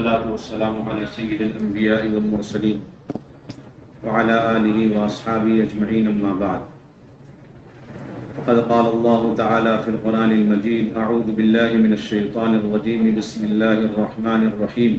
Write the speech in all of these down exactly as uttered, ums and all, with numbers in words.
والصلاة والسلام على سيد الأنبياء والمرسلين وعلى آله وأصحابه أجمعين أما بعد فقد قال الله تعالى في القرآن المجيد أعوذ بالله من الشيطان الرجيم بسم الله الرحمن الرحيم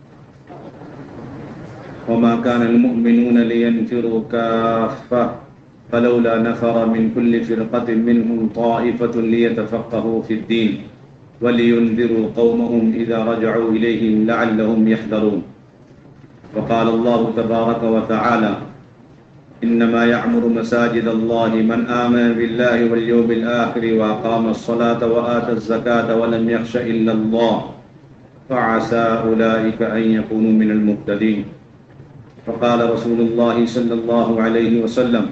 وما كان المؤمنون لينفروا كافة فلولا نفر من كل فرقة منهم طائفة ليتفقهوا في الدين ولينذروا قومهم إذا رجعوا إليهم لعلهم يحذرون وقال الله تبارك وتعالى إنما يعمر مساجد الله من آمن بالله واليوم الآخر وأقام الصلاة وآتى الزكاة ولم يخش إلا الله فعسى أولئك أن يكونوا من المهتدين فقال رسول الله صلى الله عليه وسلم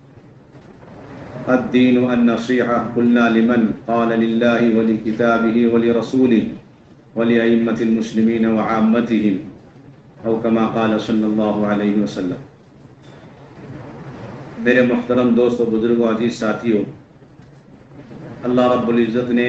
الدين النصيحة قلنا لمن قال لله ولكتابه ولرسوله ولأئمة المسلمين وعامتهم أو كما قال صلی اللہ علیہ وسلم۔ میرے محترم دوست و بزرگوں عزیز ساتھیوں، اللہ رب العزت نے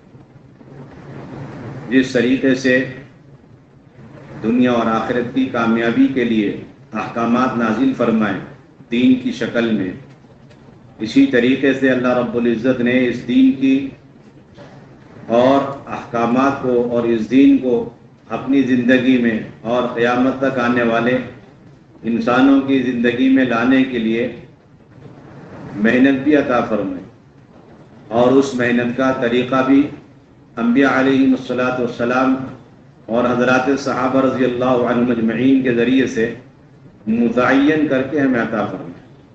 جس طریقے سے دنیا اور آخرت کی کامیابی کے لیے احکامات نازل فرمائے دین کی شکل میں، اسی طریقے سے اللہ رب العزت نے اس دین کی اور احکامات کو اور اس دین کو اپنی زندگی میں اور قیامت تک آنے والے انسانوں کی زندگی میں لانے کے لیے محنت بھی عطا فرمائے، اور اس محنت کا طریقہ بھی انبیاء علیہم الصلاۃ والسلام اور حضرات صحابہ رضی اللہ عنہم اجمعین کے ذریعے سے متعین کر کے ہمیں عطا فرمائے۔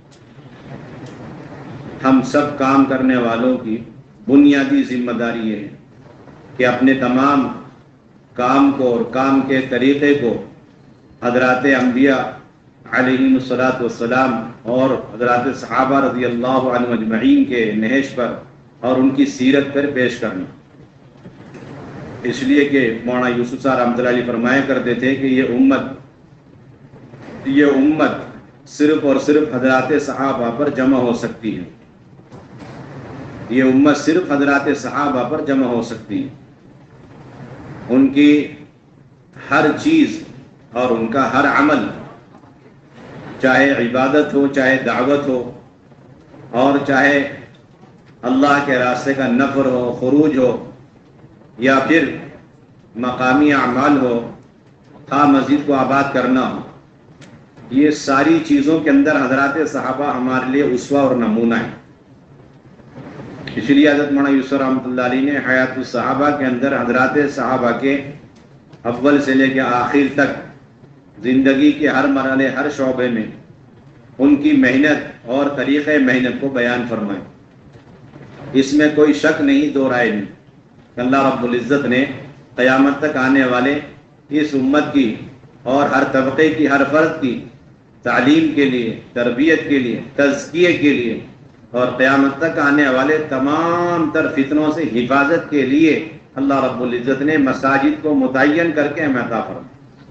ہم سب کام کرنے والوں کی بنیادی ذمہ داری یہ ہے کہ اپنے تمام کام کو اور کام کے طریقے کو حضرات انبیاء علیہم الصلاۃ والسلام اور حضرات صحابہ رضی اللہ عنہم اجمعین کے نہج پر اور ان کی سیرت پر پیش کرنا، اس لیے کہ مولانا یوسف صاحب رحمۃ اللہ علیہ فرمایا کرتے تھے کہ یہ امت یہ امت صرف اور صرف حضرات صحابہ پر جمع ہو سکتی ہے، یہ امت صرف حضرات صحابہ پر جمع ہو سکتی ہے۔ ان کی ہر چیز اور ان کا ہر عمل، چاہے عبادت ہو، چاہے دعوت ہو، اور چاہے اللہ کے راستے کا نفر ہو، خروج ہو، یا پھر مقامی اعمال ہو، خواہ مسجد کو آباد کرنا ہو، یہ ساری چیزوں کے اندر حضرات صحابہ ہمارے لیے اسوہ اور نمونہ ہے۔ اس لیے حضرت مولانا یوسف رحمۃ اللہ علیہ نے حیات الصحابہ کے اندر حضرات صحابہ کے اول سے لے کے آخر تک زندگی کے ہر مرحلے، ہر شعبے میں ان کی محنت اور طریقۂ محنت کو بیان فرمائے۔ اس میں کوئی شک نہیں، دو رائے نہیں کہ اللہ رب العزت نے قیامت تک آنے والے اس امت کی اور ہر طبقے کی، ہر فرد کی تعلیم کے لیے، تربیت کے لیے، تزکیے کے لیے اور قیامت تک آنے والے تمام تر فتنوں سے حفاظت کے لیے اللہ رب العزت نے مساجد کو متعین کر کے ہمیں عطا فرمایا۔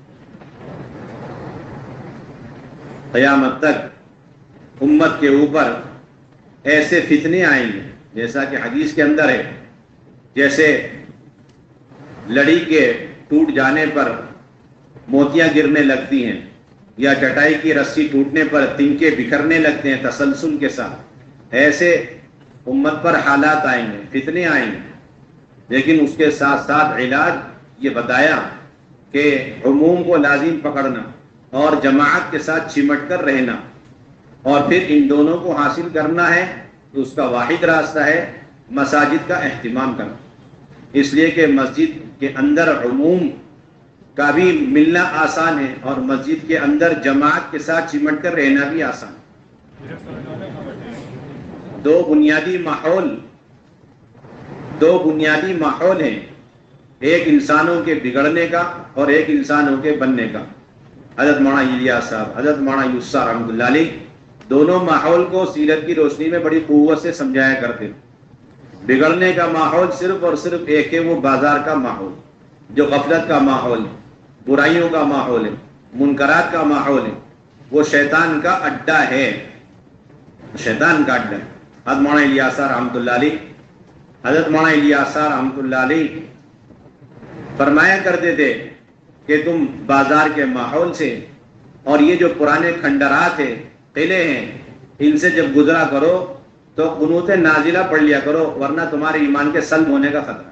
قیامت تک امت کے اوپر ایسے فتنے آئیں گے، جیسا کہ حدیث کے اندر ہے، جیسے لڑی کے ٹوٹ جانے پر موتیاں گرنے لگتی ہیں، یا چٹائی کی رسی ٹوٹنے پر تنکے بکھرنے لگتے ہیں تسلسل کے ساتھ، ایسے امت پر حالات آئیں گے، فتنے آئیں گے، لیکن اس کے ساتھ ساتھ علاج یہ بتایا کہ عموم کو لازم پکڑنا اور جماعت کے ساتھ چمٹ کر رہنا، اور پھر ان دونوں کو حاصل کرنا ہے تو اس کا واحد راستہ ہے مساجد کا اہتمام کرنا، اس لیے کہ مسجد کے اندر عموم کا بھی ملنا آسان ہے اور مسجد کے اندر جماعت کے ساتھ چمٹ کر رہنا بھی آسان ہے۔ دو بنیادی ماحول دو بنیادی ماحول ہیں، ایک انسانوں کے بگڑنے کا اور ایک انسانوں کے بننے کا۔ حضرت مولانا الیاس صاحب، حضرت مولانا یوسف صاحب رحمۃ اللہ علیہ دونوں ماحول کو سیرت کی روشنی میں بڑی قوت سے سمجھایا کرتے ہیں۔ بگڑنے کا ماحول صرف اور صرف ایک ہے، وہ بازار کا ماحول، جو غفلت کا ماحول ہے، برائیوں کا ماحول ہے، منکرات کا ماحول ہے، وہ شیطان کا اڈا ہے، شیطان کا اڈا ہے۔ حضرت مولانا الیاس صاحب رحمۃ اللہ علیہ حضرت مولانا الیاس صاحب رحمۃ اللہ علیہ فرمایا کرتے تھے کہ تم بازار کے ماحول سے اور یہ جو پرانے کھنڈرات ہیں، قلعے ہیں، ان سے جب گزرا کرو تو قنوت نازلہ پڑھ لیا کرو، ورنہ تمہارے ایمان کے سلب ہونے کا خطرہ ہے۔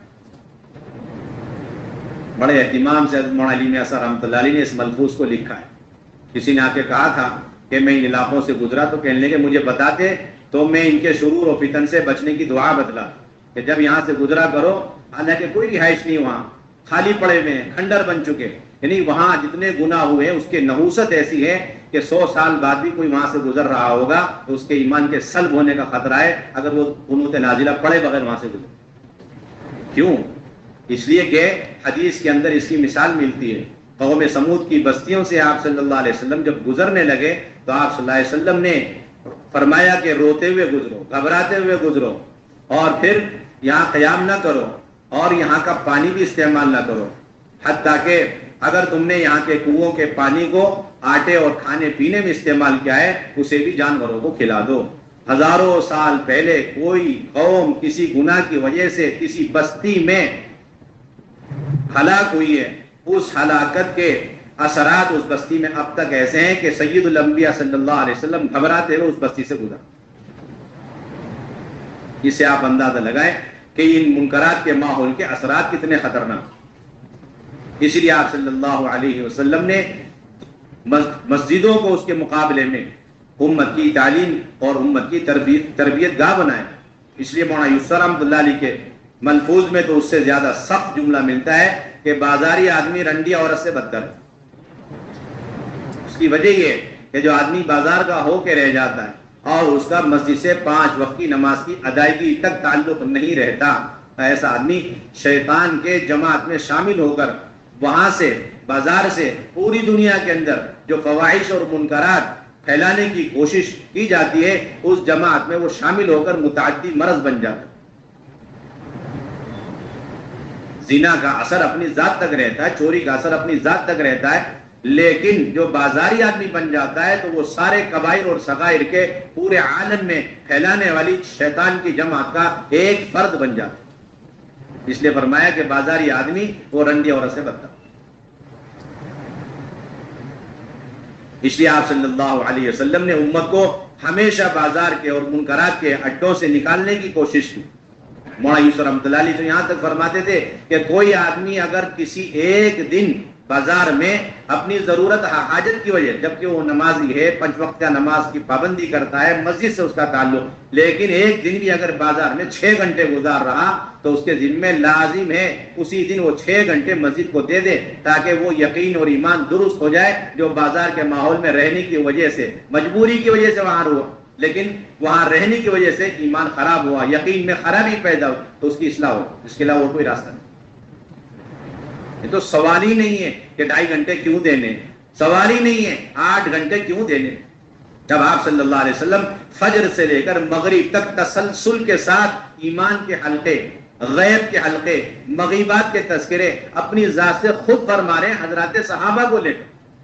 بڑے اہتمام سے حضرت مولانا علی میاں صاحب رحمۃ اللہ علیہ نے اس ملفوظ کو لکھا ہے۔ کسی نے آ کے کہا تھا کہ میں ان علاقوں سے گزرا تو کہنے لگے مجھے بتاتے تو میں ان کے شرور و فتن سے بچنے کی دعا بدلا کہ جب یہاں سے گزرا کرو، حالانکہ کوئی رہائش نہیں، وہاں خالی پڑے ہوئے ہیں، کھنڈر بن چکے، یعنی وہاں جتنے گناہ ہوئے ہیں اس کی نحوست ایسی ہے کہ سو سال بعد بھی کوئی وہاں سے گزر رہا ہوگا تو اس کے ایمان کے سلب ہونے کا خطرہ ہے اگر وہ قنوت نازلہ پڑھے بغیر وہاں سے گزرے۔ کیوں؟ اس لیے کہ حدیث کے اندر اس کی مثال ملتی ہے۔ قوم سمود کی بستیوں سے آپ صلی اللہ علیہ وسلم جب گزرنے لگے تو آپ صلی اللہ علیہ وسلم نے فرمایا کہ روتے ہوئے گزرو، گھبراتے ہوئے گزرو، اور پھر یہاں قیام نہ کرو اور یہاں کا پانی بھی استعمال نہ کرو، حتیٰ کہ اگر تم نے یہاں کے کنووں کے پانی کو آٹے اور کھانے پینے میں استعمال کیا ہے اسے بھی جانوروں کو کھلا دو۔ ہزاروں سال پہلے کوئی قوم کسی گناہ کی وجہ سے کسی بستی میں ہلاک ہوئی ہے، اس ہلاکت کے اثرات اس بستی میں اب تک ایسے ہیں کہ سید الانبیاء صلی اللہ علیہ وسلم گھبراتے ہوئے اس بستی سے گزر۔ اس سے آپ اندازہ لگائیں کہ ان منکرات کے ماحول کے اثرات کتنے خطرناک۔ اس لیے آپ صلی اللہ علیہ وسلم نے مسجدوں کو اس کے مقابلے میں امت کی تعلیم اور امت کی تربیت تربیت گاہ بنائے۔ اس لیے مولانا یوسف رحمۃ اللہ علیہ کے ملفوظ میں تو اس سے زیادہ سخت جملہ ملتا ہے کہ بازاری آدمی رنڈی عورت سے بدتر ہے۔ اس کی وجہ یہ ہے کہ جو آدمی بازار کا ہو کے رہ جاتا ہے اور اس کا مسجد سے پانچ وقت کی نماز کی ادائیگی تک تعلق نہیں رہتا، ایسا آدمی شیطان کے جماعت میں شامل ہو کر وہاں سے بازار سے پوری دنیا کے اندر جو فواحش اور منکرات پھیلانے کی کوشش کی جاتی ہے اس جماعت میں وہ شامل ہو کر متعدی مرض بن جاتا ہے۔ زنا کا اثر اپنی ذات تک رہتا ہے، چوری کا اثر اپنی ذات تک رہتا ہے، لیکن جو بازاری آدمی بن جاتا ہے تو وہ سارے کبائر اور صغائر کے پورے عالم میں پھیلانے والی شیطان کی جماعت کا ایک فرد بن جاتا ہے۔ اس لیے فرمایا کہ بازاری آدمی وہ رنڈی عورت سے بدتر۔ اس لیے آپ صلی اللہ علیہ وسلم نے امت کو ہمیشہ بازار کے اور منکرات کے اڈوں سے نکالنے کی کوشش کی۔ مولانا یوسف رحمۃ اللہ علیہ تو یہاں تک فرماتے تھے کہ کوئی آدمی اگر کسی ایک دن بازار میں اپنی ضرورت حاجت کی وجہ، جبکہ وہ نمازی ہے، پنج وقت کا نماز کی پابندی کرتا ہے، مسجد سے اس کا تعلق، لیکن ایک دن بھی اگر بازار میں چھ گھنٹے گزار رہا تو اس کے ذمہ لازم ہے اسی دن وہ چھ گھنٹے مسجد کو دے دے تاکہ وہ یقین اور ایمان درست ہو جائے جو بازار کے ماحول میں رہنے کی وجہ سے، مجبوری کی وجہ سے وہاں رہا، لیکن وہاں رہنے کی وجہ سے ایمان خراب ہوا، یقین میں خرابی پیدا ہو تو اس کی اصلاح ہو، اس کے علاوہ کوئی راستہ نہیں۔ یہ تو سوال ہی نہیں ہے کہ ڈھائی گھنٹے کیوں دینے، سوال ہی نہیں ہے آٹھ گھنٹے کیوں دینے۔ جب آپ صلی اللہ علیہ وسلم فجر سے لے کر مغرب تک تسلسل کے ساتھ ایمان کے حلقے، غیب کے حلقے، مغیبات کے تذکرے اپنی ذات سے خود فرما رہے ہیں حضرات صحابہ کو لے کر،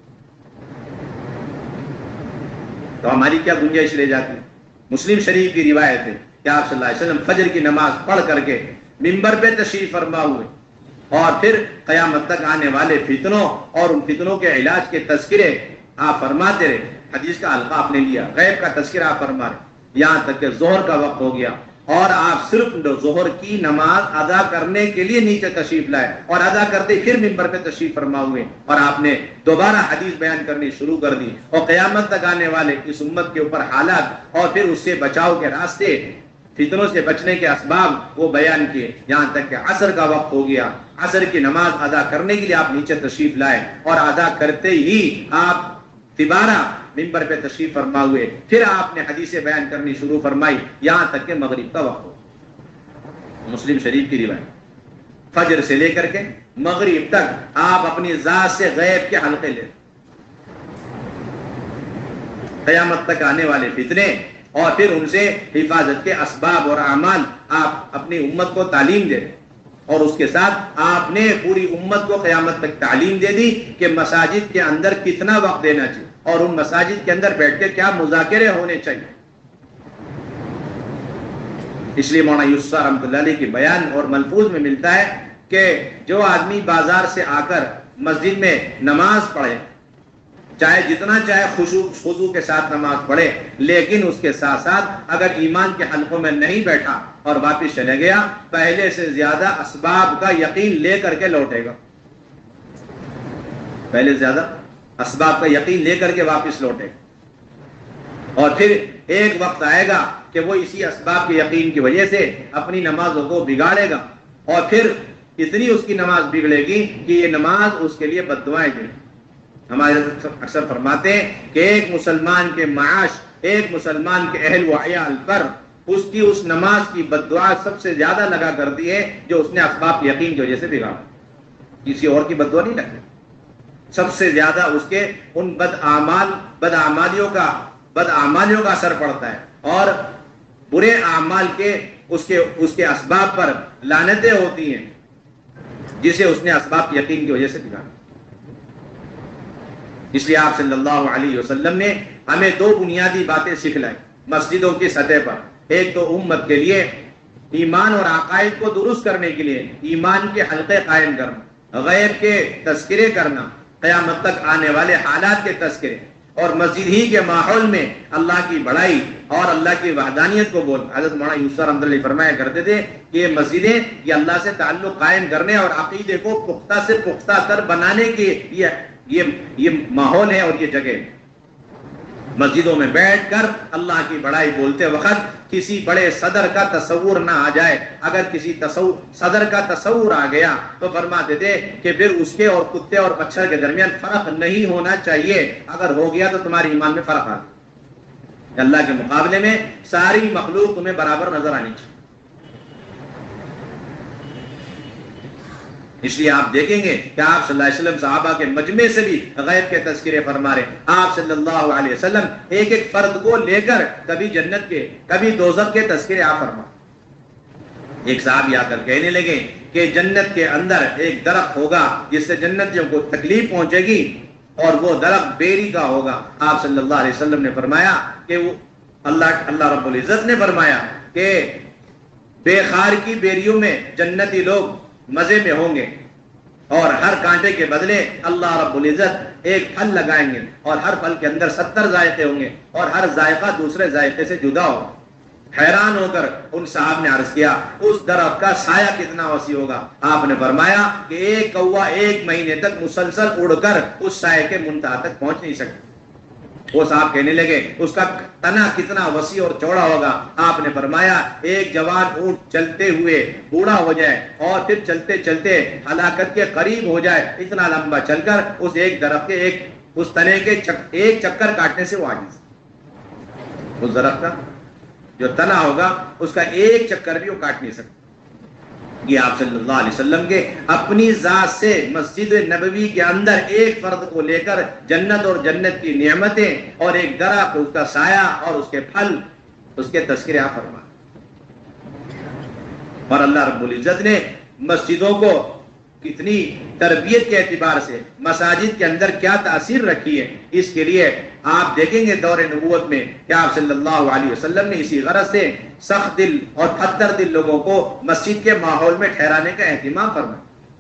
تو ہماری کیا گنجائش رہ جاتی ہے؟ مسلم شریف کی روایت ہے کہ آپ صلی اللہ علیہ وسلم فجر کی نماز پڑھ کر کے منبر پہ تشریف فرما ہوئے اور پھر قیامت تک آنے والے فتنوں اور ان فتنوں کے علاج کے تذکرے آپ فرماتے رہے۔ حدیث کا حلقہ آپ نے لیا، غیب کا تذکرہ آپ فرما رہے، یہاں تک کہ ظہر کا وقت ہو گیا اور آپ صرف ظہر کی نماز ادا کرنے کے لیے نیچے تشریف لائے اور ادا کرتے پھر منبر پہ تشریف فرما ہوئے اور آپ نے دوبارہ حدیث بیان کرنی شروع کر دی اور قیامت تک آنے والے اس امت کے اوپر حالات اور پھر اس سے بچاؤ کے راستے، فتنوں سے بچنے کے اسباب وہ بیان کیے، یہاں تک کہ عصر کا وقت ہو گیا، عصر کی نماز ادا کرنے کے لیے آپ نیچے تشریف لائے اور ادا کرتے ہی آپ دوبارہ منبر پہ تشریف فرما ہوئے، پھر آپ نے حدیثیں بیان کرنی شروع فرمائی یہاں تک کہ مغرب کا وقت ہو۔ مسلم شریف کی روایت، فجر سے لے کر کے مغرب تک آپ اپنی ذات سے غیب کے حلقے لے، قیامت تک آنے والے فتنے اور پھر ان سے حفاظت کے اسباب اور اعمال آپ اپنی امت کو تعلیم دے، اور اس کے ساتھ آپ نے پوری امت کو قیامت تک تعلیم دے دی کہ مساجد کے اندر کتنا وقت دینا چاہیے اور ان مساجد کے اندر بیٹھ کے کیا مذاکرے ہونے چاہیے۔ اس لیے مولانا یوسف رحمۃ اللہ علیہ کے بیان اور ملفوظ میں ملتا ہے کہ جو آدمی بازار سے آ کر مسجد میں نماز پڑھے، چاہے جتنا چاہے خشوع خضوع کے ساتھ نماز پڑھے، لیکن اس کے ساتھ ساتھ اگر ایمان کے حلقوں میں نہیں بیٹھا اور واپس چلے گیا، پہلے سے زیادہ اسباب کا یقین لے کر کے لوٹے گا، پہلے سے زیادہ اسباب کا یقین لے کر کے واپس لوٹے گا، اور پھر ایک وقت آئے گا کہ وہ اسی اسباب کے یقین کی وجہ سے اپنی نمازوں کو بگاڑے گا، اور پھر اتنی اس کی نماز بگڑے گی کہ یہ نماز اس کے لیے بد دعائیں دے۔ ہمارے اکثر فرماتے ہیں کہ ایک مسلمان کے معاش، ایک مسلمان کے اہل و عیال پر اس کی اس نماز کی بد دعا سب سے زیادہ لگا کرتی ہے جو اس نے اسباب کے یقین کی وجہ سے بگاڑا، کسی اور کی بد دعا نہیں لگتی، سب سے زیادہ اس کے ان بد اعمال بد اعمالیوں کا بد اعمالیوں کا اثر پڑتا ہے، اور برے اعمال کے اس کے اس کے اسباب پر لعنتیں ہوتی ہیں جسے اس نے اسباب کے یقین کی وجہ سے بگاڑا۔ اس لیے آپ صلی اللہ علیہ وسلم نے ہمیں دو بنیادی باتیں سکھلائی مسجدوں کی سطح پر، ایک تو امت کے لیے ایمان اور عقائد کو درست کرنے کے لیے ایمان کے حلقے قائم کرنا، غیب کے تذکرے کرنا، قیامت تک آنے والے حالات کے تذکرے، اور مسجد ہی کے ماحول میں اللہ کی بڑائی اور اللہ کی وحدانیت کو بول۔ حضرت مولانا یوسف رحمۃ اللہ فرمایا کرتے تھے کہ یہ مسجدیں یہ اللہ سے تعلق قائم کرنے اور عقیدے کو پختہ سے پختہ تر بنانے کے یہ یہ یہ ماحول ہے اور یہ جگہ ہے۔ مسجدوں میں بیٹھ کر اللہ کی بڑائی بولتے وقت کسی بڑے صدر کا تصور نہ آ جائے، اگر کسی تصور صدر کا تصور آ گیا تو فرماتے تھے کہ پھر اس کے اور کتے اور مچھر کے درمیان فرق نہیں ہونا چاہیے، اگر ہو گیا تو تمہاری ایمان میں فرق آ گیا، اللہ کے مقابلے میں ساری مخلوق تمہیں برابر نظر آنی چاہیے۔ اس لیے آپ دیکھیں گے کہ آپ صلی اللہ علیہ وسلم صحابہ کے مجمع سے بھی غیب کے تذکرے فرما رہے ہیں۔ آپ صلی اللہ علیہ وسلم ایک ایک فرد کو لے کر کبھی جنت کے کبھی دوزخ کے تذکرے آپ فرما۔ ایک صحابی آ کر کہنے لگے کہ جنت کے اندر ایک درخت ہوگا جس سے جنتیوں کو تکلیف پہنچے گی، اور وہ درخت بیری کا ہوگا۔ آپ صلی اللہ علیہ وسلم نے فرمایا کہ وہ اللہ اللہ رب العزت نے فرمایا کہ بے خار کی بیریوں میں جنتی لوگ مزے میں ہوں گے، اور ہر کانٹے کے بدلے اللہ رب العزت ایک پھل لگائیں گے، اور ہر پھل کے اندر ستر ذائقے ہوں گے، اور ہر ذائقہ دوسرے ذائقے سے جدا ہوگا۔ حیران ہو کر ان صاحب نے عرض کیا اس درخت کا سایہ کتنا وسیع ہوگا؟ آپ نے فرمایا کہ ایک کوا ایک مہینے تک مسلسل اڑ کر اس سائے کے منتہا تک پہنچ نہیں سکتے۔ وہ صاحب کہنے لگے اس کا تنا کتنا وسیع اور چوڑا ہوگا؟ آپ نے فرمایا ایک جوان اونٹ چلتے ہوئے بوڑھا ہو جائے اور پھر چلتے چلتے ہلاکت کے قریب ہو جائے، اتنا لمبا چل کر اس ایک درخت کے ایک اس تنے کے چک, ایک چکر کاٹنے سے وہ عاجز، اس درخت کا جو تنا ہوگا اس کا ایک چکر بھی وہ کاٹ نہیں سکتا۔ یہ آپ صلی اللہ علیہ وسلم کے اپنی ذات سے مسجد نبوی کے اندر ایک فرد کو لے کر جنت اور جنت کی نعمتیں اور ایک درخت اس کا سایہ اور اس کے پھل اس کے تذکرے آپ فرما۔ اور اللہ رب العزت نے مسجدوں کو کتنی تربیت کے اعتبار سے مساجد کے اندر کیا تاثیر رکھی ہے، اس کے لیے آپ دیکھیں گے دور نبوت میں کہ آپ صلی اللہ علیہ وسلم نے اسی غرض سے سخت دل اور پتھر دل لوگوں کو مسجد کے ماحول میں ٹھہرانے کا اہتمام فرمایا۔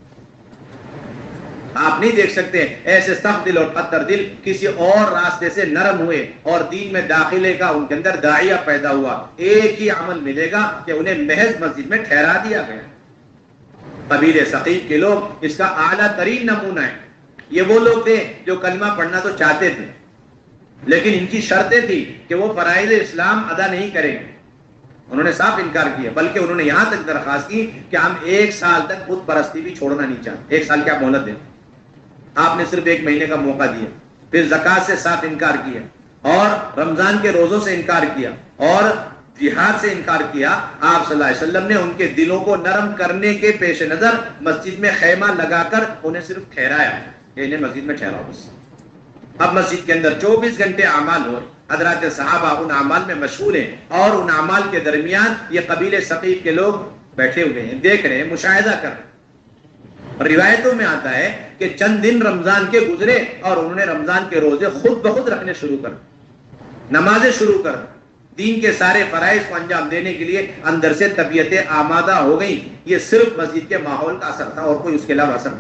آپ نہیں دیکھ سکتے ایسے سخت دل اور پتھر دل کسی اور راستے سے نرم ہوئے اور دین میں داخلے کا ان کے اندر داعیہ پیدا ہوا، ایک ہی عمل ملے گا کہ انہیں محض مسجد میں ٹھہرا دیا گیا۔ قبیلے ثقیف کے لوگ اس کا اعلیٰ ترین نمونہ ہے۔ یہ وہ لوگ تھے جو کلمہ پڑھنا تو چاہتے تھے، لیکن ان کی شرطیں تھی کہ وہ فرائض اسلام ادا نہیں کریں گے۔ انہوں نے صاف انکار کیا، بلکہ انہوں نے یہاں تک درخواست کی کہ ہم ایک سال تک بت پرستی بھی چھوڑنا نہیں چاہتے، ایک سال کیا مہلت دیں۔ آپ نے صرف ایک مہینے کا موقع دیا، پھر زکوٰۃ سے صاف انکار کیا، اور رمضان کے روزوں سے انکار کیا، اور جہاد سے انکار کیا۔ آپ صلی اللہ علیہ وسلم نے ان کے دلوں کو نرم کرنے کے پیش نظر مسجد میں خیمہ لگا کر انہیں صرف ٹھہرایا کہ انہیں مسجد میں ٹھہراؤ بس۔ اب مسجد کے اندر چوبیس گھنٹے اعمال ہو، حضرات صحابہ ان اعمال میں مشغول ہیں، اور ان اعمال کے درمیان یہ قبیلے ثقیف کے لوگ بیٹھے ہوئے ہیں، دیکھ رہے ہیں، مشاہدہ کر رہے ہیں۔ روایتوں میں آتا ہے کہ چند دن رمضان کے گزرے اور انہوں نے رمضان کے روزے خود بخود رکھنے شروع کر، نمازیں شروع کر، دین کے سارے فرائض کو انجام دینے کے لیے اندر سے طبیعتیں آمادہ ہو گئیں۔ یہ صرف مسجد کے ماحول کا اثر تھا اور کوئی اس کے علاوہ اثر نہیں۔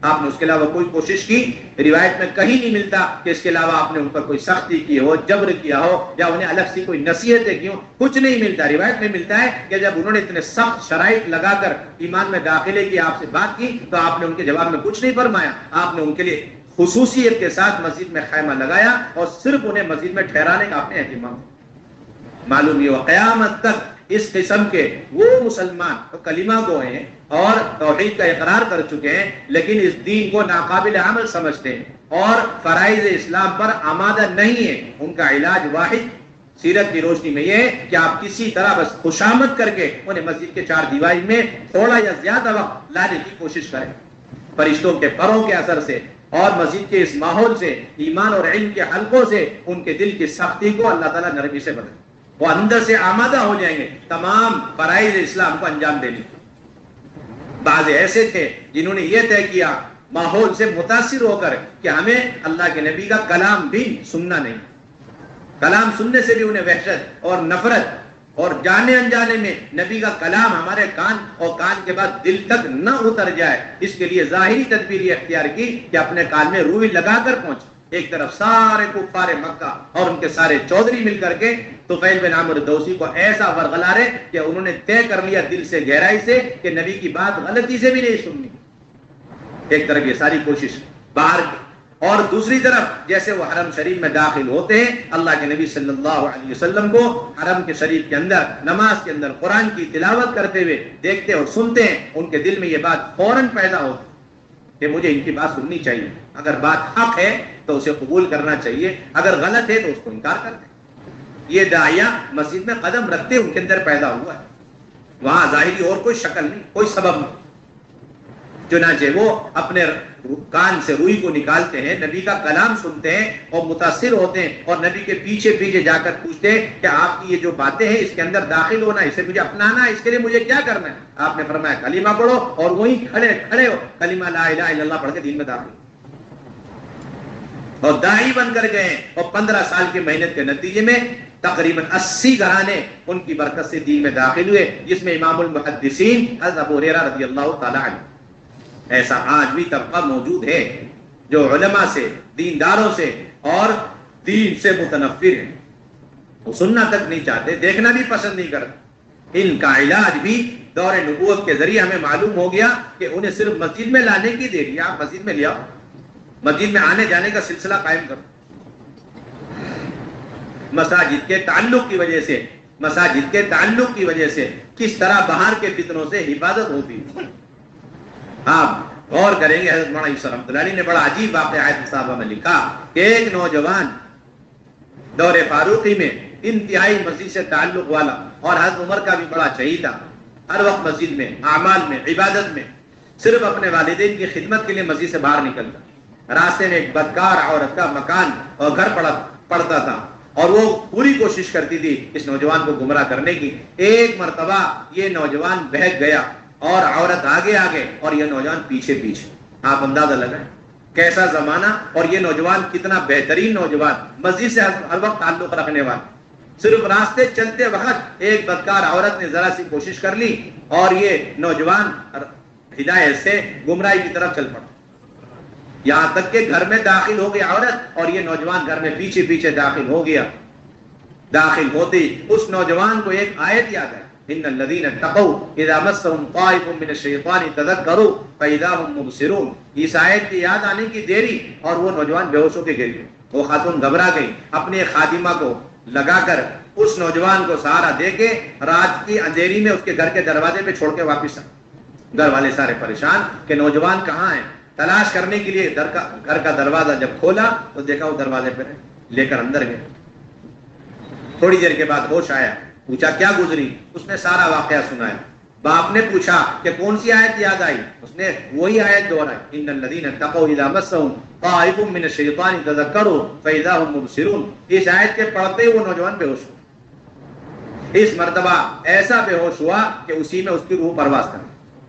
آپ نے اس کے علاوہ کوئی کوشش کی؟ روایت میں کہیں نہیں ملتا کہ اس کے علاوہ آپ نے ان پر کوئی سختی کی ہو، جبر کیا ہو، یا انہیں الگ سے کوئی نصیحتیں کی ہوں، کچھ نہیں ملتا۔ روایت میں ملتا ہے کہ جب انہوں نے اتنے سخت شرائط لگا کر ایمان میں داخلے کی آپ سے بات کی تو آپ نے ان کے جواب میں کچھ نہیں فرمایا، آپ نے ان کے لیے خصوصیت کے ساتھ مسجد میں خیمہ لگایا اور صرف انہیں مسجد میں ٹھہرانے کا آپ نے اہتمام۔ معلوم یہ ہو قیامت تک اس قسم کے وہ مسلمان تو کلمہ گو ہیں اور توحید کا اقرار کر چکے ہیں لیکن اس دین کو ناقابل عمل سمجھتے ہیں اور فرائض اسلام پر آمادہ نہیں ہے، ان کا علاج واحد سیرت کی روشنی میں یہ ہے کہ آپ کسی طرح بس خوشامد کر کے انہیں مسجد کے چار دیواری میں تھوڑا یا زیادہ وقت لانے کی کوشش کریں۔ فرشتوں کے پروں کے اثر سے اور مسجد کے اس ماحول سے، ایمان اور علم کے حلقوں سے ان کے دل کی سختی کو اللہ تعالیٰ نرمی سے بدلے، وہ اندر سے آمادہ ہو جائیں گے تمام فرائض اسلام کو انجام دینے۔ بعض ایسے تھے جنہوں نے یہ طے کیا ماحول سے متاثر ہو کر کہ ہمیں اللہ کے نبی کا کلام بھی سننا نہیں، کلام سننے سے بھی انہیں وحشت اور نفرت، اور جانے انجانے میں نبی کا کلام ہمارے کان اور کان کے بعد دل تک نہ اتر جائے، اس کے لیے ظاہری تدبیر یہ اختیار کی کہ اپنے کان میں روئی لگا کر پہنچے۔ ایک طرف سارے کفار مکہ اور ان کے سارے چودھری مل کر کے طفیل بن عامر دوسی کو ایسا ورغلا رہے کہ انہوں نے طے کر لیا دل سے گہرائی سے کہ نبی کی بات غلطی سے بھی نہیں سننی۔ ایک طرف یہ ساری کوشش باہر کی، اور دوسری طرف جیسے وہ حرم شریف میں داخل ہوتے ہیں اللہ کے نبی صلی اللہ علیہ وسلم کو حرم کے شریف کے اندر نماز کے اندر قرآن کی تلاوت کرتے ہوئے دیکھتے اور سنتے ہیں، ان کے دل میں یہ بات فوراً پیدا ہوتی کہ مجھے ان کی بات سننی چاہیے، اگر بات حق ہے تو اسے قبول کرنا چاہیے، اگر غلط ہے تو اس کو انکار کرتے ہیں۔ یہ داعیہ مسجد میں قدم رکھتے ان کے اندر پیدا ہوا ہے، وہاں ظاہری اور کوئی شکل نہیں، کوئی سبب نہیں۔ چنانچہ وہ اپنے کان سے روئی کو نکالتے ہیں، نبی کا کلام سنتے ہیں اور متاثر ہوتے ہیں، اور نبی کے پیچھے پیچھے جا کر پوچھتے ہیں کہ آپ کی یہ جو باتیں ہیں اس کے اندر داخل ہونا، اسے مجھے اپنانا، اس کے لیے مجھے کیا کرنا ہے؟ آپ نے فرمایا کلمہ پڑھو، اور وہیں کھڑے کھڑے ہو کلمہ لا الہ الا اللہ پڑھ کے دین میں داخل، اور داعی بن کر گئے، اور پندرہ سال کی محنت کے نتیجے میں تقریباً اسی گھرانے ان کی برکت سے دین میں داخل ہوئے، جس میں امام المحدثین حضرت ابو ہریرہ رضی اللہ تعالی عنہ۔ ایسا آج بھی طبقہ موجود ہے جو علماء سے، دینداروں سے اور دین سے متنفر ہیں، وہ سننا تک نہیں چاہتے، دیکھنا بھی پسند نہیں کرتے۔ ان کا علاج بھی دور نبوت کے ذریعے ہمیں معلوم ہو گیا کہ انہیں صرف مسجد میں لانے کی دیر، آپ مسجد میں لے آؤ، مسجد میں آنے جانے کا سلسلہ قائم کرو۔ مساجد کے تعلق کی وجہ سے مساجد کے تعلق کی وجہ سے کس طرح باہر کے فتنوں سے حفاظت ہوتی ہے۔ آپ غور کریں گے، حضرت مولانا یوسف رحمۃ اللہ علیہ نے بڑا عجیب واقعہ آیت صاحبہ میں لکھا کہ ایک نوجوان دور فاروقی میں انتہائی مسجد سے تعلق والا، اور حضرت عمر کا بھی بڑا چہیتا، ہر وقت مسجد میں، اعمال میں، عبادت میں، صرف اپنے والدین کی خدمت کے لیے مسجد سے باہر نکلتا، راستے میں ایک بدکار عورت کا مکان اور گھر پڑتا تھا، اور وہ پوری کوشش کرتی تھی اس نوجوان کو گمراہ کرنے کی۔ ایک مرتبہ یہ نوجوان بہک گیا اور عورت آگے آگے اور یہ نوجوان پیچھے پیچھے، آپ اندازہ لگائیں کیسا زمانہ، اور یہ نوجوان کتنا بہترین نوجوان، مسجد سے ہر وقت تعلق رکھنے والا، صرف راستے چلتے وقت ایک بدکار عورت نے ذرا سی کوشش کر لی اور یہ نوجوان ہدایت سے گمراہی کی طرف چل پڑا، یہاں تک کہ گھر میں داخل ہو گئی عورت اور یہ نوجوان گھر میں پیچھے پیچھے داخل ہو گیا۔ داخل ہوتے اس نوجوان کو ایک آیت یاد ہے، ان الذين اتقوا اذا مسهم طائف من الشيطان تذكروا فاذا هم مبصرون۔ اس آیت کی یاد آنے کی دیری اور وہ نوجوان بے ہوش ہو کے گر گئے، وہ خاتون گھبرا گئی، اپنے خادمہ کو لگا کر اس نوجوان کو سہارا دے کے رات کی اندھیری میں اس کے گھر کے دروازے پہ چھوڑ کے واپس آئے۔ گھر والے سارے پریشان کہ نوجوان کہاں ہے، تلاش کرنے کے لیے گھر کا گھر کا دروازہ جب کھولا تو دیکھا وہ دروازے پہ لے کر اندر گئے۔ تھوڑی دیر کے بعد ہوش آیا، پوچھا کیا گزری، اس نے سارا واقعہ سنایا۔ باپ نے پوچھا کہ کون سی آیت یاد آئی، اس نے وہی آیت دہرائی، ان الذين اتقوا اذا مسهم طائف من الشيطان تذكروا فاذا هم مبصرون۔ اس آیت کے پڑھتے وہ نوجوان بے ہوش ہوا، اس مرتبہ ایسا بے ہوش ہوا کہ اسی میں اس کی روح پرواز کر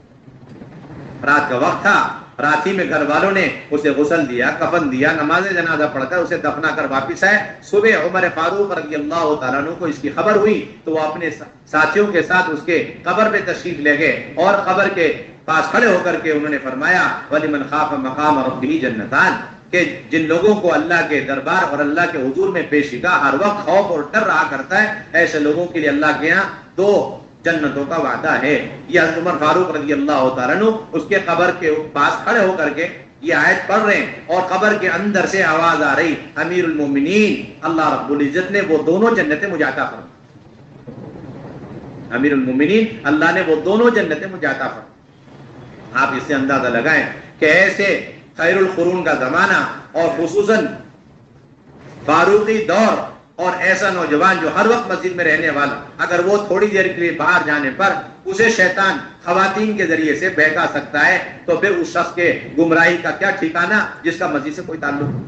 گئی۔ رات کا وقت تھا، رات ہی میں گھر والوں نے اسے غسل دیا، کفن دیا، نماز جنازہ پڑھ کر اسے دفنا کر واپس آئے۔ صبح عمر فاروق رضی اللہ تعالیٰ عنہ کو اس کی خبر ہوئی تو وہ اپنے ساتھیوں کے ساتھ اس کے قبر پہ تشریف لے گئے اور قبر کے پاس کھڑے ہو کر کے انہوں نے فرمایا وَلِمَنْ خَافَ مَقَامَ رَبِّهِ جَنَّتَانِ، کہ جن لوگوں کو اللہ کے دربار اور اللہ کے حضور میں پیشی کا ہر وقت خوف اور ڈر رہا کرتا ہے، ایسے لوگوں کے لیے اللہ کے یہاں دو جنتوں کا وعدہ ہے۔ یہ حضرت عمر فاروق رضی اللہ تعالیٰ عنہ اس کے قبر کے پاس کھڑے ہو کر کے یہ آیت پڑھ رہے ہیں، اور قبر کے اندر سے آواز آ رہی امیر المومنین اللہ رب العزت نے وہ دونوں جنتیں مجھے عطا فرمائیں، امیر المومنین اللہ نے وہ دونوں جنتیں مجھے عطا فرمائیں۔ آپ اس سے اندازہ لگائیں کہ ایسے خیر القرون کا زمانہ اور خصوصاً فاروقی دور اور ایسا نوجوان جو ہر وقت مسجد میں رہنے والا، اگر وہ تھوڑی دیر کے لیے باہر جانے پر اسے شیطان خواتین کے ذریعے سے بہکا سکتا ہے، تو پھر اس شخص کے گمراہی کا کیا ٹھکانہ جس کا مسجد سے کوئی تعلق نہیں۔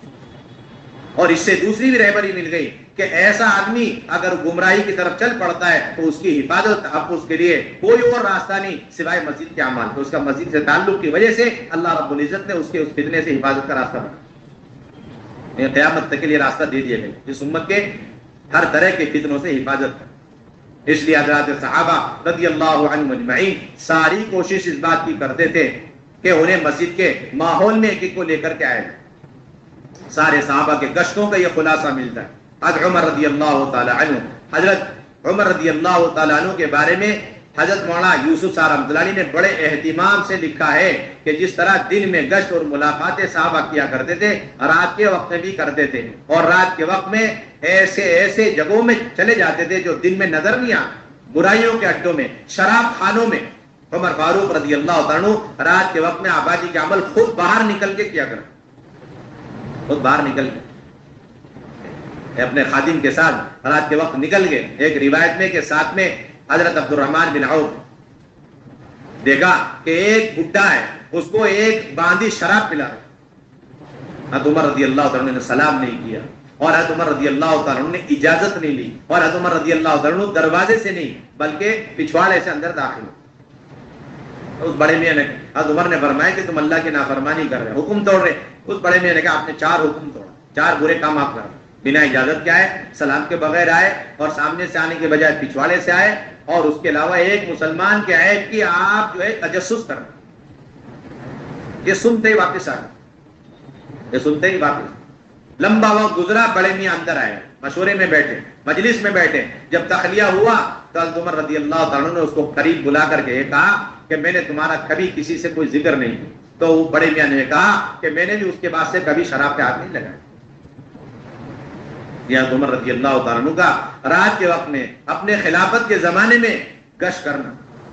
اور اس سے دوسری بھی رہبری مل گئی کہ ایسا آدمی اگر گمراہی کی طرف چل پڑتا ہے تو اس کی حفاظت اب اس کے لیے کوئی اور راستہ نہیں سوائے مسجد کے اعمال، تو اس کا مسجد سے تعلق کی وجہ سے اللہ رب العزت نے اس کے اس فتنے سے حفاظت کا راستہ بنا، قیامت تک کے لیے راستہ دے دیا گیا اس امت کے ہر طرح کے فتنوں سے حفاظت کا۔ اس لیے حضرات صحابہ رضی اللہ عنہم اجمعین ساری کوشش اس بات کی کرتے تھے کہ انہیں مسجد کے ماحول میں ایک ایک کو لے کر کے آئے۔ سارے صحابہ کے گشتوں کا یہ خلاصہ ملتا ہے۔ حضرت عمر رضی اللہ تعالی عنہ حضرت عمر رضی اللہ تعالی عنہ کے بارے میں حضرت مولانا یوسف صاحب رحمۃ اللہ علیہ نے بڑے اہتمام سے لکھا ہے کہ جس طرح دن میں گشت اور ملاقاتیں صحابہ کیا کرتے تھے، رات کے وقت میں بھی کرتے تھے، اور رات کے وقت میں ایسے ایسے جگہوں میں چلے جاتے تھے جو دن میں نظر نہیں آتے، برائیوں کے اڈوں میں، شراب خانوں میں۔ عمر فاروق رضی اللہ عنہ رات کے وقت میں آبادی کے عمل خود باہر نکل کے کیا کرتے، خود باہر نکل کے اپنے خادم کے ساتھ رات کے وقت نکل گئے۔ ایک روایت میں کہ ساتھ میں حضرت عبد الرحمن بن عوف، دیکھا کہ ایک بڈھا ہے اس کو ایک باندھی شراب پلا رہا، حضرت عمر رضی اللہ تعالیٰ نے سلام نہیں کیا، اور حضرت عمر رضی اللہ تعالیٰ نے اجازت نہیں لی، اور حضرت عمر رضی اللہ تعالیٰ دروازے سے نہیں بلکہ پچھواڑے سے اندر داخل ہوئے۔ اس بڑے میاں نے حضرت عمر نے فرمایا کہ تم اللہ کی نافرمانی کر رہے، حکم توڑ رہے۔ اس بڑے میاں نے کہا آپ نے چار حکم توڑا، چار برے کام آپ کر رہے، بنا اجازت کے آئے، سلام کے بغیر آئے، اور سامنے سے آنے کے بجائے پچھواڑے سے آئے، اور اس کے علاوہ ایک مسلمان کے عیب کی آپ جو ہے تجسس کر رہے۔ یہ سنتے ہی واپس آ گئے، یہ سنتے ہی واپس۔ لمبا وقت گزرا، بڑے میاں اندر آئے، مشورے میں بیٹھے، مجلس میں بیٹھے۔ جب تخلیہ ہوا تو حضرت عمر رضی اللہ تعالیٰ نے اس کو قریب بلا کر کے یہ کہا کہ میں نے تمہارا کبھی کسی سے کوئی ذکر نہیں کیا۔ تو وہ بڑے میاں نے کہا کہ میں نے بھی اس کے بعد سے کبھی شراب پہ ہاتھ نہیں لگایا۔ یہ عمر رضی اللہ تعالیٰ عنہ کا رات کے وقت میں اپنے خلافت کے زمانے میں گشت کرنا،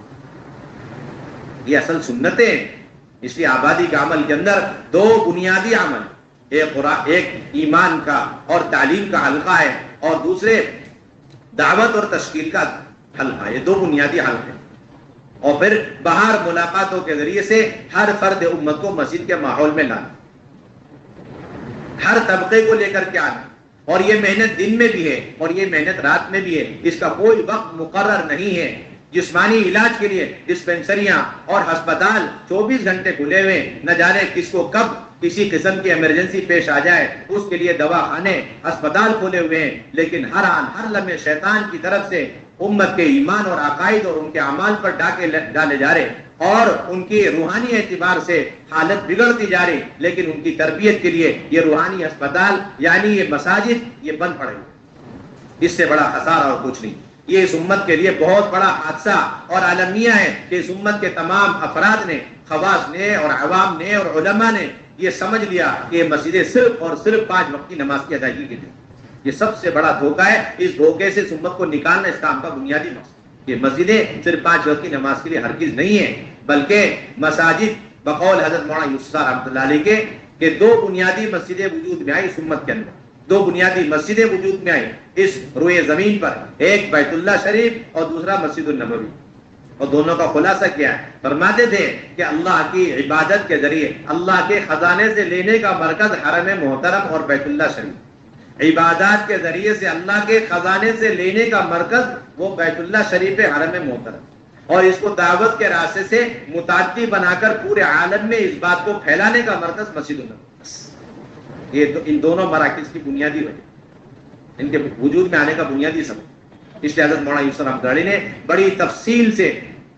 یہ اصل سنتیں ہیں۔ اس لیے آبادی کے عمل کے اندر دو بنیادی عمل، ایک ایک ایمان کا اور تعلیم کا حلقہ ہے، اور دوسرے دعوت اور تشکیل کا حلقہ ہے۔ یہ دو بنیادی حلقے، اور پھر باہر ملاقاتوں کے ذریعے سے ہر فرد امت کو مسجد کے ماحول میں لانا، ہر طبقے کو لے کر کے آنا۔ اور یہ محنت دن میں بھی ہے اور یہ محنت رات میں بھی ہے، اس کا کوئی وقت مقرر نہیں ہے۔ جسمانی علاج کے لیے ڈسپینسریاں اور ہسپتال چوبیس گھنٹے کھلے ہوئے، نہ جانے کس کو کب کسی قسم کی ایمرجنسی پیش آ جائے، اس کے لیے دوا خانے ہسپتال کھولے ہوئے ہیں، لیکن ہر آن ہر لمحے شیطان کی طرف سے امت کے ایمان اور عقائد اور ان کے اعمال پر ڈاکے ڈالے جا رہے، اور ان کی روحانی اعتبار سے حالت بگڑتی جا رہی، لیکن ان کی تربیت کے لیے یہ روحانی ہسپتال یعنی یہ مساجد یہ بند پڑے گی۔ اس سے بڑا خسارہ اور کچھ نہیں۔ یہ اس امت کے لیے بہت بڑا حادثہ اور عالمیہ ہے کہ اس امت کے تمام افراد نے، خواص نے اور عوام نے اور علماء نے یہ سمجھ لیا کہ یہ مسجدیں صرف اور صرف پانچ وقت کی نماز کی ادائیگی کے لیے۔ یہ سب سے بڑا دھوکہ ہے۔ اس دھوکے سے اس امت کو نکالنا اس کام کا بنیادی مقصد۔ یہ مسجدیں صرف پانچ وقت کی نماز کے لیے ہرگز نہیں ہیں، بلکہ مساجد بقول حضرت مولانا یوسف رحمۃ اللہ علیہ کے کہ دو بنیادی مسجدیں وجود میں آئی اس امت کے اندر، دو بنیادی مسجدیں وجود میں آئی اس روئے زمین پر، ایک بیت اللہ شریف اور دوسرا مسجد النبوی۔ اور دونوں کا خلاصہ کیا ہے؟ فرماتے تھے کہ اللہ کی عبادت کے ذریعے اللہ کے خزانے سے لینے کا مرکز حرم محترم اور بیت اللہ شریف، عبادات کے ذریعے سے اللہ کے خزانے سے لینے کا مرکز وہ بیت اللہ شریف حرم محترم، اور اس کو دعوت کے راستے سے متعدی بنا کر پورے عالم میں اس بات کو پھیلانے کا مرکز مسجد النبوی۔ یہ تو ان دونوں مراکز کی بنیادی وجہ، ان کے وجود میں آنے کا بنیادی سبب۔ اس لیے حضرت مولانا یوسف رحمۃ اللہ علیہ نے بڑی تفصیل سے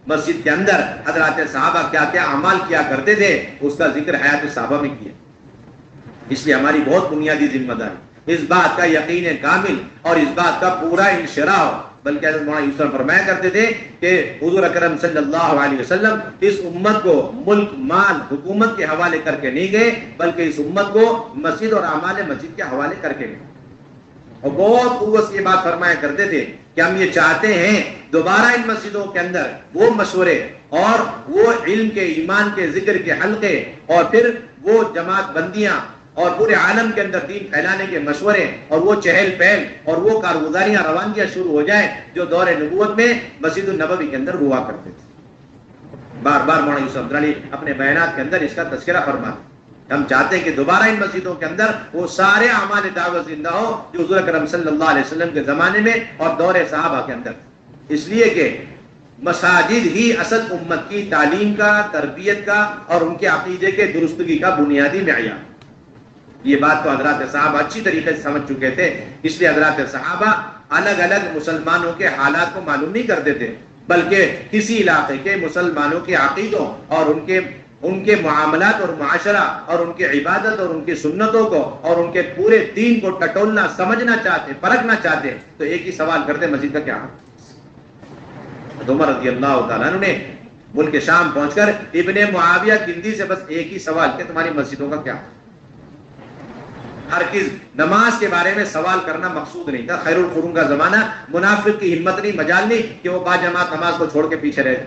مسجد کے اندر حضرات صحابہ کیا کیا اعمال کیا کرتے تھے، اس کا ذکر حیات صحابہ میں کیا. اس لیے ہماری بہت بنیادی ذمہ داری اس بات کا یقین کامل اور اس بات کا پورا انشراح ہو. بلکہ حضرت مولانا یوسف فرمایا کرتے تھے کہ حضور اکرم صلی اللہ علیہ وسلم اس امت کو ملک، مال، حکومت کے حوالے کر کے نہیں گئے، بلکہ اس امت کو مسجد اور اعمال مسجد کے حوالے کر کے گئے. اور بہت قوت سے یہ بات فرمایا کرتے تھے کہ ہم یہ چاہتے ہیں دوبارہ ان مسجدوں کے اندر وہ مشورے اور وہ علم کے، ایمان کے، ذکر کے حلقے اور پھر وہ جماعت بندیاں اور پورے عالم کے اندر دین پھیلانے کے مشورے اور وہ چہل پہل اور وہ کارگزاریاں روانگیاں شروع ہو جائیں جو دور نبوت میں مسجد النبوی کے اندر ہوا کرتے تھے. بار بار مولانا یوسف علی اپنے بیانات کے اندر اس کا تذکرہ فرماتے. ہم چاہتے ہیں کہ دوبارہ ان مسجدوں کے اندر وہ سارے اعمال دعوت زندہ ہو جو حضور اکرم صلی اللہ علیہ وسلم کے زمانے میں اور دور صحابہ کے اندر. اس لیے کہ مساجد ہی اصل امت کی تعلیم کا، تربیت کا اور ان کے عقیدے کے درستگی کا بنیادی معیار. یہ بات تو حضرات صحابہ اچھی طریقے سے سمجھ چکے تھے. اس لیے حضرات صحابہ الگ الگ مسلمانوں کے حالات کو معلوم نہیں کرتے تھے، بلکہ کسی علاقے کے مسلمانوں کے عقیدوں اور ان کے ان کے معاملات اور معاشرہ اور ان کی عبادت اور ان کی سنتوں کو اور ان کے پورے دین کو ٹٹولنا، سمجھنا چاہتے، پرکھنا چاہتے تو ایک ہی سوال کرتے، مسجد کا کیا حال؟ عمر رضی اللہ تعالیٰ عنہ نے ملک شام پہنچ کر ابن معاویہ کندی سے بس ایک ہی سوال کہ تمہاری مسجدوں کا کیا حال؟ ہرگز نماز کے بارے میں سوال کرنا مقصود نہیں تھا. خیر القرون کا زمانہ، منافق کی ہمت نہیں، مجال نہیں کہ وہ با جماعت نماز کو چھوڑ کے پیچھے رہے.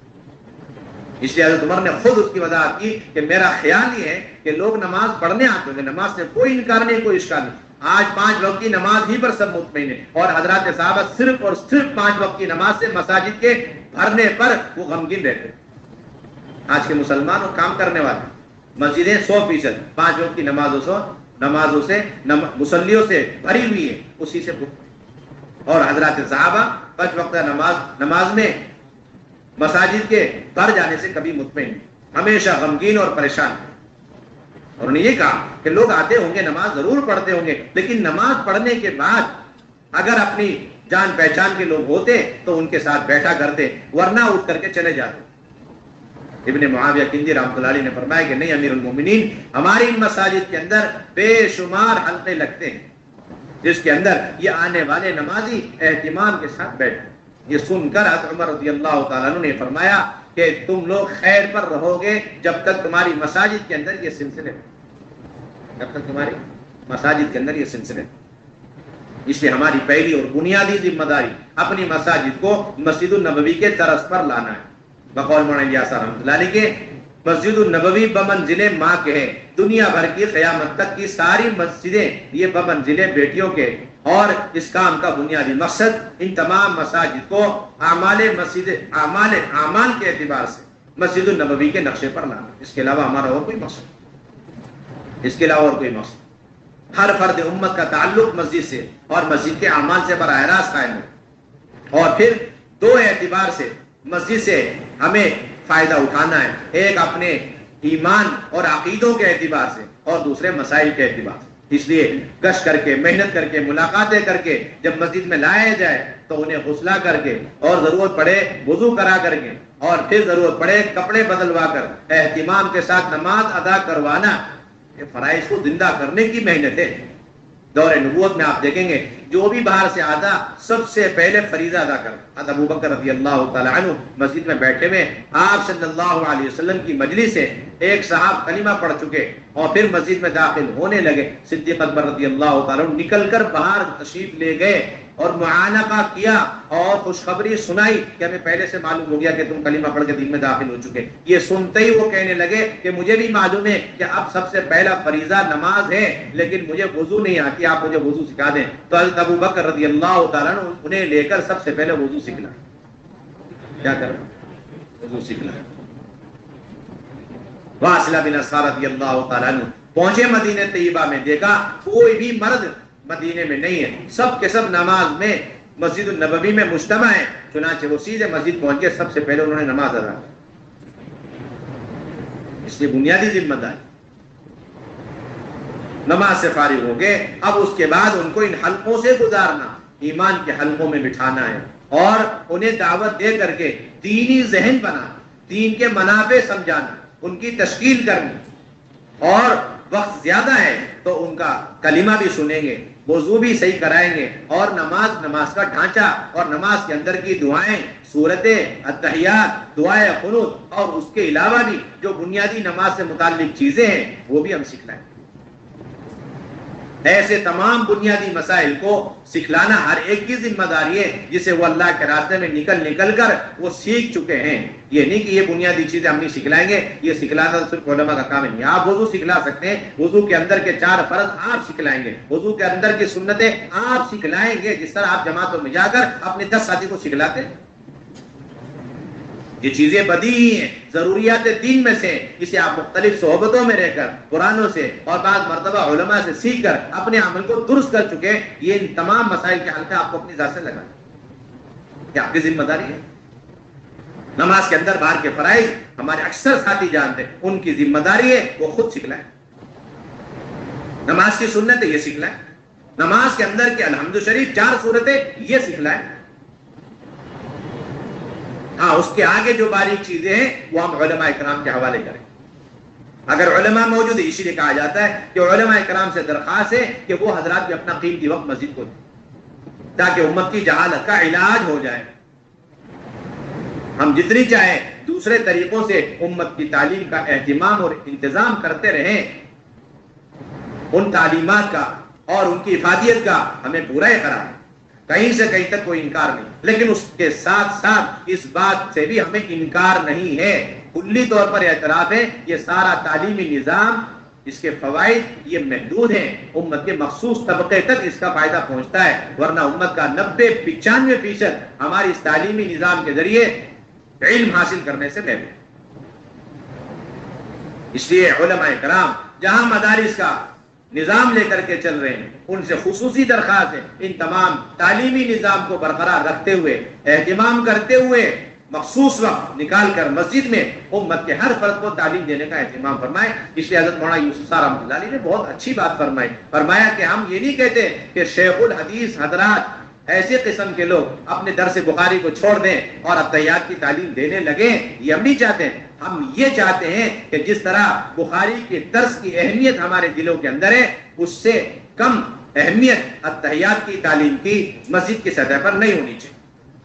اس لیے حضرت عمر نے خود اس کی وضاحت کی کہ میرا خیال یہ ہے کہ لوگ نماز پڑھنے آتے ہیں، نماز سے کوئی انکار نہیں، کوئی اشکال نہیں. آج پانچ وقت کی نماز ہی پر سب مطمئن ہیں اور حضرات صحابہ صرف اور صرف پانچ وقت کی نماز سے مساجد کے بھرنے پر وہ غمگین رہتے. آج کے مسلمان اور کام کرنے والے مسجدیں سو فیصد پانچ وقت کی نمازوں سے نمازوں سے نم... مسلیوں سے بھری ہوئی ہے، اسی سے. اور حضرات صحابہ پانچ وقت نماز نماز میں مساجد کے بھر جانے سے کبھی مطمئن، ہمیشہ غمگین اور پریشان. اور انہوں نے یہ کہا کہ لوگ آتے ہوں گے، نماز ضرور پڑھتے ہوں گے، لیکن نماز پڑھنے کے بعد اگر اپنی جان پہچان کے لوگ ہوتے تو ان کے ساتھ بیٹھا کرتے، ورنہ اٹھ کر کے چلے جاتے. ابن معاویہ کندی رحمۃ اللہ علیہ نے فرمایا کہ نہیں امیر المومنین، ہماری ان مساجد کے اندر بے شمار حلقے لگتے ہیں جس کے اندر یہ آنے والے نمازی اہتمام کے ساتھ بیٹھے. یہ سن کر حضرت عمر رضی اللہ تعالیٰ عنہ نے فرمایا کہ تم لوگ خیر پر رہو گے جب تک تمہاری مساجد کے اندر یہ سلسلے جب تک تمہاری مساجد کے اندر یہ سلسلے. اس لیے ہماری پہلی اور بنیادی ذمہ داری اپنی مساجد کو مسجد النبوی کے طرز پر لانا ہے. بقول مولانا الیاس رحمۃ اللہ علیہ کے مسجد النبوی بمنزل ماں کے ہے. دنیا بھر کی قیامت تک کی ساری مسجدیں یہ بمنزل بیٹیوں کے، اور اس کام کا بنیادی مقصد ان تمام مساجد کو اعمال مسجد اعمال اعمال کے اعتبار سے مسجد النبوی کے نقشے پر لانا. اس کے علاوہ ہمارا اور کوئی مقصد اس کے علاوہ اور کوئی مقصد ہر فرد امت کا تعلق مسجد سے اور مسجد کے اعمال سے براہ راست قائم ہے. اور پھر دو اعتبار سے مسجد سے ہمیں فائدہ اٹھانا ہے، ایک اپنے ایمان اور عقیدوں کے اعتبار سے اور دوسرے مسائل کے اعتبار سے. اس لیے گشت کر کے، محنت کر کے، ملاقاتیں کر کے جب مسجد میں لایا جائے تو انہیں غسلہ کر کے اور ضرورت پڑے وضو کرا کر کے اور پھر ضرورت پڑے کپڑے بدلوا کر اہتمام کے ساتھ نماز ادا کروانا، یہ فرائض کو زندہ کرنے کی محنت ہے. دور نبوت میں آپ دیکھیں گے جو بھی باہر سے آتا سب سے پہلے فریضہ ادا کرتا. ابو بکر رضی اللہ تعالی عنہ مسجد میں بیٹھے ہوئے، آپ صلی اللہ علیہ وسلم کی مجلس سے ایک صاحب کلمہ پڑھ چکے اور پھر مسجد میں داخل ہونے لگے. صدیق اکبر رضی اللہ تعالی عنہ نکل کر باہر تشریف لے گئے اور معانقہ کیا اور خوشخبری سنائی کہ ہمیں پہلے سے معلوم ہو گیا کہ تم کلمہ پڑھ کے دین میں داخل ہو چکے. یہ سنتے ہی وہ کہنے لگے کہ مجھے بھی معلوم ہے کہ اب سب سے پہلا فریضہ نماز ہے، لیکن مجھے وضو نہیں آتی، آپ مجھے وضو سکھا دیں. تو حضرت ابو بکر رضی اللہ تعالیٰ عنہ انہیں لے کر سب سے پہلے وضو سکھلا. کیا کر وضو سکھلا. واصلہ بن اسفار رضی اللہ تعالیٰ عنہ پہنچے مدینہ طیبہ میں، دیکھا کوئی بھی مرد مدینے میں نہیں ہے، سب کے سب نماز میں مسجد النبوی میں مجتمع ہے. چنانچہ وہ سیدھے مسجد پہنچ کے سب سے پہلے انہوں نے نماز ادا کی. اس لیے بنیادی ذمہ داری نماز سے فارغ ہو گئے. اب اس کے بعد ان کو ان حلقوں سے گزارنا، ایمان کے حلقوں میں بٹھانا ہے، اور انہیں دعوت دے کر کے دینی ذہن بنانا، دین کے منافع سمجھانا، ان کی تشکیل کرنی، اور وقت زیادہ ہے تو ان کا کلمہ بھی سنیں گے، وضو بھی صحیح کرائیں گے، اور نماز نماز کا ڈھانچہ اور نماز کے اندر کی دعائیں، سورتیں، اتحیات، دعائیں قنوت، اور اس کے علاوہ بھی جو بنیادی نماز سے متعلق چیزیں ہیں وہ بھی ہم سکھلائیں۔ ایسے تمام بنیادی مسائل کو سکھلانا ہر ایک کی ذمہ داری ہے، جسے وہ اللہ کے راستے میں نکل نکل کر وہ سیکھ چکے ہیں۔ یہ نہیں کہ یہ بنیادی چیزیں ہم نہیں سکھلائیں گے، یہ سکھلانا صرف علماء کا کام نہیں۔ آپ وضو سکھلا سکتے ہیں، وضو کے اندر کے چار فرض آپ سکھلائیں گے، وضو کے اندر کی سنتیں آپ سکھلائیں گے، جس طرح آپ جماعتوں میں جا کر اپنے دس ساتھی کو سکھلاتے ہیں۔ یہ چیزیں بدیہی ہیں، ضروریات دین میں سے، جسے آپ مختلف صحبتوں میں رہ کر، قرآنوں سے اور بعض مرتبہ علماء سے سیکھ کر اپنے عمل کو درست کر چکے ہیں۔ یہ ان تمام مسائل کے حل پہ آپ کو اپنی ذات سے لگانا، یہ آپ کی ذمہ داری ہے۔ نماز کے اندر باہر کے فرائض ہمارے اکثر ساتھی جانتے ہیں، ان کی ذمہ داری ہے وہ خود سکھلائیں۔ نماز کی سنت ہے یہ سکھلائیں، نماز کے اندر کے الحمد شریف چار صورتیں یہ سکھلائیں۔ ہاں اس کے آگے جو باریک چیزیں ہیں وہ ہم علماء اکرام کے حوالے کریں۔ اگر علماء موجود ہے، اسی لیے کہا جاتا ہے کہ علماء اکرام سے درخواست ہے کہ وہ حضرات بھی اپنا قیمتی وقت مسجد کو دیں، تاکہ امت کی جہالت کا علاج ہو جائے۔ ہم جتنی چاہیں دوسرے طریقوں سے امت کی تعلیم کا اہتمام اور انتظام کرتے رہیں، ان تعلیمات کا اور ان کی افادیت کا ہمیں پورا اقرار ہے، کہیں سے کہیں تک کوئی انکار نہیں، لیکن اس کے ساتھ ساتھ اس بات سے بھی ہمیں انکار نہیں ہے، کلی طور پر اعتراف ہے، یہ سارا تعلیمی نظام، اس کے فوائد یہ محدود ہیں، امت کے مخصوص طبقے تک اس کا فائدہ پہنچتا ہے، ورنہ امت کا نبے پچانوے فیصد ہماری اس تعلیمی نظام کے ذریعے علم حاصل کرنے سے محروم۔ اس لیے علماء کرام جہاں مدارس کا نظام لے کر کے چل رہے ہیں، ان سے خصوصی درخواست ہے ان تمام تعلیمی نظام کو برقرار رکھتے ہوئے، اہتمام کرتے ہوئے، مخصوص وقت نکال کر مسجد میں امت کے ہر فرد کو تعلیم دینے کا اہتمام فرمائے۔ اس لیے حضرت مولانا یوسف صاحب رحمۃ اللہ علیہ نے بہت اچھی بات فرمائی، فرمایا کہ ہم یہ نہیں کہتے کہ شیخ الحدیث حضرات ایسے قسم کے لوگ اپنے درس بخاری کو چھوڑ دیں اور اتحیات کی تعلیم دینے لگیں، یہ ہم نہیں چاہتے ہیں۔ ہم یہ چاہتے ہیں کہ جس طرح بخاری کے درس کی اہمیت ہمارے دلوں کے اندر ہے، اس سے کم اہمیت اتحیات کی تعلیم کی مسجد کی سطح پر نہیں ہونی چاہیے۔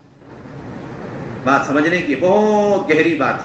بات سمجھنے کی بہت گہری بات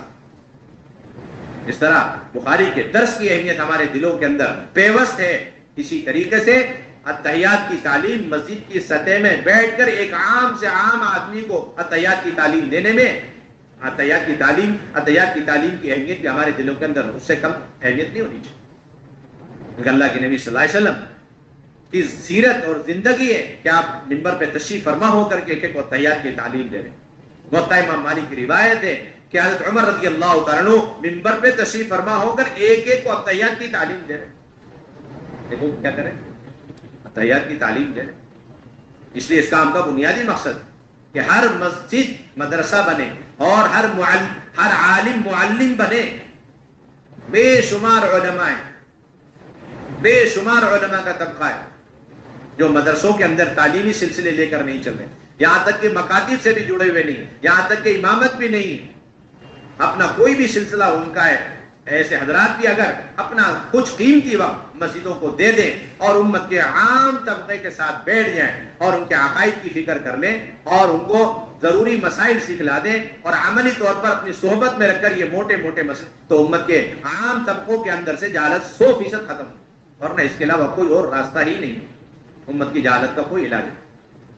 ہے۔ اس طرح بخاری کے درس کی اہمیت ہمارے دلوں کے اندر پیوست ہے، اسی طریقے سے اتحیات کی تعلیم مسجد کی سطح میں بیٹھ کر ایک عام سے عام آدمی کو اتحیات کی تعلیم دینے میں، اتحیات کی تعلیم اتحیات کی تعلیم کی اہمیت بھی ہمارے دلوں کے اندر اس سے کم اہمیت نہیں ہونی چاہیے۔ اللہ کے نبی صلی اللہ علیہ وسلم کی سیرت اور زندگی ہے کہ آپ منبر پہ تشریف فرما ہو کر کے ایک ایک کو اتحیات کی تعلیم دے رہے ہیں۔ موطا امام مالک کی روایت ہے کہ حضرت عمر رضی اللہ تعالیٰ عنہ منبر پہ تشریف فرما ہو کر ایک ایک کو اتحیات کی تعلیم دے رہے ہیں۔ دیکھو کیا کریں، اتحیات کی تعلیم دے رہے ہیں۔ اس لیے اس کام کا بنیادی مقصد کہ ہر مسجد مدرسہ بنے اور ہر معلم ہر عالم معلم بنے۔ بے شمار علماء ہیں، بے شمار علماء کا طبقہ ہے جو مدرسوں کے اندر تعلیمی سلسلے لے کر نہیں چل رہے، یہاں تک کہ مکاتب سے بھی جڑے ہوئے نہیں، یہاں تک کہ امامت بھی نہیں، اپنا کوئی بھی سلسلہ ان کا ہے۔ ایسے حضرات بھی اگر اپنا کچھ قیمتی وقت مسجدوں کو دے دیں اور امت کے عام طبقے کے ساتھ بیٹھ جائیں اور ان کے عقائد کی فکر کر لیں اور ان کو ضروری مسائل سکھلا دیں اور عملی طور پر اپنی صحبت میں رکھ کر یہ موٹے موٹے مسئلے، تو امت کے عام طبقوں کے اندر سے جہالت سو فیصد ختم ہو، ورنہ اس کے علاوہ کوئی اور راستہ ہی نہیں، امت کی جہالت کا کوئی علاج نہیں۔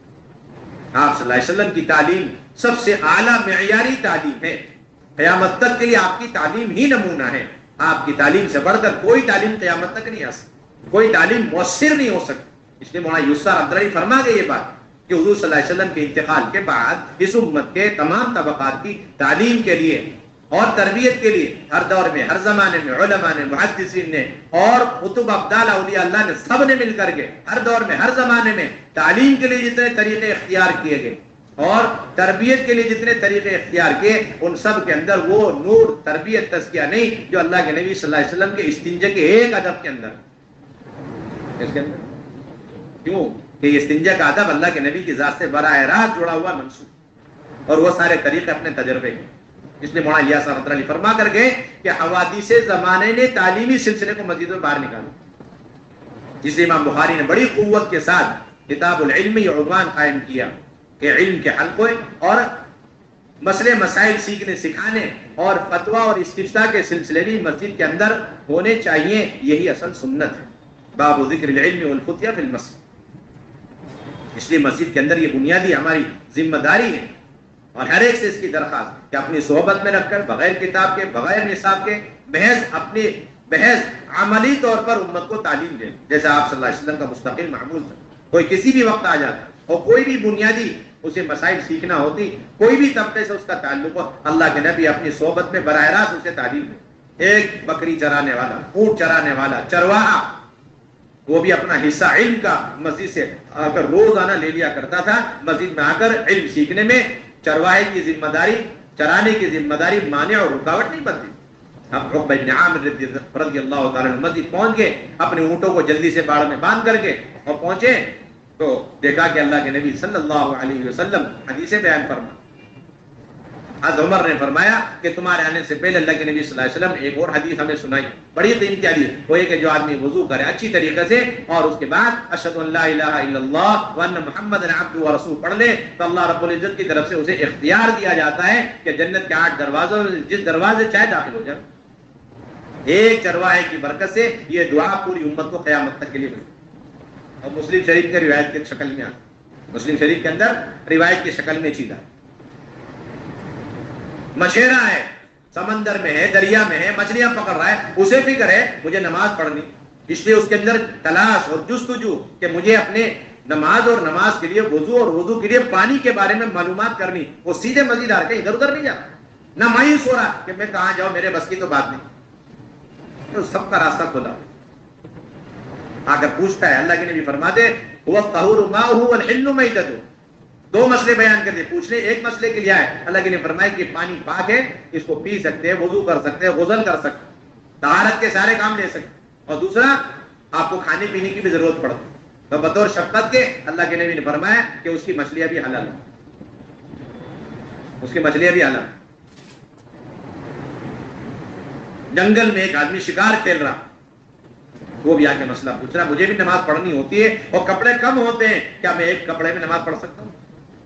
آپ صلی اللہ علیہ وسلم کی تعلیم سب سے اعلیٰ معیاری تعلیم ہے، قیامت تک کے لیے آپ کی تعلیم ہی نمونہ ہے۔ آپ کی تعلیم سے بڑھ کر کوئی تعلیم قیامت تک نہیں آ سکتی، کوئی تعلیم مؤثر نہیں ہو سکتی۔ اس لیے مولانا یوسف رحمۃ اللہ فرما گئے یہ بات کہ حضور صلی اللہ علیہ وسلم کے انتقال کے بعد اس امت کے تمام طبقات کی تعلیم کے لیے اور تربیت کے لیے ہر دور میں، ہر زمانے میں علماء نے، محدثین نے اور قطب ابدال اولیاء اللہ نے، سب نے مل کر کے ہر دور میں، ہر زمانے میں تعلیم کے لیے جتنے طریقے اختیار کیے گئے اور تربیت کے لیے جتنے طریقے اختیار کیے، ان سب کے اندر وہ نور، تربیت، تزکیہ نہیں جو اللہ کے نبی صلی اللہ علیہ وسلم کے استنجا کے ایک ادب کے اندر۔ اس کے اندر کیوں کہ یہ استنجا کا ادب اللہ کے نبی کی ذات سے براہ راست جڑا ہوا منسوب، اور وہ سارے طریقے اپنے تجربے کے. اس لیے مولانا الیاس رحمۃ اللہ علیہ فرما کر گئے کہ حوادث زمانے نے تعلیمی سلسلے کو مسجد میں باہر نکالا. جس لیے امام بخاری نے بڑی قوت کے ساتھ کتاب العلم یہ عنوان قائم کیا کہ علم کے حلقے اور مسئلے مسائل سیکھنے سکھانے اور فتویٰ اور استفتاء کے سلسلے بھی مسجد کے اندر ہونے چاہیے. یہی اصل سنت ہے. باب ذکر العلم والفتیہ فی المسجد. اس لیے مسجد کے اندر یہ بنیادی ہماری ذمہ داری ہے اور ہر ایک سے اس کی درخواست کہ اپنی صحبت میں رکھ کر بغیر کتاب کے بغیر نصاب کے محض اپنی محض عملی طور پر امت کو تعلیم دیں. جیسا آپ صلی اللہ علیہ وسلم کا مستقل معمول تھا. کوئی کسی بھی وقت آ جاتا اور کوئی بھی بنیادی اسے مسائل سیکھنا ہوتی, کوئی بھی طبقے سے اس کا تعلق ہو, اللہ کے نبی اپنی صحبت میں براہ راست اسے تعلیم دیں. ایک بکری چرانے والا, اونٹ چرانے والا, چرواہا, وہ بھی اپنا حصہ علم کا مسجد سے آ کر روزانہ لے لیا کرتا تھا. مسجد میں آ کر علم سیکھنے میں چرواہے کی ذمہ داری, چرانے کی ذمہ داری مانع اور رکاوٹ نہیں بنتی. اب عقبہ بن عامر رضی اللہ تعالیٰ عنہ مسجد پہنچ گئے, اپنے اونٹوں کو جلدی سے باڑ میں باندھ کر کے اور پہنچے تو دیکھا کہ اللہ کے نبی صلی اللہ علیہ وسلم حدیث بیان فرما. حضرت عمر نے فرمایا کہ تمہارے آنے سے پہلے اللہ کے نبی صلی اللہ علیہ وسلم ایک اور حدیث ہمیں سنائی, بڑی قیمتی حدیث. وہ یہ کہ جو آدمی وضو کرے اچھی طریقے سے اور اس کے بعد اشہد ان لا الہ الا اللہ وان محمد عبدہ ورسولہ پڑھ لے تو اللہ رب العزت کی طرف سے اسے اختیار دیا جاتا ہے کہ جنت کے آٹھ دروازوں جس دروازے چاہے داخل ہو جائے. ایک چرواہے کی برکت سے یہ دعا پوری امت کو قیامت تک کے لیے ملے. اور مسلم شریف کے روایت کی شکل میں آتا, مسلم شریف کے اندر روایت کی شکل میں چیزا مچھیرا ہے, سمندر میں ہے, دریا میں ہے, مچھلیاں پکڑ رہا ہے, اسے فکر ہے مجھے نماز پڑھنی, اس لیے اس کے اندر تلاش اور جستجو کہ مجھے اپنے نماز اور نماز کے لیے وضو اور وضو کے لیے پانی کے بارے میں معلومات کرنی. وہ سیدھے مسجد آ کے ادھر ادھر نہیں جاتا, نہ مایوس ہو رہا کہ میں کہاں جاؤں, میرے بس کی تو بات نہیں. تو سب کا راستہ کھلا آ کر پوچھتا ہے. اللہ کے نبی فرماتے هو الطهور ماؤه والحل میتته. دو مسئلے بیان کر دے, پوچھنے ایک مسئلے کے لیے آئے. اللہ کے نبی فرمائے کہ پانی پاک ہے, اس کو پی سکتے ہیں, وضو کر سکتے ہیں, غسل کر سکتے ہیں, طہارت کے سارے کام لے سکتے ہیں. اور دوسرا آپ کو کھانے پینے کی بھی ضرورت پڑتی ہے تو بطور شفقت کے اللہ کے نبی نے فرمایا کہ اس کی مچھلیاں بھی حلال ہیں, اس کی مچھلیاں بھی حلال. جنگل میں ایک آدمی شکار کھیل رہا, وہ بھی آ کے مسئلہ پوچھ رہا, مجھے بھی نماز پڑھنی ہوتی ہے اور کپڑے کم ہوتے ہیں, کیا میں ایک کپڑے میں نماز پڑھ سکتا ہوں؟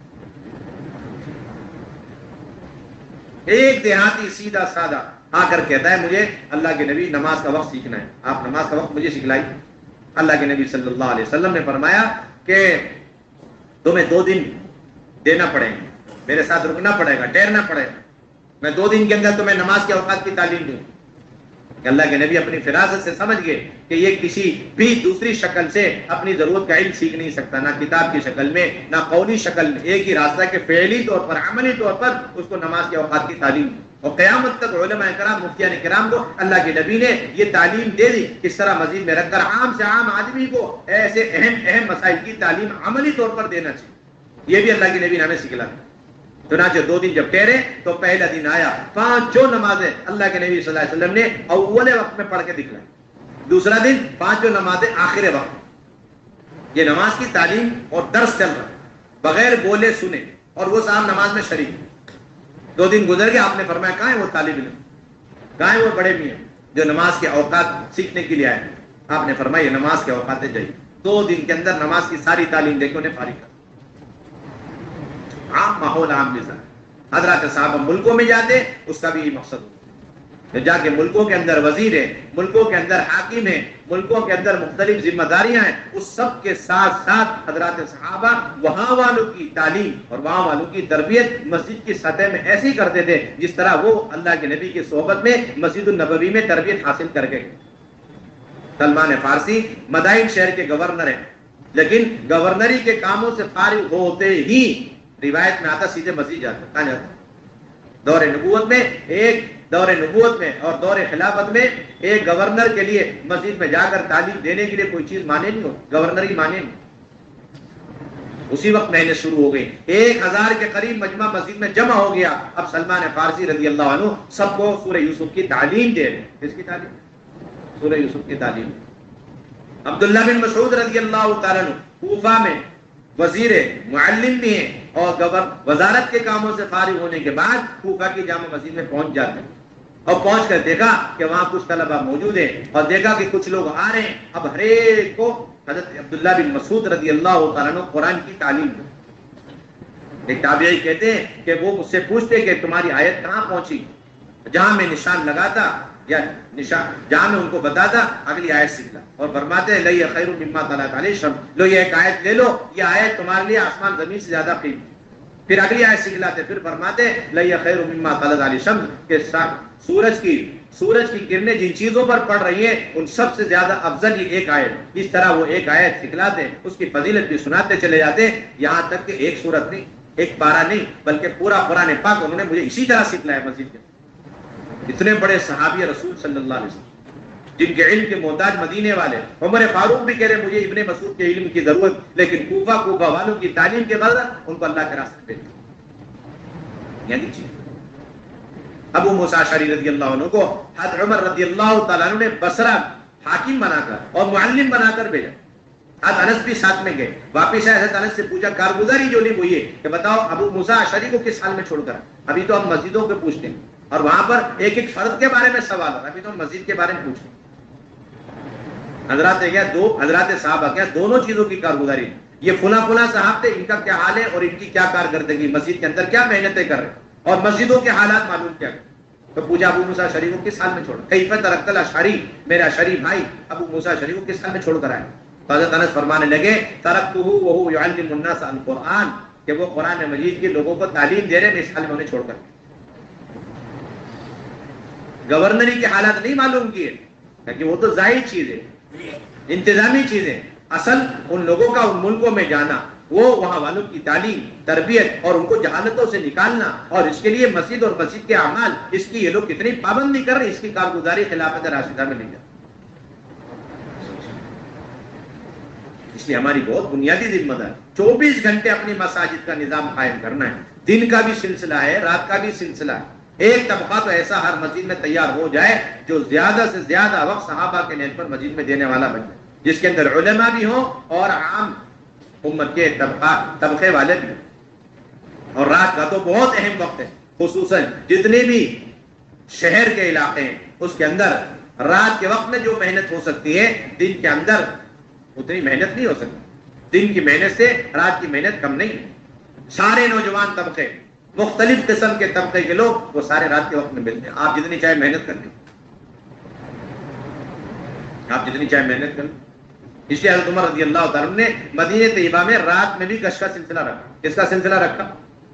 ایک دیہاتی سیدھا سادہ آ کر کہتا ہے مجھے اللہ کے نبی نماز کا وقت سیکھنا ہے, آپ نماز کا وقت مجھے سکھلائی. اللہ کے نبی صلی اللہ علیہ وسلم نے فرمایا کہ تمہیں دو دن دینا پڑے گا, میرے ساتھ رکنا پڑے گا, ٹھہرنا پڑے گا, میں دو دن کے اندر تمہیں نماز کے اوقات کی تعلیم دوں. اللہ کے نبی اپنی فراست سے سمجھ گئے کہ یہ کسی بھی دوسری شکل سے اپنی ضرورت کا علم سیکھ نہیں سکتا, نہ کتاب کی شکل میں نہ قولی شکل میں. ایک ہی راستہ کہ فعلی طور پر عملی طور پر اس کو نماز کے اوقات کی تعلیم. اور قیامت تک علماء کرام مفتیان کرام کو اللہ کے نبی نے یہ تعلیم دے دی کس طرح مسجد میں رکھ کر عام سے عام آدمی کو ایسے اہم اہم مسائل کی تعلیم عملی طور پر دینا چاہیے. یہ بھی اللہ کے نبی نے ہمیں سکھلا. چنانچہ دو دن جب ٹھہرے تو پہلا دن آیا, پانچوں نمازیں اللہ کے نبی صلی اللہ علیہ وسلم نے اول وقت میں پڑھ کے دکھلائی. دوسرا دن پانچوں نمازیں آخر وقت. یہ نماز کی تعلیم اور درس چل رہا ہے بغیر بولے سنے, اور وہ صاحب نماز میں شریک. دو دن گزر گئے, آپ نے فرمایا کہاں ہے وہ طالب علم, کہاں ہے وہ بڑے میاں جو نماز کے اوقات سیکھنے کے لیے آئے؟ آپ نے فرمایا نماز کے اوقات جائیے. دو دن کے اندر نماز کی ساری تعلیم دے کے انہیں فارغ کر. عام ماحول, عام مزاج. حضرات صاحب ملکوں میں جاتے اس کا بھی مقصد ہوتا ہے, جا کے ملکوں کے اندر وزیر ہے, ملکوں کے اندر حاکم ہے, ملکوں کے اندر مختلف ذمہ داریاں ہیں, اس سب کے ساتھ ساتھ حضرات صحابہ وہاں والوں کی تعلیم اور وہاں والوں کی تربیت مسجد کی سطح میں ایسے ہی کرتے تھے جس طرح وہ اللہ کے نبی کی صحبت میں مسجد النبوی میں تربیت حاصل کر گئے. سلمان فارسی مدائن شہر کے گورنر ہیں, لیکن گورنری کے کاموں سے فارغ ہوتے ہی روایت میں آتا سیدھے مسجد جاتا. کہاں جاتا؟ دور نبوت میں ایک دور نبوت میں اور دور خلافت میں ایک گورنر کے لیے مسجد میں جا کر تعلیم دینے کے لیے کوئی چیز مانے نہیں ہو, گورنر ہی مانے نہیں. اسی وقت محنت شروع ہو گئی. ایک ہزار کے قریب مجمع مسجد میں جمع ہو گیا. اب سلمان فارسی رضی اللہ عنہ سب کو سورہ یوسف کی تعلیم دے رہے ہیں. کس کی تعلیم؟ سورہ یوسف کی تعلیم. عبداللہ بن مسعود رضی اللہ تعالیٰ عنہ کوفہ میں وزیر معلم بھی ہیں, اور گورنر وزارت کے کاموں سے فارغ ہونے کے بعد کوفہ کی جامع مسجد میں پہنچ جاتے ہیں اور پہنچ کر دیکھا کہ وہاں کچھ طلبہ موجود ہیں اور دیکھا کہ کچھ لوگ آ رہے ہیں. اب ہر ایک کو حضرت عبداللہ بن مسعود رضی اللہ تعالیٰ عنہ قرآن کی تعلیم دی. ایک تابعی کہتے ہیں کہ وہ مجھ سے پوچھتے کہ تمہاری آیت کہاں پہنچی, جہاں میں نشان لگاتا یا نشان جہاں میں ان کو بتاتا اگلی آیت سکھلا اور فرماتے ہیں لئی خیر مما طلعت علیہ الشمس, لو یہ ایک آیت لے لو, یہ آیت تمہارے لیے آسمان زمین سے زیادہ قیمتی. پھر اگلی آیت سکھلاتے, پھر فرماتے لئی خیر مما طلعت علیہ الشمس کہ سورج کی سورج کی کرنیں جن چیزوں پر پڑ رہی ہیں ان سب سے زیادہ افضل یہ ایک آیت. اس طرح وہ ایک آیت سکھلاتے, اس کی فضیلت بھی سناتے چلے جاتے, یہاں تک کہ ایک سورت نہیں, ایک پارہ نہیں, بلکہ پورا قرآن پاک انہوں نے مجھے اسی طرح سکھلایا مسجد کے. اتنے بڑے صحابی رسول صلی اللہ علیہ وسلم جن کے علم کے محتاج مدینے والے. عمر فاروق بھی کہہ رہے مجھے ابن مسعود کے علم کی ضرورت, لیکن کوفہ کوفہ والوں کی تعلیم کے بعد ان کو اللہ کے راستے پہ. یعنی چیز ابو موسیٰ اشعری رضی اللہ عنہ کو حضرت عمر رضی اللہ تعالیٰ عنہ نے بصرہ حاکم بنا کر اور معلم بنا کر بھیجا. حضرت انس بھی ساتھ میں گئے. واپس آئے, حضرت انس سے پوچھا کارگزاری جو لی وہ یہ کہ بتاؤ ابو موسیٰ اشعری کو کس حال میں چھوڑ کر. ابھی تو ہم مسجدوں پہ پوچھتے ہیں اور وہاں پر ایک ایک فرد کے بارے میں سوال ہے, ابھی تو ہم مسجد کے بارے میں پوچھتے ہیں. حضرات کیا دو حضرات صحابہ کیا دونوں چیزوں کی کارگزاری. یہ فلاں فلاں صاحب تھے, ان کا کیا حال ہے اور ان کی کیا کارکردگی, مسجد کے اندر کیا محنتیں کر رہے ہیں اور مسجدوں کے حالات معلوم کیا کریں. تو پوچھا ابو موسیٰ اشعری کو کس حال میں چھوڑا, کیف ترکت الاشعری, میرا اشعری بھائی ابو موسیٰ اشعری کو کس حال میں چھوڑ کر آئے. حضرت انس فرمانے لگے ترکتہ وہو یعلم الناس القرآن, کہ وہ قرآن مجید کے لوگوں کو تعلیم دے رہے ہیں, اس حال میں انہیں چھوڑ کر. گورنری کے حالات نہیں معلوم کیے کہ وہ تو ظاہر چیز ہے, انتظامی چیز ہے. اصل ان لوگوں کا ان ملکوں میں جانا, وہ وہاں والوں کی تعلیم تربیت اور ان کو جہالتوں سے نکالنا, اور اس کے لیے مسجد اور مسجد کے اعمال اس کی یہ لوگ کتنی پابندی کر رہے ہیں, اس کی کارگزاری خلافت راشدہ میں نہیں جاتی. اس لیے ہماری بہت بنیادی ذمہ داری چوبیس گھنٹے اپنی مساجد کا نظام قائم کرنا ہے. دن کا بھی سلسلہ ہے, رات کا بھی سلسلہ ہے. ایک طبقہ تو ایسا ہر مسجد میں تیار ہو جائے جو زیادہ سے زیادہ وقت صحابہ کے نیز پر مسجد میں دینے والا بن جائے, جس کے اندر علماء بھی ہوں اور عام امت کے طبقہ طبقے والے بھی. اور رات کا تو بہت اہم وقت ہے, خصوصاً جتنے بھی شہر کے علاقے ہیں اس کے اندر رات کے وقت میں جو محنت ہو سکتی ہے دن کے اندر اتنی محنت نہیں ہو سکتی. دن کی محنت سے رات کی محنت کم نہیں ہے. سارے نوجوان طبقے, مختلف قسم کے طبقے کے لوگ وہ سارے رات کے وقت میں ملتے ہیں. آپ جتنی چاہے محنت کر لیں, آپ جتنی چاہے محنت کر لیں. اس لیے حضرت عمر رضی اللہ تعالیٰ نے مدینہ طیبہ میں رات میں بھی گشت کا سلسلہ رکھا. کس کا سلسلہ رکھا؟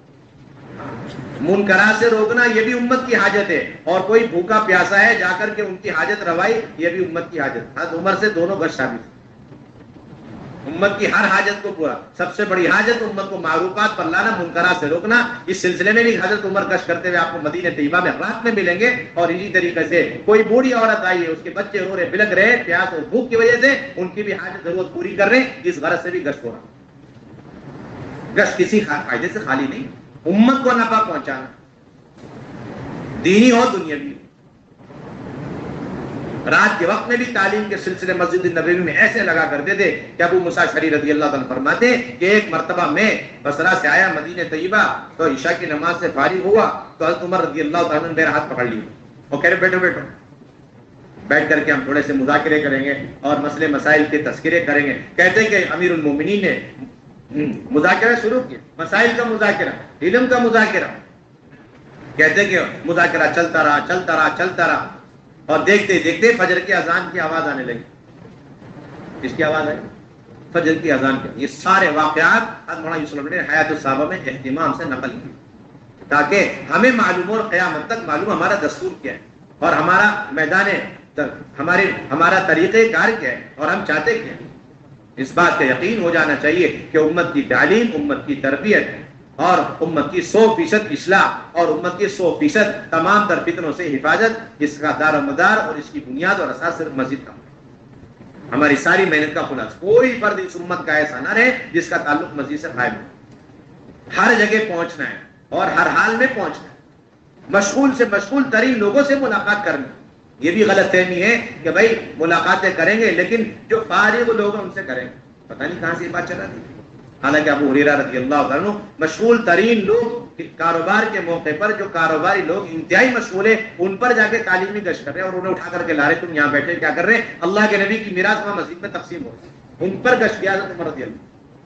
منکرات سے روکنا یہ بھی امت کی حاجت ہے, اور کوئی بھوکا پیاسا ہے جا کر کے ان کی حاجت روائی یہ بھی امت کی حاجت. حضرت عمر سے دونوں گشت ثابت ہے. امت کی ہر حاجت کو پورا, سب سے بڑی حاجت امت کو معروفات پر لانا, منکرات سے روکنا. اس سلسلے میں بھی حضرت عمر گشت کرتے ہوئے آپ کو مدینہ طیبہ میں رات میں ملیں گے. اور اسی طریقے سے کوئی بوڑھی عورت آئی ہے, اس کے بچے رو رہے بلک رہے پیاس اور بھوک کی وجہ سے, ان کی بھی حاجت ضرورت پوری کر رہے ہیں. اس غرض سے بھی گشت ہو رہا. گشت کسی فائدے سے خالی نہیں, امت کو نفع پہنچانا, دینی ہو دنیاوی. رات کے وقت میں بھی تعلیم کے سلسلے مسجد نبوی میں ایسے لگا کرتے تھے کہ ابو موسیٰ اشعری رضی اللہ تعالیٰ فرماتے کہ ایک مرتبہ میں بصرہ سے آیا مدینہ طیبہ, تو عشاء کی نماز سے فارغ ہوا تو حضرت عمر رضی اللہ تعالیٰ نے میرا ہاتھ پکڑ لیا اور کہہ رہے بیٹھو بیٹھو, بیٹھ کر کے ہم تھوڑے سے مذاکرے کریں گے اور مسئلے مسائل کے تذکرے کریں گے. کہتے کہ امیر المومنین نے مذاکرہ شروع کیا, مسائل کا مذاکرہ, علم کا مذاکرہ. کہتے کہ مذاکرہ چلتا رہا چلتا رہا چلتا رہا اور دیکھتے دیکھتے فجر کی اذان کی آواز آنے لگی. کس کی آواز آئی؟ فجر کی اذان کی. یہ سارے واقعات حضرت مولانا یوسف نے حیات الصحابہ میں اہتمام سے نقل کی تاکہ ہمیں معلوم ہو اور قیامت تک معلوم ہمارا دستور کیا ہے اور ہمارا میدان ہمارے ہمارا طریقہ کار کیا ہے اور ہم چاہتے کیا ہیں. اس بات کا یقین ہو جانا چاہیے کہ امت کی تعلیم, امت کی تربیت اور امت کی سو فیصد اصلاح اور امت کی سو فیصد تمام تر فتنوں سے حفاظت, اس کا دار و مدار اور اس کی بنیاد اور اساس صرف مسجد کا. ہماری ساری محنت کا خلاصہ, کوئی فرد اس امت کا ایسا نہ رہے جس کا تعلق مسجد سے قائم ہو. ہر جگہ پہنچنا ہے اور ہر حال میں پہنچنا ہے. مشغول سے مشغول ترین لوگوں سے ملاقات کرنی. یہ بھی غلط فہمی ہے کہ بھائی ملاقاتیں کریں گے لیکن جو فارغ لوگ ہیں ان سے کریں گے. پتہ نہیں کہاں سے یہ بات چلا دی. حالانکہ ابو ہریرہ رضی اللہ عنہ مشغول ترین لوگ کاروبار کے موقع پر، جو کاروباری لوگ انتہائی مشغول ہیں، ان پر جا کے تعلیمی گشت کر رہے ہیں اور انہیں اٹھا کر کے لا رہے، تم یہاں بیٹھے کیا کر رہے ہیں؟ اللہ کے نبی کی میراث وہاں مسجد میں تقسیم ہو رہی ہے، ان پر گشت کیا حضرت عمر رضی اللہ۔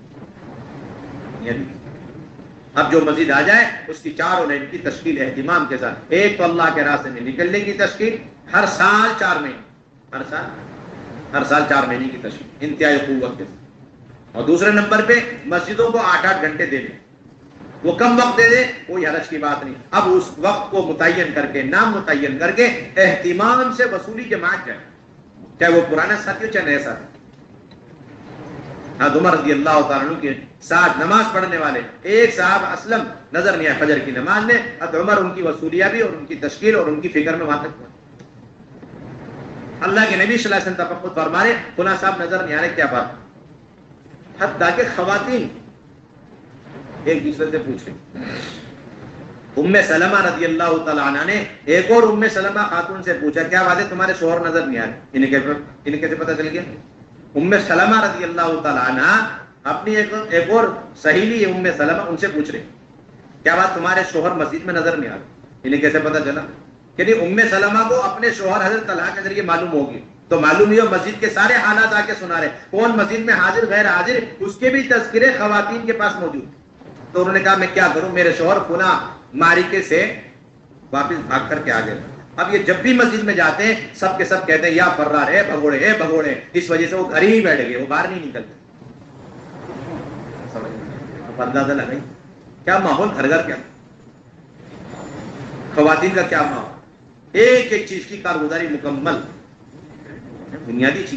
اب جو مسجد آ جائے اس کی چاروں لائن کی تشکیل اہتمام کے ساتھ، ایک تو اللہ کے راستے میں نکلنے کی تشکیل، ہر سال چار مہینے ہر سال ہر سال چار مہینے کی تشکیل انتہائی قوت کے ساتھ، اور دوسرے نمبر پہ مسجدوں کو آٹھ آٹھ گھنٹے دے دیں، وہ کم وقت دے دے کوئی حرج کی بات نہیں، اب اس وقت کو متعین کر کے، نام متعین کر کے اہتمام سے وصولی جماعت جائے، چاہے وہ پرانا ساتھی ہو چاہے نئے ساتھی۔ حضرت عمر رضی اللہ تعالیٰ عنہ کے ساتھ نماز پڑھنے والے ایک صاحب اسلم نظر نہیں آئے فجر کی نماز میں، حضرت عمر ان کی وصولیہ بھی اور ان کی تشکیل اور ان کی فکر میں وہاں تک پہنچے۔ اللہ کے نبی صلی اللہ علیہ وسلم تفقد فرما رہے فلاں صاحب نظر نہیں آ رہے، کیا بات؟ حتیٰ کہ خواتین ایک دوسرے سے پوچھ رہی۔ ام سلمہ رضی اللہ تعالیٰ عنہ نے ایک اور ام سلمہ خاتون سے پوچھا، کیا بات ہے تمہارے شوہر نظر نہیں آ رہے؟ انہیں کیسے انہیں کیسے پتہ چل گیا؟ ام سلمہ رضی اللہ تعالیٰ عنہ اپنی ایک ایک اور سہیلی ہے ام سلمہ، ان سے پوچھ رہے کیا بات تمہارے شوہر مسجد میں نظر نہیں آ رہے؟ انہیں کیسے پتہ چلا؟ کہ ام سلمہ کو اپنے شوہر حضرت طلحہ کے ذریعے معلوم ہوگی، تو معلوم ہی ہو مسجد کے سارے حالات آ کے سنا رہے، کون مسجد میں حاضر غیر حاضر اس کے بھی تذکرے خواتین کے پاس موجود۔ تو انہوں نے کہا میں کیا کروں، میرے شوہر فلاں معرکے سے واپس بھاگ کر کے آ گئے۔ اب یہ جب بھی مسجد میں جاتے ہیں سب کے سب کہتے ہیں یا فرار ہے بھگوڑے ہے بھگوڑے، اس وجہ سے وہ گھر ہی بیٹھ گئے، وہ باہر نہیں نکلتے۔ اندازہ لگائی کیا ماحول گھر گھر، کیا خواتین کا کیا ماحول، ایک ایک چیز کی کارگزاری مکمل بنیادی چیز،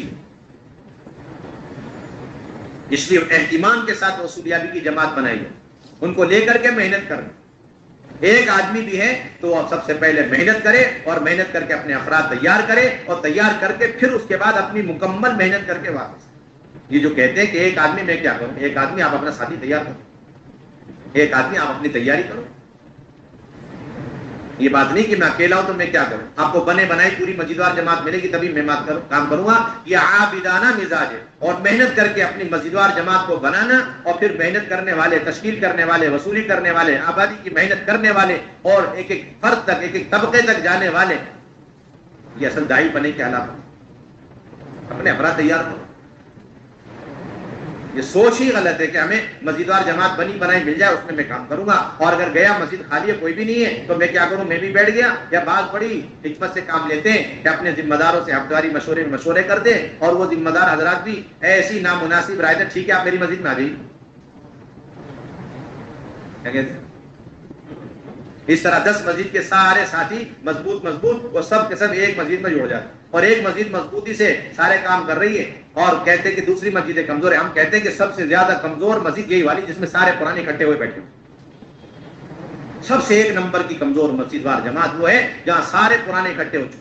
اس لیے اہتمام کے ساتھ وصولیابی کی جماعت بنائی ہے، ان کو لے کر کے محنت کرنا۔ ایک آدمی بھی ہے تو سب سے پہلے محنت کرے اور محنت کر کے اپنے افراد تیار کرے اور تیار کر کے پھر اس کے بعد اپنی مکمل محنت کر کے واپس۔ یہ جو کہتے ہیں کہ ایک آدمی میں کیا کروں، ایک آدمی آپ اپنا ساتھی تیار کرو، ایک آدمی آپ اپنی تیاری کرو۔ یہ بات نہیں کہ میں اکیلا ہوں تو میں کیا کروں، آپ کو بنے بنائی پوری مسجدوار جماعت ملے گی تبھی میں بات کروں کام کروں گا۔ یہ عابدانہ مزاج ہے، اور محنت کر کے اپنی مسجدوار جماعت کو بنانا، اور پھر محنت کرنے والے، تشکیل کرنے والے، وصولی کرنے والے، آبادی کی محنت کرنے والے، اور ایک ایک فرد تک، ایک ایک طبقے تک جانے والے، یہ اصل داعی بنے کے حالات۔ اپنے افراد تیار کرو۔ یہ سوچ ہی غلط ہے کہ ہمیں مسجدوار جماعت بنی بنائی مل جائے اس میں میں کام کروں گا، اور اگر گیا مسجد خالی ہے کوئی بھی نہیں ہے تو میں کیا کروں، میں بھی بیٹھ گیا۔ یا بعض بڑی حکمت سے کام لیتے ہیں کہ اپنے ذمہ داروں سے ہفتواری مشورے مشورے کر دیں، اور وہ ذمہ دار حضرات بھی ایسی نامناسب رائے دیں، ٹھیک ہے آپ میری مسجد میں آ جائیے۔ کیا کہتے ہیں؟ اس طرح دس مسجد کے سارے ساتھی مضبوط مضبوط وہ سب کے سب ایک مسجد میں جڑ جاتے، اور ایک مسجد مضبوطی سے سارے کام کر رہی ہے، اور کہتے ہیں کہ دوسری مسجدیں کمزور ہیں۔ ہم کہتے ہیں کہ سب سے زیادہ کمزور مسجد یہی والی جس میں سارے پرانے اکٹھے ہوئے بیٹھے ہیں۔ سب سے ایک نمبر کی کمزور مسجد وار جماعت وہ ہے جہاں سارے پرانے اکٹھے ہو چکے،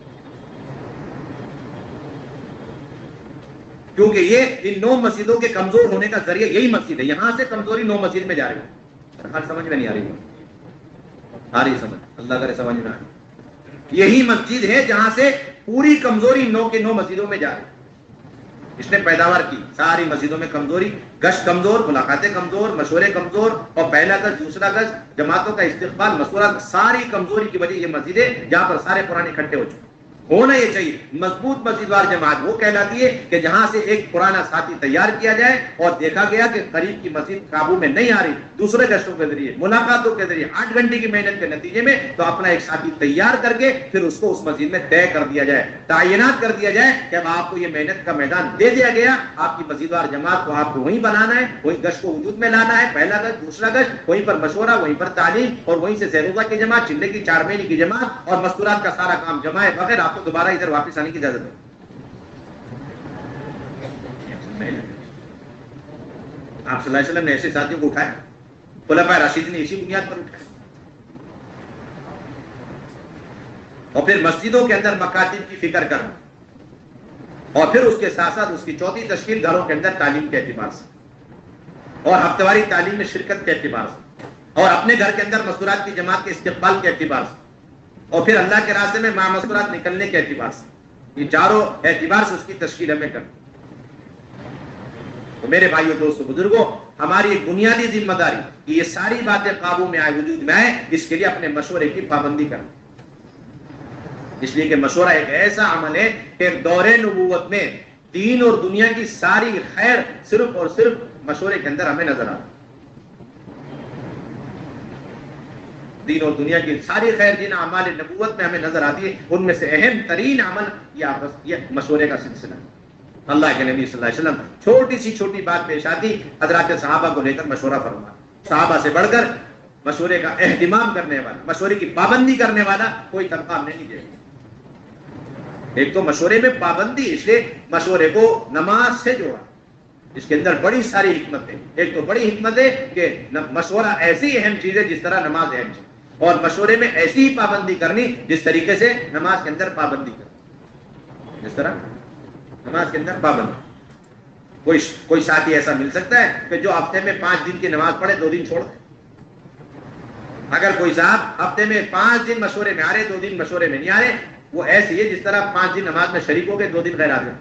کیونکہ یہ ان نو مسجدوں کے کمزور ہونے کا ذریعہ یہی مسجد ہے۔ یہاں سے کمزوری نو مسجد میں جا رہی ہے۔ ہر سمجھ میں نہیں آ رہی آ رہی سمجھ، اللہ کرے سمجھ میں آئے۔ یہی مسجد ہے جہاں سے پوری کمزوری نو کے نو مسجدوں میں جا رہی، اس نے پیداوار کی ساری مسجدوں میں کمزوری، گشت کمزور، ملاقاتیں کمزور، مشورے کمزور، اور پہلا گز دوسرا گز جماعتوں کا استقبال مشورہ، ساری کمزوری کی وجہ یہ مسجد ہے جہاں پر سارے پرانے اکٹھے ہو چکے۔ ہونا یہ چاہیے مضبوط مسجدوار جماعت وہ کہلاتی ہے کہ جہاں سے ایک پرانا ساتھی تیار کیا جائے، اور دیکھا گیا کہ قریب کی مسجد قابو میں نہیں آ رہی، دوسرے گشتوں کے ذریعے، ملاقاتوں کے ذریعے، آٹھ گھنٹے کی محنت کے نتیجے میں، تو اپنا ایک ساتھی تیار کر کے پھر اس کو اس مسجد میں طے کر دیا جائے، تعینات کر دیا جائے کہ اب آپ کو یہ محنت کا میدان دے دیا گیا، آپ کی مسجدوار جماعت کو آپ کو وہیں بنانا ہے، وہیں گشت کو وجود میں لانا ہے، پہلا گشت دوسرا گشت، وہیں پر مشورہ، وہیں پر تعلیم، اور وہیں سے سیروزہ کی جماعت، چلے کی چار مہینے کی جماعت، اور مستورات کا سارا کام جمائے بغیر آپ کو دوبارہ ادھر واپس آنے کی اجازت ہے۔ آپ صلی اللہ علیہ وسلم نے ایسے ساتھیوں کو اٹھایا، خلفائے راشدین نے اسی بنیاد پر اٹھایا، اور پھر مسجدوں کے اندر مکاتب کی فکر کرنا، اور پھر اس کے ساتھ ساتھ اس کی چوتھی تشکیل گھروں کے اندر تعلیم کے اعتبار سے، اور ہفتواری تعلیم میں شرکت کے اعتبار سے، اور اپنے گھر کے اندر مستورات کی جماعت کے استقبال کے اعتبار سے، اور پھر اللہ کے راستے میں مع مستورات نکلنے کے اعتبار سے، یہ چاروں اعتبار سے اس کی تشکیل ہمیں کرنا۔ تو میرے بھائیوں دوستوں بزرگوں، ہماری ایک بنیادی ذمہ داری کہ یہ ساری باتیں قابو میں آئے، وجود میں آئے، اس کے لیے اپنے مشورے کی پابندی کریں، اس لیے کہ مشورہ ایک ایسا عمل ہے کہ دور نبوت میں دین اور دنیا کی ساری خیر صرف اور صرف مشورے کے اندر ہمیں نظر آتی، دین اور دنیا کی ساری خیر جن اعمال نبوت میں ہمیں نظر آتی ہے، ان میں سے اہم ترین عمل یہ آپس یہ مشورے کا سلسلہ ہے۔ اللہ کے نبی صلی اللہ علیہ وسلم چھوٹی سی چھوٹی بات پیش آتی، حضرات صحابہ کو لے کر مشورہ فرما، صحابہ سے بڑھ کر مشورے کا اہتمام کرنے والا، مشورے کی پابندی کرنے والا کوئی طبقہ ہم نے نہیں دیکھا۔ ایک تو مشورے میں پابندی، اس لیے مشورے کو نماز سے جوڑا، اس کے اندر بڑی ساری حکمت ہے۔ ایک تو بڑی حکمت ہے کہ مشورہ ایسی اہم چیز ہے جس طرح نماز اہم چیز، اور مشورے میں ایسی ہی پابندی کرنی جس طریقے سے نماز کے اندر پابندی کرنی، جس طرح نماز کے اندر پابندی۔ کوئی کوئی ساتھی ایسا مل سکتا ہے کہ جو ہفتے میں پانچ دن کی نماز پڑھے، دو دن چھوڑ دے؟ اگر کوئی صاحب ہفتے میں پانچ دن مشورے میں آ رہے، دو دن مشورے میں نہیں آ رہے، وہ ایسی ہے جس طرح پانچ دن نماز میں شریک ہو گئے، دو دن غیر حاضر،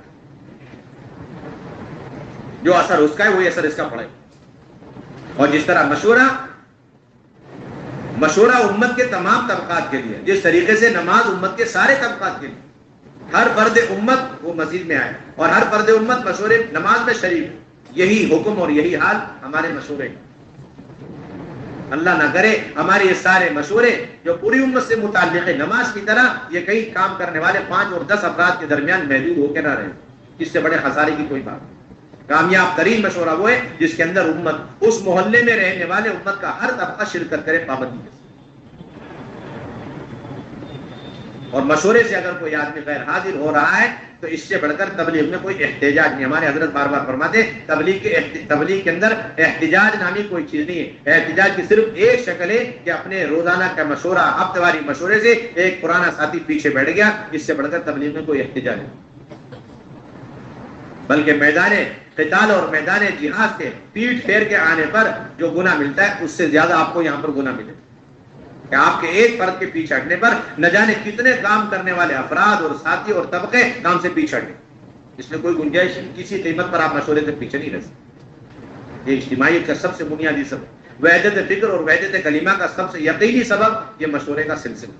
جو اثر اس کا ہے وہی اثر اس کا پڑے۔ اور جس طرح مشورہ مشورہ امت کے تمام طبقات کے لیے، جس طریقے سے نماز امت کے سارے طبقات کے لیے، ہر فرد امت وہ مسجد میں آئے اور ہر فرد امت مشورے نماز میں شریک، یہی حکم اور یہی حال ہمارے مشورے کا۔ اللہ نہ کرے ہمارے یہ سارے مشورے جو پوری امت سے متعلق ہے نماز کی طرح، یہ کئی کام کرنے والے پانچ اور دس افراد کے درمیان محدود ہو کے نہ رہے، اس سے بڑے خسارے کی کوئی بات نہیں۔ کامیاب ترین مشورہ وہ ہے جس کے اندر امت، اس محلے میں رہنے والے امت کا ہر طبقہ شرکت کرے پابندی کے ساتھ۔ اور مشورے سے اگر کوئی آدمی غیر حاضر ہو رہا ہے تو اس سے بڑھ کر تبلیغ میں کوئی احتجاج نہیں۔ ہمارے حضرت بار بار فرماتے ہیں تبلیغ کے تبلیغ کے اندر احتجاج نامی کوئی چیز نہیں ہے۔ احتجاج کی صرف ایک شکل ہے کہ اپنے روزانہ کا مشورہ، ہفتہ واری مشورے سے ایک پرانا ساتھی پیچھے بیٹھ گیا، اس سے بڑھ کر تبلیغ میں کوئی احتجاج نہیں۔ بلکہ میدان قتال اور میدان جہاد سے پیٹ پھیر کے آنے پر جو گناہ ملتا ہے اس سے زیادہ آپ کو یہاں پر گناہ ملے کہ آپ کے ایک فرد کے پیچھے ہٹنے پر نہ جانے کتنے کام کرنے والے افراد اور ساتھی اور طبقے کام سے پیچھے ہٹے۔ اس میں کوئی گنجائش نہیں، کسی قیمت پر آپ مشورے سے پیچھے نہیں رہ سکتے۔ یہ اجتماعیت کا سب سے بنیادی سبب، وحدت فکر اور وحدت کلمہ کا سب سے یقینی سبب یہ مشورے کا سلسلہ۔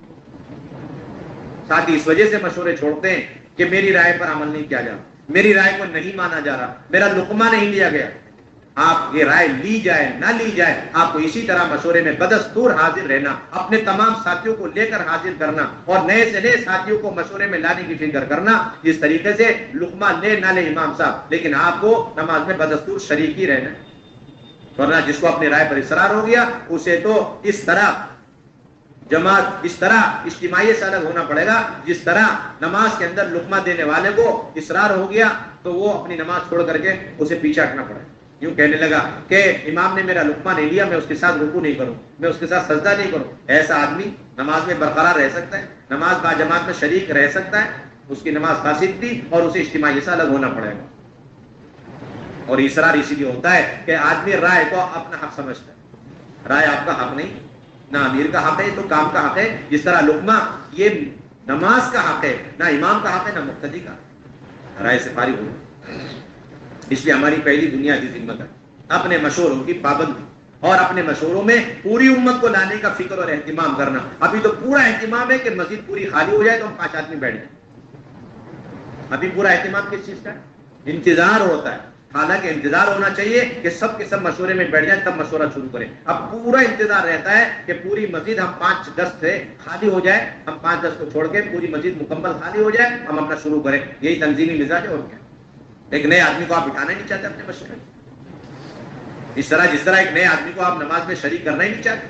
ساتھی اس وجہ سے مشورے چھوڑتے ہیں کہ میری رائے پر عمل نہیں کیا جا رہا، میری رائے کو نہیں مانا جا رہا، میرا لقمہ نہیں لیا گیا۔ آپ یہ رائے لی جائے نہ لی جائے، آپ کو اسی طرح مشورے میں بدستور حاضر رہنا، اپنے تمام ساتھیوں کو لے کر حاضر کرنا اور نئے سے نئے ساتھیوں کو مشورے میں لانے کی فکر کرنا۔ جس طریقے سے لقمہ لے نہ لے امام صاحب، لیکن آپ کو نماز میں بدستور شریک ہی رہنا، ورنہ جس کو اپنی رائے پر اصرار ہو گیا اسے تو اس طرح جماعت، اس طرح اجتماعی سے الگ ہونا پڑے گا جس طرح نماز کے اندر لقمہ دینے والے کو اصرار ہو گیا تو وہ اپنی نماز چھوڑ کر کے اسے پیچھے ہٹنا پڑے گا۔ یوں کہنے لگا کہ امام نے میرا لقمہ نہیں لیا، میں اس کے ساتھ رکوع نہیں کروں، میں اس کے ساتھ سجدہ نہیں کروں۔ ایسا آدمی نماز میں برقرار رہ سکتا ہے، نماز با جماعت میں شریک رہ سکتا ہے؟ اس کی نماز فاسد تھی اور اسے اجتماعی سے الگ ہونا پڑے گا۔ اور اصرار اسی لیے ہوتا ہے کہ آدمی رائے کو اپنا حق سمجھتا ہے، رائے آپ کا حق نہیں، نہ امیر کا حق ہے تو کام کا حق ہے۔ جس طرح لقمہ یہ نماز کا حق ہے، نہ امام کا حق ہے نہ مقتدی کا، رائے سے فارغ ہو۔ اس لیے ہماری پہلی بنیادی ذمہ ہے اپنے مشوروں کی پابندی اور اپنے مشوروں میں پوری امت کو لانے کا فکر اور اہتمام کرنا۔ ابھی تو پورا اہتمام ہے کہ مسجد پوری خالی ہو جائے تو ہم پانچ آدمی بیٹھ جائیں۔ ابھی پورا اہتمام کس چیز کا ہے؟ انتظار ہوتا ہے، حالانکہ انتظار ہونا چاہیے کہ سب کے سب مشورے میں بیٹھ جائیں تب مشورہ شروع کریں۔ اب پورا انتظار رہتا ہے کہ پوری مسجد ہم پانچ دس سے خالی ہو جائے، ہم پانچ دس کو چھوڑ کے پوری مسجد مکمل خالی ہو جائے، ہم اپنا شروع کریں۔ یہی تنظیمی مزاج ہے اور کیا؟ ایک نئے آدمی کو آپ بٹھانا ہی نہیں چاہتے اپنے مشورے میں، اس طرح جس طرح ایک نئے آدمی کو آپ نماز میں شریک کرنا ہی نہیں چاہتے۔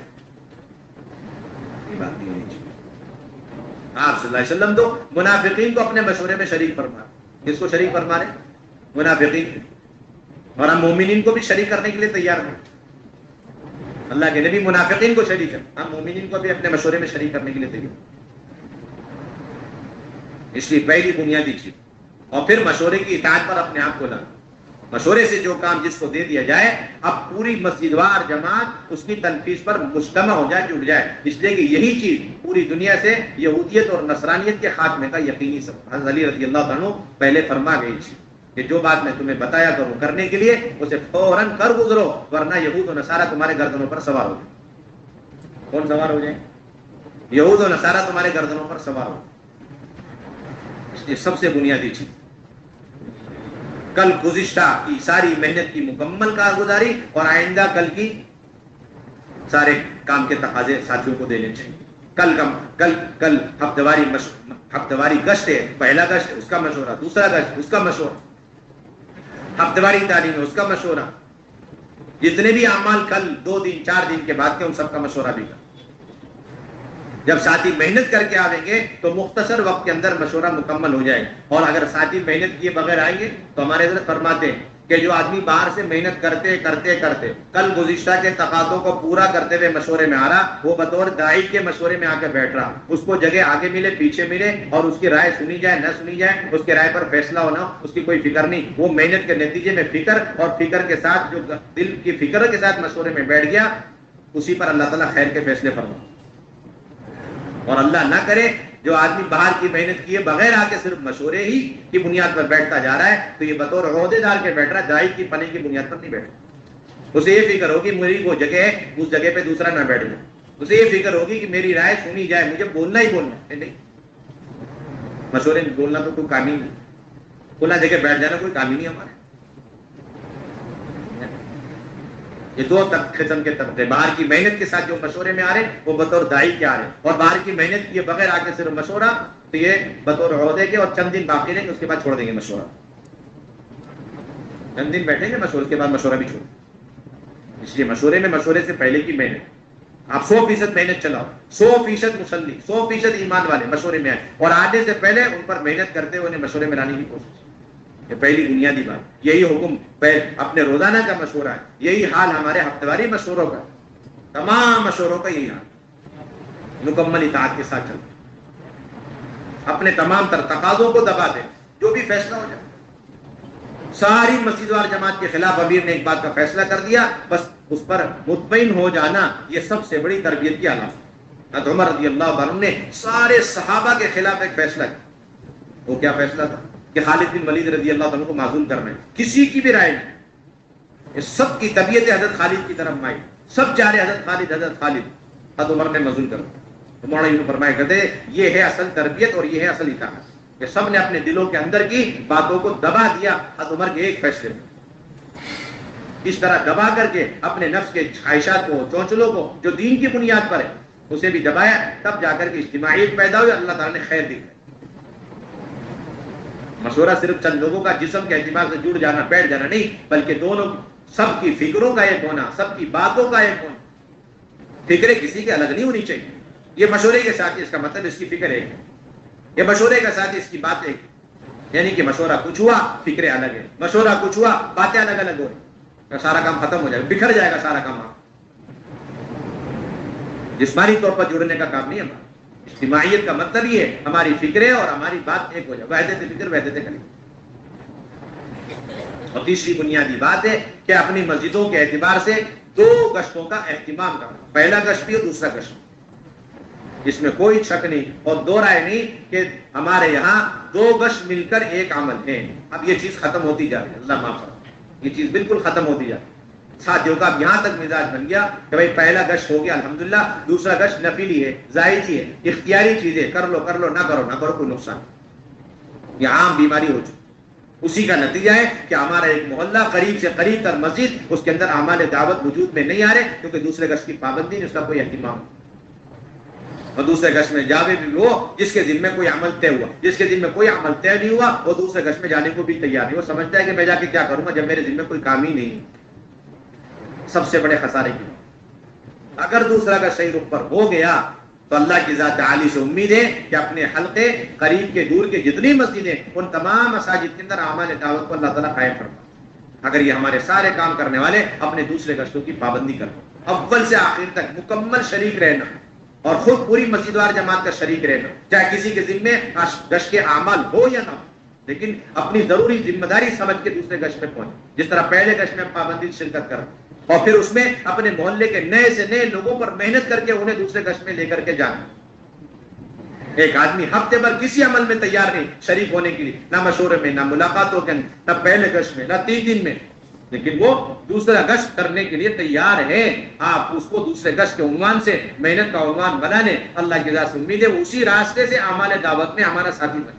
یہ بات نہیں ہونی چاہیے۔ آپ صلی اللہ علیہ وسلم تو منافقین کو اپنے مشورے میں شریک فرما، کس کو شریک فرما رہے؟ منافقین۔ اور ہم مومنین کو بھی شریک کرنے کے لیے تیار ہیں۔ اللہ کے نبی منافقین کو شریک ہے، ہم مومنین کو بھی اپنے مشورے میں شریک کرنے کے لیے تیار ہیں۔ اس لیے پہلی بنیادی چیز، اور پھر مشورے کی اطاعت پر اپنے آپ کو لانا۔ مشورے سے جو کام جس کو دے دیا جائے، اب پوری مسجد وار جماعت اس کی تنفیذ پر مجتمع ہو جائے، جڑ جائے، اس لیے کہ یہی چیز پوری دنیا سے یہودیت اور نصرانیت کے خاتمے کا یقینی سبب۔ حضرت علی رضی اللہ عنہ پہلے فرما گئی تھی کہ جو بات میں تمہیں بتایا کروں کرنے کے لیے اسے فوراً کر گزرو، ورنہ یہود و نصارہ تمہارے گردنوں پر سوار ہو جائیں۔ کون سوار ہو جائیں؟ یہود و نصارہ تمہارے گردنوں پر سوار ہو جائیں۔ یہ سب سے بنیادی چیز، کل گزشتہ کی ساری محنت کی مکمل کارگزاری اور آئندہ کل کی سارے کام کے تقاضے ساتھیوں کو دینے چاہیے۔ کل کم کل کل ہفتہ واری مش... ہفتہ واری گشت ہے، پہلا گشت ہے اس کا مشورہ، دوسرا گشت اس کا مشورہ، ہفتہ واری تعلیم ہے اس کا مشورہ، جتنے بھی اعمال کل دو دن چار دن کے بعد کے ان سب کا مشورہ بھی کر۔ جب ساتھی محنت کر کے آئیں گے تو مختصر وقت کے اندر مشورہ مکمل ہو جائے گا، اور اگر ساتھی محنت کیے بغیر آئیں گے تو ہمارے حضرت فرماتے ہیں کہ جو آدمی باہر سے محنت کرتے کرتے کرتے کل گزشتہ کے تقاضوں کو پورا کرتے ہوئے مشورے میں آ رہا، وہ بطور داعی کے مشورے میں آ کے بیٹھ رہا، اس کو جگہ آگے ملے پیچھے ملے اور اس کی رائے سنی جائے نہ سنی جائے، اس کے رائے پر فیصلہ ہونا، اس کی کوئی فکر نہیں، وہ محنت کے نتیجے میں فکر اور فکر کے ساتھ جو دل کی فکر کے ساتھ مشورے میں بیٹھ گیا، اسی پر اللہ تعالیٰ خیر کے فیصلے فرما۔ اور اللہ نہ کرے جو آدمی باہر کی محنت کیے بغیر آ کے صرف مشورے ہی کی بنیاد پر بیٹھتا جا رہا ہے، تو یہ بطور عہدے دار کے بیٹھ رہا ہے، داعی کی پنے کی بنیاد پر نہیں بیٹھا۔ اسے یہ فکر ہوگی میری وہ جگہ ہے، اس جگہ پہ دوسرا نہ بیٹھ جائے، اسے یہ فکر ہوگی کہ میری رائے سنی جائے، مجھے بولنا ہی بولنا ہے۔ نہیں، مشورے میں بولنا تو کوئی کام ہی نہیں، کھلا جگہ بیٹھ جانا کوئی کام ہی نہیں ہمارے۔ یہ دو قسم کے طبقے، باہر کی محنت کے ساتھ جو مشورے میں آ رہے ہیں وہ بطور داعی کے آ رہے ہیں، اور باہر کی محنت کیے بغیر آ کے صرف مشورہ، تو یہ بطور عہدے کے اور چند دن باقی رہیں گے، اس کے بعد چھوڑ دیں گے مشورہ، چند دن بیٹھیں گے مشورے کے بعد مشورہ بھی چھوڑ۔ اس لیے مشورے میں مشورے سے پہلے کی محنت، آپ سو فیصد محنت چلاؤ، سو فیصد مسلی، سو فیصد ایمان والے مشورے میں آئے، اور آنے سے پہلے ان پر محنت کرتے ہوئے انہیں مشورے میں لانے کی کوشش۔ یہ پہلی بنیادی بات، یہی حکم اپنے روزانہ کا مشورہ ہے، یہی حال ہمارے ہفتہ واری مشوروں کا، تمام مشوروں کا یہی حال، مکمل اطاعت کے ساتھ چلتے، اپنے تمام تر تقاضوں کو دبا دیں، جو بھی فیصلہ ہو جائے۔ ساری مسجد وار جماعت کے خلاف امیر نے ایک بات کا فیصلہ کر دیا، بس اس پر مطمئن ہو جانا، یہ سب سے بڑی تربیت کی علامت۔ حضرت عمر رضی اللہ عنہ نے سارے صحابہ کے خلاف ایک فیصلہ کیا، وہ کیا فیصلہ تھا کہ خالد بن ولید رضی اللہ عنہ کو معزول کرنا ہے، کسی کی بھی رائے نہیں، یہ سب کی طبیعت حضرت خالد کی طرف مائل، سب چاہ رہے حضرت خالد حضرت خالد، حضرت عمر نے معزول کر دیا۔ مولانا یوں فرمایا کرتے یہ ہے اصل تربیت اور یہ ہے اصل اطاعت، کہ سب نے اپنے دلوں کے اندر کی باتوں کو دبا دیا حضرت عمر کے ایک فیصلے میں، اس طرح دبا کر کے اپنے نفس کے خواہشات کو، چونچلوں کو جو دین کی بنیاد پر ہے اسے بھی دبایا، تب جا کر کے اجتماعیت پیدا ہوئی، اللہ تعالیٰ نے خیر دی۔ مشورہ صرف چند لوگوں کا جسم کے اعتبار سے جڑ جانا بیٹھ جانا نہیں، بلکہ دونوں سب کی فکروں کا ایک ہونا، سب کی باتوں کا ایک ہونا، فکریں کسی کے الگ نہیں ہونی چاہیے۔ یہ مشورے کے ساتھ اس کا مطلب اس کی فکر ایک ہے، یہ مشورے کا ساتھ اس کی بات ایک، یعنی کہ مشورہ کچھ ہوا فکریں الگ ہے، مشورہ کچھ ہوا باتیں الگ الگ ہو رہی، سارا کام ختم ہو جائے گا، بکھر جائے گا سارا کام۔ جسمانی طور پر جڑنے کا کام نہیں ہمارا، اجتماعیت کا مطلب یہ ہے ہماری فکریں اور ہماری بات ایک ہو جائے، وحدت فکر وحدت کلمہ۔ اور تیسری بنیادی بات ہے کہ اپنی مسجدوں کے اعتبار سے دو گشتوں کا اہتمام کرنا، پہلا گشت بھی اور دوسرا گشت، اس میں کوئی شک نہیں اور دو رائے نہیں کہ ہمارے یہاں دو گشت مل کر ایک عمل ہے۔ اب یہ چیز ختم ہوتی جا رہی ہے، اللہ معاف کرے، یہ چیز بالکل ختم ہوتی جا رہی ہے۔ ساتھیوں کا اب یہاں تک مزاج بن گیا کہ بھائی پہلا گشت ہو گیا الحمدللہ، دوسرا گشت نفلی ہے، ظاہری ہے، اختیاری چیز ہے، کر لو کر لو نہ کرو نہ کرو کوئی نقصان، یہ عام بیماری ہو چکی۔ اسی کا نتیجہ ہے کہ ہمارا ایک محلہ قریب سے قریب تر مسجد، اس کے اندر اعمال دعوت وجود میں نہیں آ رہے، کیونکہ دوسرے گشت کی پابندی نہیں، اس کا کوئی اہتمام، اور دوسرے گشت میں جاوے بھی وہ جس کے دن میں کوئی عمل طے ہوا، جس کے دن میں کوئی عمل طے نہیں ہوا وہ دوسرے گشت میں جانے کو بھی تیار نہیں، وہ سمجھتا ہے کہ میں جا کے کیا کروں گا جب میرے دن میں کوئی کام ہی نہیں۔ سب سے بڑے خسارے کی اگر دوسرا گشت صحیح رخ پر ہو گیا تو اللہ کی ذات عالی سے امید ہے کہ اپنے حلقے قریب کے دور کے جتنی مسجدیں ان تمام مساجد کے اندر اعمال دعوت کو اللہ تعالیٰ قائم فرمائے، اگر یہ ہمارے سارے کام کرنے والے اپنے دوسرے گشتوں کی پابندی کریں، اول سے آخر تک مکمل شریک رہنا اور خود پوری مسجد وار جماعت کا شریک رہنا، چاہے کسی کے ذمے گشت کے اعمال ہو یا نہ ہو، لیکن اپنی ضروری ذمہ داری سمجھ کے دوسرے گشت میں پہنچے، جس طرح پہلے گشت میں پابندی شرکت کرنا اور پھر اس میں اپنے محلے کے نئے سے نئے لوگوں پر محنت کر کے انہیں دوسرے گشت میں لے کر کے جانا۔ ایک آدمی ہفتے بھر کسی عمل میں تیار نہیں شریک ہونے کے لیے، نہ مشورے میں، نہ ملاقاتوں کے، نہ پہلے گشت میں، نہ تین دن میں، لیکن وہ دوسرا گشت کرنے کے لیے تیار ہے، آپ اس کو دوسرے گشت کے عنوان سے محنت کا عنوان بنا لیں، اللہ کی ذات سے امید ہے اسی راستے سے اعمال دعوت میں ہمارا ساتھی بنے،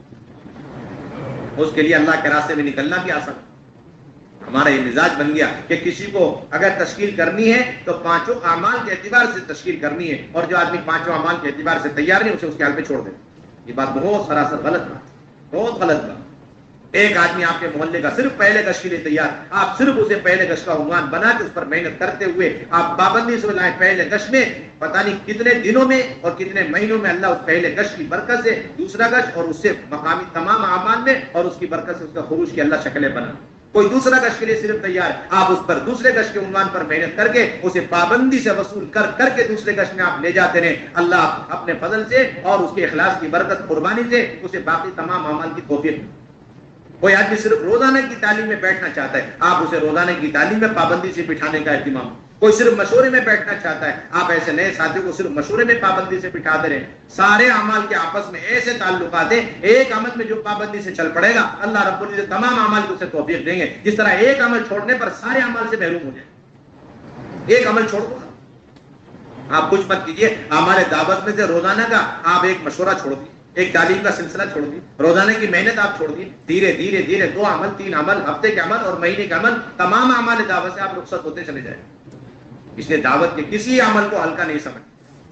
اس کے لیے اللہ کے راستے میں نکلنا بھی آسان۔ ہمارا یہ مزاج بن گیا کہ کسی کو اگر تشکیل کرنی ہے تو پانچوں اعمال کے اعتبار سے تشکیل کرنی ہے، اور جو آدمی پانچوں اعمال کے اعتبار سے تیار نہیں اسے اس کے حال پہ چھوڑ دیں۔ یہ بات بہت سراسر غلط بات، بہت غلط بات۔ ایک آدمی آپ کے محلے کا صرف پہلے گشت کے لیے تیار، آپ صرف اسے پہلے گشت کا عنوان بنا کے اس پر محنت کرتے ہوئے آپ پابندی سے لائیں پہلے گشت میں، پتہ نہیں کتنے دنوں میں اور کتنے مہینوں میں اللہ اس پہلے گشت کی برکت سے دوسرا گشت اور اس سے مقامی تمام اعمال میں اور اس کی برکت سے اس کا خروج کی اللہ شکلیں بنا۔ کوئی دوسرا گشت کے لیے صرف تیار ہے، آپ اس پر دوسرے گشت کے عنوان پر محنت کر کے اسے پابندی سے وصول کر کر کے دوسرے گشت میں آپ لے جاتے رہیں، اللہ اپنے فضل سے اور اس کے اخلاص کی برکت قربانی سے اسے باقی تمام اعمال کی توفیق۔ کوئی آدمی صرف روزانہ کی تعلیم میں بیٹھنا چاہتا ہے، آپ اسے روزانہ کی تعلیم میں پابندی سے بٹھانے کا اہتمام۔ کوئی صرف مشورے میں بیٹھنا چاہتا ہے، آپ ایسے نئے ساتھیوں کو صرف مشورے میں پابندی سے بٹھاتے رہیں۔ سارے اعمال کے آپس میں ایسے تعلقات ہیں، ایک عمل میں جو پابندی سے چل پڑے گا اللہ رب العزت تمام اعمال کو اسے توفیق دیں گے، جس طرح ایک عمل چھوڑنے پر سارے اعمال سے محروم ہو جائیں۔ ایک عمل چھوڑ دو، آپ کچھ مت کیجیے، اعمال دعوت میں سے روزانہ کا آپ ایک مشورہ چھوڑ دیے، ایک تعلیم کا سلسلہ چھوڑ دی، روزانہ کی محنت آپ چھوڑ دی، دھیرے دھیرے دھیرے دو عمل، تین عمل، ہفتے کے عمل اور مہینے کے عمل، تمام اعمال دعوت سے آپ رخصت ہوتے چلے جائیں۔ اس لیے دعوت کے کسی عمل کو ہلکا نہیں سمجھ،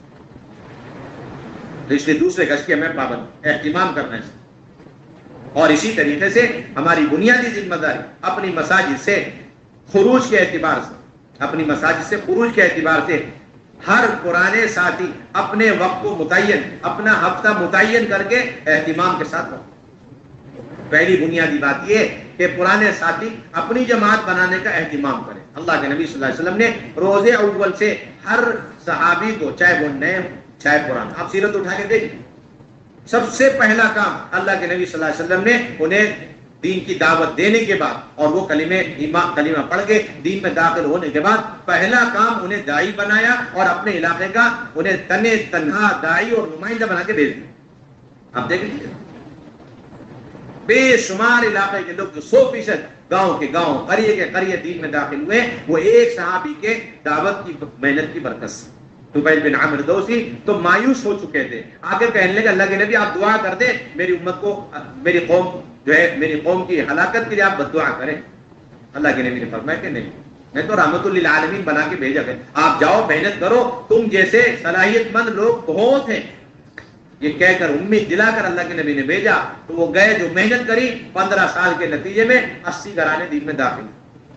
تو اس لیے دوسرے گشت کی ہمیں پابند اہتمام کرنا ہے۔ اور اسی طریقے سے ہماری بنیادی ذمہ داری اپنی مساجد سے خروج کے اعتبار سے اپنی مساجد سے خروج کے اعتبار سے ہر پرانے ساتھی اپنے وقت کو متعین، اپنا ہفتہ متعین کر کے اہتمام کے ساتھ رہو۔ پہلی بنیادی بات یہ کہ پرانے ساتھی اپنی جماعت بنانے کا اہتمام کریں۔ اللہ کے نبی صلی اللہ علیہ وسلم نے روز اول سے ہر صحابی کو، چاہے وہ نئے چاہے پرانا، آپ سیرت اٹھا کے دیکھیں، سب سے پہلا کام اللہ کے نبی صلی اللہ علیہ وسلم نے انہیں دین کی دعوت دینے کے بعد اور وہ کلمے ایمان کلمہ پڑھ کے دین میں داخل ہونے کے بعد پہلا کام انہیں داعی بنایا اور اپنے علاقے کا انہیں تنے تنہا داعی اور نمائندہ بنا کے بھیج دیا۔ آپ دیکھ لیجیے، بے شمار علاقے کے لوگ جو سو فیصد گاؤں کے گاؤں، قریے کے قریے دین میں داخل ہوئے، وہ ایک صحابی کے دعوت کی محنت کی برکت سے۔ طفیل بن عامر دوسی تو مایوس ہو چکے تھے، آ کے کہنے لگے اللہ کے نبی آپ دعا کر دیں میری امت کو، میری قوم جو ہے میری قوم کی ہلاکت کے لیے آپ بد دعا کریں۔ اللہ کے نبی نے فرمایا کہ نہیں، میں تو رحمت للعالمین بنا کے بھیجا گیا، آپ جاؤ محنت کرو، تم جیسے صلاحیت مند لوگ بہت ہیں۔ یہ کہہ کر امید دلا کر اللہ کے نبی نے بھیجا، تو وہ گئے، جو محنت کری پندرہ سال کے نتیجے میں اسی گھرانے دین میں داخل۔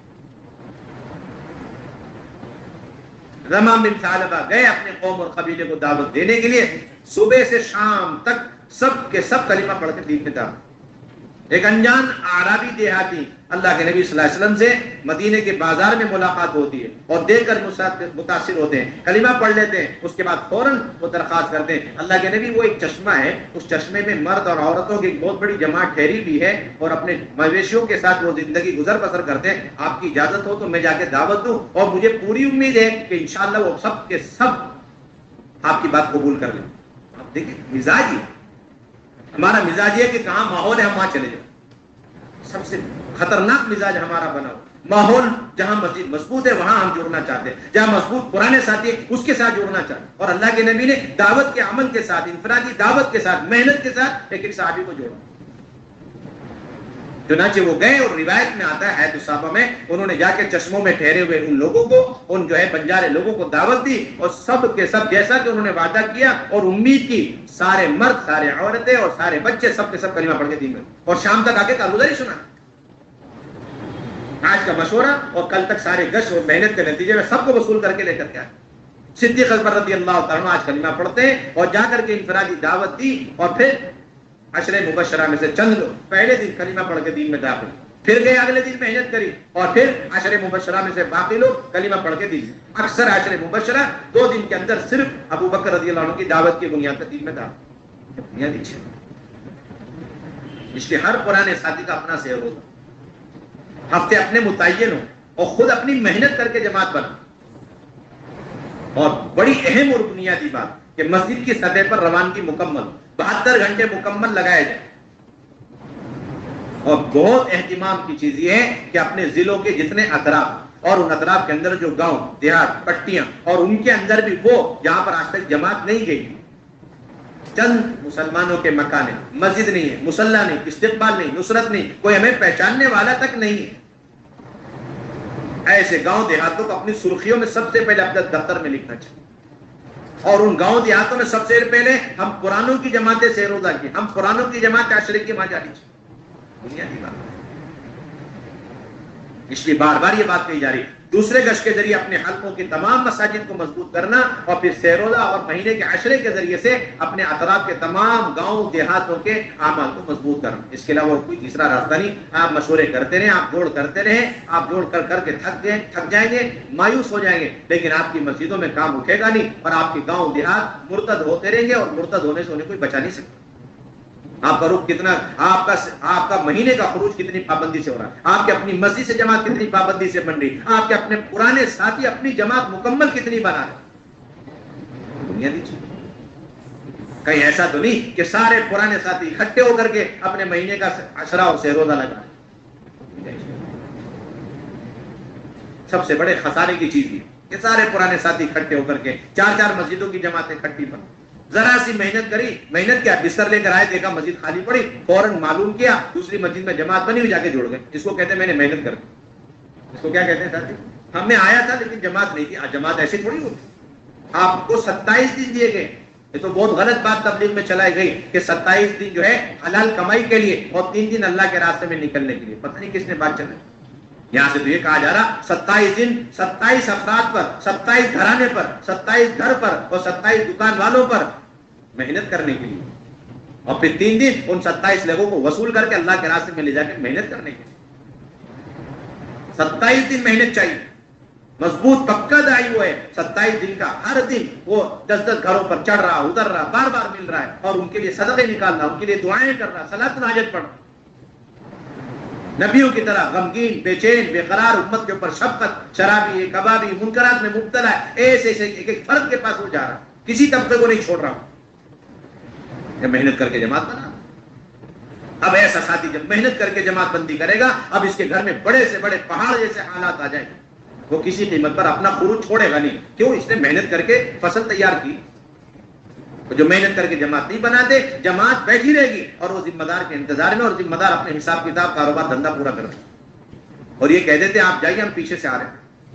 رمام بن ثعلبہ گئے اپنے قوم اور قبیلے کو دعوت دینے کے لیے، صبح سے شام تک سب کے سب کلمہ پڑھ کے دین میں داخل۔ ایک انجان اعرابی دیہاتی اللہ کے نبی صلی اللہ علیہ وسلم سے مدینے کے بازار میں ملاقات ہوتی ہے اور دیکھ کر متاثر ہوتے ہیں، کلمہ پڑھ لیتے ہیں، اس کے بعد فوراً وہ درخواست کرتے ہیں اللہ کے نبی وہ ایک چشمہ ہے، اس چشمے میں مرد اور عورتوں کی ایک بہت بڑی جماعت ٹھہری بھی ہے اور اپنے مویشیوں کے ساتھ وہ زندگی گزر بسر کرتے ہیں، آپ کی اجازت ہو تو میں جا کے دعوت دوں، اور مجھے پوری امید ہے کہ انشاءاللہ وہ سب کے سب آپ کی بات قبول کر لیں۔ آپ دیکھیں مزاج ہی ہمارا مزاج یہ کہ کہاں ماحول ہے ہم وہاں چلے جاؤ، سب سے خطرناک مزاج ہمارا بنا ہو۔ ماحول جہاں مسجد مضبوط ہے وہاں ہم جڑنا چاہتے ہیں، جہاں مضبوط پرانے ساتھی اس کے ساتھ جڑنا چاہتے ہیں، اور اللہ کے نبی نے دعوت کے عمل کے ساتھ، انفرادی دعوت کے ساتھ، محنت کے ساتھ ایک ایک صحابی کو جوڑا۔ چنانچہ وہ گئے اور روایت میں آتا ہے حیات الصحابہ میں انہوں نے جا کے چشموں میں ٹھہرے ہوئے ان لوگوں کو، ان جو ہے بنجارے لوگوں کو دعوت دی، اور سب کے سب جیسا کہ انہوں نے وعدہ کیا اور امید کی، سارے مرد، سارے عورتیں اور سارے بچے سب کے سب کلمہ پڑھ کے دین میں، اور شام تک آ کے کارگزاری سنا۔ آج کا مشورہ اور کل تک سارے گشت اور محنت کے نتیجے میں سب کو وصول کر کے لے کر کے آئے۔ صدیق اکبر رضی اللہ تعالیٰ آج کلمہ پڑھتے ہیں اور جا کر کے انفرادی دعوت دی، اور پھر عشرے مبشرہ میں سے چند لوگ پہلے دن کلمہ پڑھ کے دین میں داخل، پھر گئے اگلے دن محنت کری، اور پھر عشرے مبشرہ میں سے باقی لوگ کلمہ پڑھ کے دین۔ اکثر عشرے مبشرہ دو دن کے اندر صرف ابو بکر رضی اللہ عنہ کی دعوت کی بنیاد پر دین میں داخل۔ بنیادی چیز اس لیے ہر پرانے ساتھی کا اپنا سیر ہوگا، ہفتے اپنے متعین ہو اور خود اپنی محنت کر کے جماعت بنا۔ اور بڑی اہم اور بنیادی بات کہ مسجد کی سطح پر روانگی مکمل بہتر گھنٹے مکمل لگائے جائے. اور بہت اہتمام کی چیز یہ ہے کہ اپنے ضلعوں کے جتنے اطراف اور ان اطراف کے اندر جو گاؤں دیہات پٹیاں اور ان کے اندر بھی وہ جہاں پر آج تک جماعت نہیں گئی، چند مسلمانوں کے مکان ہے، مسجد نہیں ہے، مصلی نہیں، استقبال نہیں، نصرت نہیں، کوئی ہمیں پہچاننے والا تک نہیں ہے، ایسے گاؤں دیہاتوں کو اپنی سرخیوں میں سب سے پہلے اپنے دفتر میں لکھنا چاہیے. اور ان گاؤں دیہاتوں میں سب سے پہلے ہم قرآنوں کی جماعتیں سیروزہ کی، ہم قرآنوں کی جماعت عشرے کی وہاں جانی چاہیے. بنیادی بات اس لیے بار بار یہ بات کہی جا رہی ہے. دوسرے گشت کے ذریعے اپنے حلقوں کی تمام مساجد کو مضبوط کرنا اور پھر سیروزہ اور مہینے کے عشرے کے ذریعے سے اپنے اطراف کے تمام گاؤں دیہاتوں کے اعمال کو مضبوط کرنا. اس کے علاوہ کوئی تیسرا راستہ نہیں. آپ مشورے کرتے رہیں، آپ جوڑ کرتے رہیں، آپ جوڑ کر کر کے تھک گئے تھک جائیں گے، مایوس ہو جائیں گے، لیکن آپ کی مسجدوں میں کام اٹھے گا نہیں اور آپ کے گاؤں دیہات مرتد ہوتے رہیں گے اور مرتد ہونے سے انہیں کوئی بچا نہیں سکتا. آپ کا رخ کتنا، آپ کا آپ کا مہینے کا خروج کتنی پابندی سے ہو رہا ہے، آپ کے اپنی مسجد سے جماعت کتنی پابندی سے بن رہی، آپ کے اپنے پرانے ساتھی اپنی جماعت مکمل کتنی بنا رہے. بنیادی چیز کہیں ایسا تو نہیں کہ سارے پرانے ساتھی اکٹھے ہو کر کے اپنے مہینے کا عشرہ اور سیروزہ لگا رہے. سب سے بڑے خسارے کی چیز یہ کہ سارے پرانے ساتھی اکٹھے ہو کر کے چار چار مسجدوں کی جماعتیں اکٹھی بن، ذرا سی محنت کری، محنت کیا، بستر لے کر آئے، دیکھا مسجد خالی پڑی، فوراً معلوم کیا دوسری مسجد میں جماعت بنی ہوئی، جا کے جوڑ گئے. اس کو کہتے ہیں میں نے محنت کر دی. اس کو کیا کہتے ہیں ساتھی؟ ہم میں آیا تھا لیکن جماعت نہیں تھی. جماعت ایسی تھوڑی ہوتی. آپ کو ستائیس دن دیے گئے. یہ تو بہت غلط بات تبلیغ میں چلائی گئی کہ ستائیس دن جو ہے حلال کمائی کے لیے اور تین دن اللہ کے راستے میں نکلنے کے لیے. پتہ نہیں کس نے بات چلائی. یہاں سے تو یہ کہا جا رہا ستائیس دن ستائیس افراد پر، ستائیس گھرانے پر، ستائیس گھر پر اور ستائیس دکان والوں پر محنت کرنے کے لیے، اور پھر تین دن ان ستائیس لوگوں کو وصول کر کے اللہ کے راستے میں لے جا کے محنت کرنے کے لیے. ستائیس دن محنت چاہیے. مضبوط پکا دائی وہ ہے ستائیس دن کا، ہر دن وہ دس دس گھروں پر چڑھ رہا، اتر رہا، بار بار مل رہا ہے اور ان کے لیے صدقے نکال رہا، ان کے لیے دعائیں کر رہا، صلاۃ الحاجت پڑھ رہا. نبیوں کی طرح غمگین، بے چین، بے قرار، امت کے اوپر شفقت، شرابی، کبابی، منکرات میں مبتلا ہے، ایسے ایسے ایک ایک فرد کے پاس وہ جا رہا، کسی طبقے کو نہیں چھوڑ رہا. محنت کر کے جماعت بنا. اب ایسا ساتھی جب محنت کر کے جماعت بندی کرے گا، اب اس کے گھر میں بڑے سے بڑے پہاڑ جیسے حالات آ جائیں گے. وہ کسی قیمت پر اپنا خروج چھوڑے گا نہیں. کیوں؟ اس نے محنت کر کے فصل تیار کی. جو محنت کر کے جماعت نہیں بناتے، جماعت بیٹھی رہے گی اور وہ ذمہ دار کے انتظار میں، اور ذمہ دار اپنے حساب کتاب، کاروبار، دھندا پورا کرتے اور یہ کہہ دیتے آپ جائیے، ہم پیچھے سے آ رہے ہیں.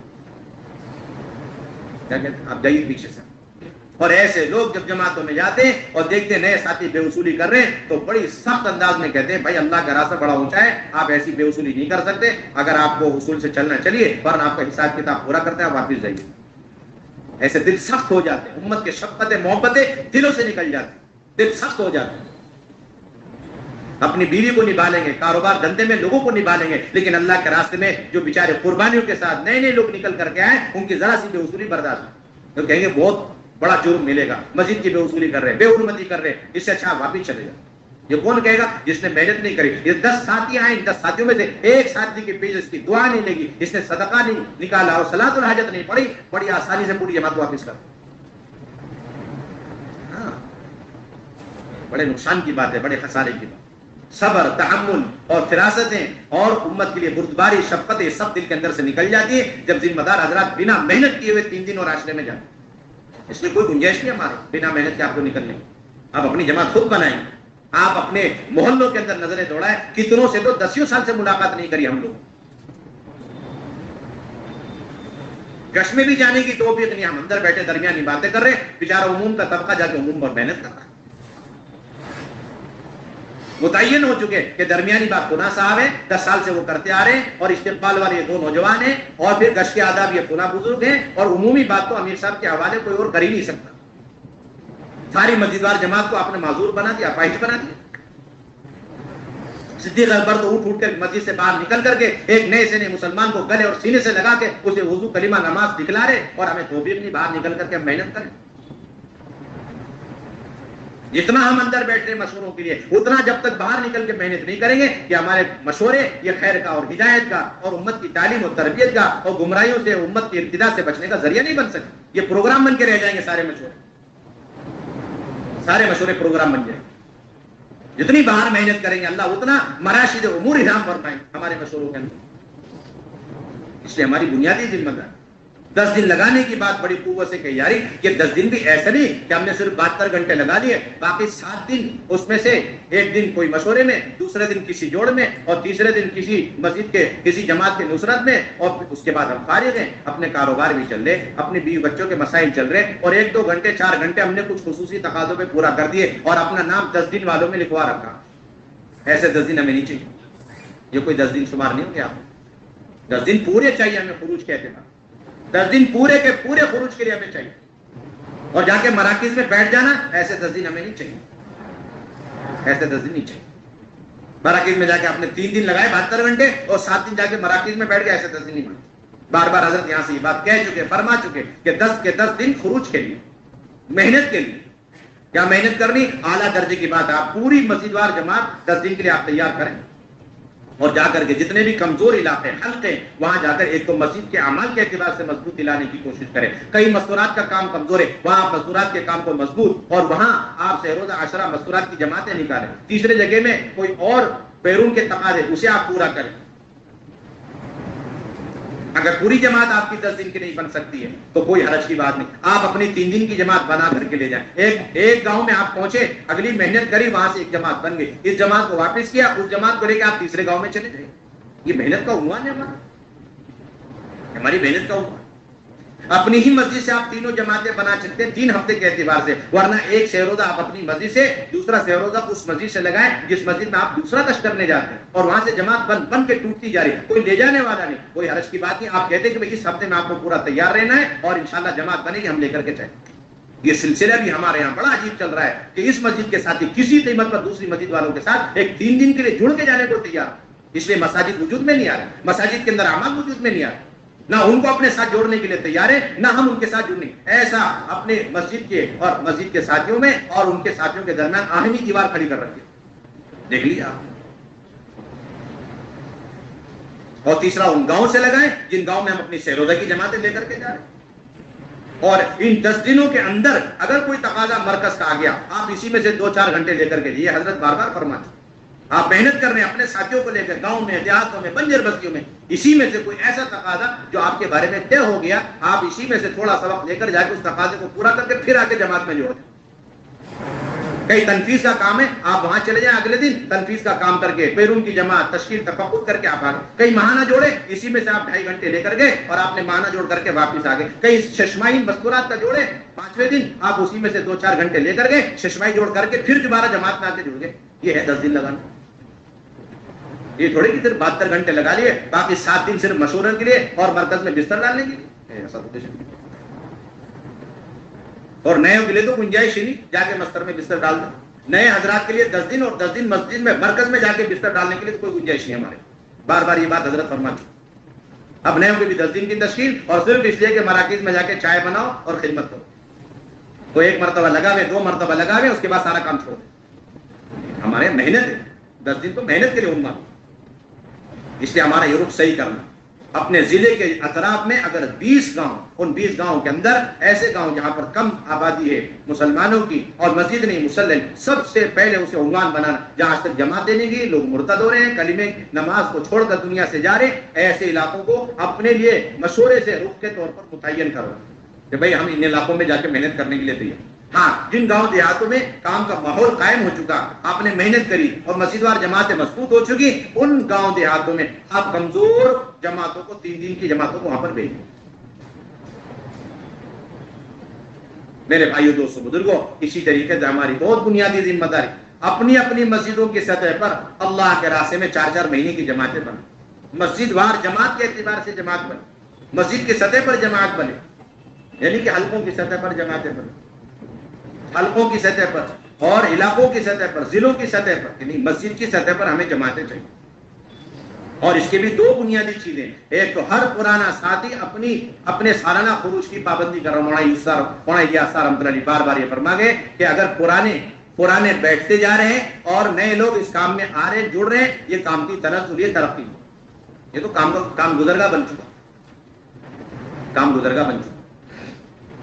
کیا کہتے ہیں؟ آپ جائیے پیچھے سے. اور ایسے لوگ جب جماعتوں میں جاتے ہیں اور دیکھتے ہیں نئے ساتھی بے وصولی کر رہے ہیں تو بڑی سخت انداز میں کہتے ہیں بھائی اللہ کا راستہ بڑا اونچا ہے، آپ ایسی بے وصولی نہیں کر سکتے. اگر آپ کو اصول سے چلنا چلیے، ورنہ آپ کا حساب کتاب پورا کرتے ہیں، آپ واپس جائیے. ایسے دل سخت ہو جاتے ہیں. امت کے شفقتیں، محبتیں دلوں سے نکل جاتی ہیں، دل سخت ہو جاتے ہیں. اپنی بیوی کو نبھا لیں گے، کاروبار دھندے میں لوگوں کو نبھا لیں گے، لیکن اللہ کے راستے میں جو بیچارے قربانیوں کے ساتھ نئے نئے لوگ نکل کر کے آئے، ان کی ذرا سی بے وصولی برداشت نہیں. تو کہیں گے بہت بڑا جرم ملے گا، مسجد کی بے وصولی کر رہے، بے حرمتی کر رہے، اس سے اچھا واپس چلے جائے. یہ کون کہے گا؟ جس نے محنت نہیں کری. یہ دس ساتھی آئے، دس ساتھیوں میں سے ایک ساتھی کے پیچھے اس کی دعا نہیں لگی، اس نے صدقہ نہیں نکالا اور صلاۃ الحاجت نہیں پڑھی، بڑی آسانی سے پوری جماعت واپس کر. ہاں، بڑے نقصان کی بات ہے، بڑے خسارے کی بات. صبر، تحمل اور فراستیں اور امت کے لیے بردباری، شفقتیں سب دل کے اندر سے نکل جاتی ہے جب ذمہ دار حضرات بنا محنت کیے ہوئے تین دن اور عاشرے میں جاتے. اس میں کوئی گنجائش نہیں ہمارے بنا محنت کے آپ کو نکلنے. آپ اپنی جماعت خود بنائیں. آپ اپنے محلوں کے اندر نظریں دوڑائیں. کتنوں سے تو دسیوں سال سے ملاقات نہیں کری ہم لوگ. گشت میں بھی جانے کی توفیق نہیں، ہم اندر بیٹھے درمیانی باتیں کر رہے ہیں. بیچارہ عموم کا طبقہ جا کے عموم پر محنت کر رہا ہے. متعین ہو چکے کہ درمیانی بات فلاں صاحب ہے، دس سال سے وہ کرتے آ رہے ہیں، اور استقبال والے یہ دو نوجوان ہیں، اور پھر گشت کے آداب یہ فلاں بزرگ ہیں، اور عمومی بات تو امیر صاحب کے حوالے کوئی اور کر ہی نہیں سکتا. ساری مسجدوار جماعت کو آپ نے معذور بنا دیا، اپاہج بنا دیا. صدیق اکبر تو اٹھ اٹھ کر مسجد سے باہر نکل کر کے ایک نئے سے نئے مسلمان کو گلے اور سینے سے لگا کے اسے وضو کلمہ نماز دکھلا رہے، اور ہمیں توفیق نہیں باہر نکل کر کے ہم محنت کریں. جتنا ہم اندر بیٹھ رہے مشوروں کے لیے، اتنا جب تک باہر نکل کے محنت نہیں کریں گے کہ ہمارے مشورے یہ خیر کا اور ہدایت کا اور امت کی تعلیم اور تربیت کا اور گمراہیوں سے، امت کی ابتدا سے بچنے کا ذریعہ نہیں بن سکتے. یہ پروگرام بن کے رہ جائیں گے سارے مشورے. سارے مشورے پروگرام بن جائیں. جتنی باہر محنت کریں گے اللہ اتنا مراشد امور انعام فرمائیں ہمارے مشوروں کے اندر. اس لیے ہماری بنیادی ذمہ داری دس دن لگانے کی بات بڑی قوت سے کہی جا رہی کہ دس دن بھی ایسا نہیں کہ ہم نے صرف بہتر گھنٹے لگا لیے، باقی سات دن اس میں سے ایک دن کوئی مشورے میں، دوسرے دن کسی جوڑ میں، اور تیسرے دن کسی مسجد کے کسی جماعت کے نصرت میں، اور اس کے بعد ہم فارغ ہیں، اپنے کاروبار بھی چل رہے، اپنے بیوی بچوں کے مسائل چل رہے، اور ایک دو گھنٹے چار گھنٹے ہم نے کچھ خصوصی تقاضوں پہ پورا کر دیے اور اپنا نام دس دن والوں میں لکھوا رکھا. ایسے دس دن ہمیں نہیں چاہیے. یہ کوئی دس دن شمار نہیں ہو گیا. دس دن پورے چاہیے ہمیں خروج کے اعتبار. دس دن پورے کے پورے خروج کے لیے ہمیں چاہیے. اور جا کے مراکز میں بیٹھ جانا، ایسے دس دن ہمیں نہیں چاہیے. ایسے دس دن نہیں چاہیے. مراکز میں جا کے آپ نے تین دن لگائے بہتر گھنٹے اور سات دن جا کے مراکز میں بیٹھ گئے، ایسے دس دن نہیں بنے. بار بار حضرت یہاں سے یہ بات کہہ چکے، فرما چکے کہ دس کے دس دن خروج کے لیے، محنت کے لیے. کیا محنت کرنی؟ اعلیٰ درجے کی بات ہے. آپ پوری مسجد وار جماعت دس دن کے لیے آپ تیار کریں اور جا کر کے جتنے بھی کمزور علاقے حلقے وہاں جا کر ایک تو مسجد کے اعمال کے اعتبار سے مضبوط لانے کی کوشش کریں. کئی مستورات کا کام کمزور ہے، وہاں آپ مستورات کے کام کو مضبوط، اور وہاں آپ سے روزہ عشرہ مستورات کی جماعتیں نکالیں. تیسرے جگہ میں کوئی اور بیرون کے تقاضے اسے آپ پورا کریں. اگر پوری جماعت آپ کی دس دن کی نہیں بن سکتی ہے تو کوئی حرج کی بات نہیں، آپ اپنی تین دن کی جماعت بنا کر کے لے جائیں. ایک ایک گاؤں میں آپ پہنچے، اگلی محنت کری، وہاں سے ایک جماعت بن گئی، اس جماعت کو واپس کیا، اس جماعت کو لے کے آپ تیسرے گاؤں میں چلے جائیں. یہ محنت کا عنوان ہے ہمارا، ہماری محنت کا عنوان. اپنی ہی مسجد سے آپ تینوں جماعتیں بنا سکتے ہیں تین ہفتے کے اعتبار سے، ورنہ ایک شہروزہ آپ اپنی مسجد سے، دوسرا شہروزہ اس مسجد سے لگائیں جس مسجد میں آپ دوسرا کش کرنے جاتے ہیں، اور وہاں سے جماعت بن بن کے ٹوٹتی جا رہی ہے. کوئی لے جانے والا نہیں، کوئی حرج کی بات نہیں. آپ کہتے ہیں کہ اس ہفتے میں آپ کو پورا تیار رہنا ہے اور انشاءاللہ جماعت بنے گی، ہم لے کر کے چلیں. یہ سلسلہ بھی ہمارے یہاں بڑا عجیب چل رہا ہے کہ اس مسجد کے ساتھ ہی کسی قیمت پر دوسری مسجد والوں کے ساتھ ایک تین دن کے لیے جڑ کے جانے کو تیار. اس لیے مساجد وجود میں نہیں آ رہے، مساجد کے اندر اعمال وجود میں نہیں آ رہے، نہ ان کو اپنے ساتھ جوڑنے کے لیے تیار ہے، نہ ہم ان کے ساتھ جڑنے. ایسا اپنے مسجد کے اور مسجد کے ساتھیوں میں اور ان کے ساتھیوں کے درمیان آہنی دیوار کھڑی کر رکھی ہے. دیکھ لیا. اور تیسرا ان گاؤں سے لگائیں جن گاؤں میں ہم اپنی سہ روزہ کی جماعتیں لے کر کے جا رہے ہیں. اور ان دس دنوں کے اندر اگر کوئی تقاضا مرکز کا آ گیا، آپ اسی میں سے دو چار گھنٹے لے کر کے جائیے. حضرت بار بار فرماتے آپ محنت کر رہے ہیں اپنے ساتھیوں کو لے کر، گاؤں میں، دیہاتوں میں، بنجر بستیوں میں، اسی میں سے کوئی ایسا تقاضا جو آپ کے بارے میں طے ہو گیا، آپ اسی میں سے تھوڑا سا وقت لے کر جا کے اس تقاضے کو پورا کر کے پھر آ کے جماعت میں جوڑ دیں. کئی تنفیذ کا کام ہے، آپ وہاں چلے جائیں، اگلے دن تنفیذ کا کام کر کے بیرون کی جماعت تشکیل تفقد کر کے آپ آ گئے. کئی ماہانہ جوڑے، اسی میں سے آپ ڈھائی گھنٹے لے کر گئے اور آپ نے ماہانہ جوڑ کر کے واپس آ گئے. کئی ششمائی مذکورات کا جوڑے، پانچویں دن آپ اسی میں سے دو چار گھنٹے لے کر گئے، ششمائی جوڑ کر کے پھر دوبارہ جماعت میں آ کے جڑ گئے. یہ ہے دس دن لگانا. یہ تھوڑے کہ صرف بہتر گھنٹے لگا لیے، باقی سات دن صرف مشورے کے لیے اور مرکز میں بستر ڈالنے کے لیے. ایسا اور نئے کے لیے تو گنجائش ہی نہیں، جا کے مستر میں بستر ڈال دیں. نئے حضرات کے لیے دس دن اور دس دن مسجد میں مرکز میں جا کے بستر ڈالنے کے لیے کوئی گنجائش نہیں ہمارے. بار بار یہ بات حضرت فرما چکی. اب نئے کے بھی دس دن کی تشکیل، اور صرف اس لیے کہ مراکز میں جا کے چائے بناؤ اور خدمت کرو. وہ ایک مرتبہ لگا ہوئے، دو مرتبہ لگا ہوئے، اس کے بعد سارا کام چھوڑ دیں. ہمارے محنت ہے، دس دن تو محنت کے لیے عنوان. اس لیے ہمارا یہ رخ صحیح کرنا. اپنے ضلع کے اطراف میں اگر بیس گاؤں، ان بیس گاؤں کے اندر ایسے گاؤں جہاں پر کم آبادی ہے مسلمانوں کی اور مسجد نہیں مسلم، سب سے پہلے اسے عنوان بنانا. جہاں تک جماعت دینے کی لوگ مرتد ہو رہے ہیں، کلمے نماز کو چھوڑ کر دنیا سے جا رہے ہیں، ایسے علاقوں کو اپنے لیے مشورے سے رخ کے طور پر متعین کرو کہ بھائی ہم ان علاقوں میں جا کے محنت کرنے کے لیے تیار. ہاں، جن گاؤں دیہاتوں میں کام کا ماحول قائم ہو چکا، آپ نے محنت کری اور مسجد وار جماعتیں مضبوط ہو چکی، ان گاؤں دیہاتوں میں آپ کمزور جماعتوں کو، تین دن کی جماعتوں کو وہاں پر بھیجیں. میرے بھائیو دوستو بزرگوں، اسی طریقے سے ہماری بہت بنیادی ذمہ داری اپنی اپنی مسجدوں کی سطح پر اللہ کے راستے میں چار چار مہینے کی جماعتیں بنیں. مسجد وار جماعت کے اعتبار سے جماعت بنے، مسجد کی سطح پر جماعت بنے، یعنی کہ حلقوں کی سطح پر جماعتیں بنے، حلقوں کی سطح پر اور علاقوں کی سطح پر، ضلعوں کی سطح پر، یعنی مسجد کی سطح پر ہمیں جماعتیں چاہیے. اور اس کے بھی دو بنیادی چیزیں، ایک تو ہر پرانا ساتھی اپنی اپنے سالانہ خروج کی پابندی کر رہا ہے. بار بار یہ فرما گئے کہ اگر پرانے پرانے بیٹھتے جا رہے ہیں اور نئے لوگ اس کام میں آ رہے ہیں، جڑ رہے ہیں، یہ کام کی تنزل، یہ ترقی، یہ تو کام کام گزرگا بن چکا، کام گزرگا بن چکا.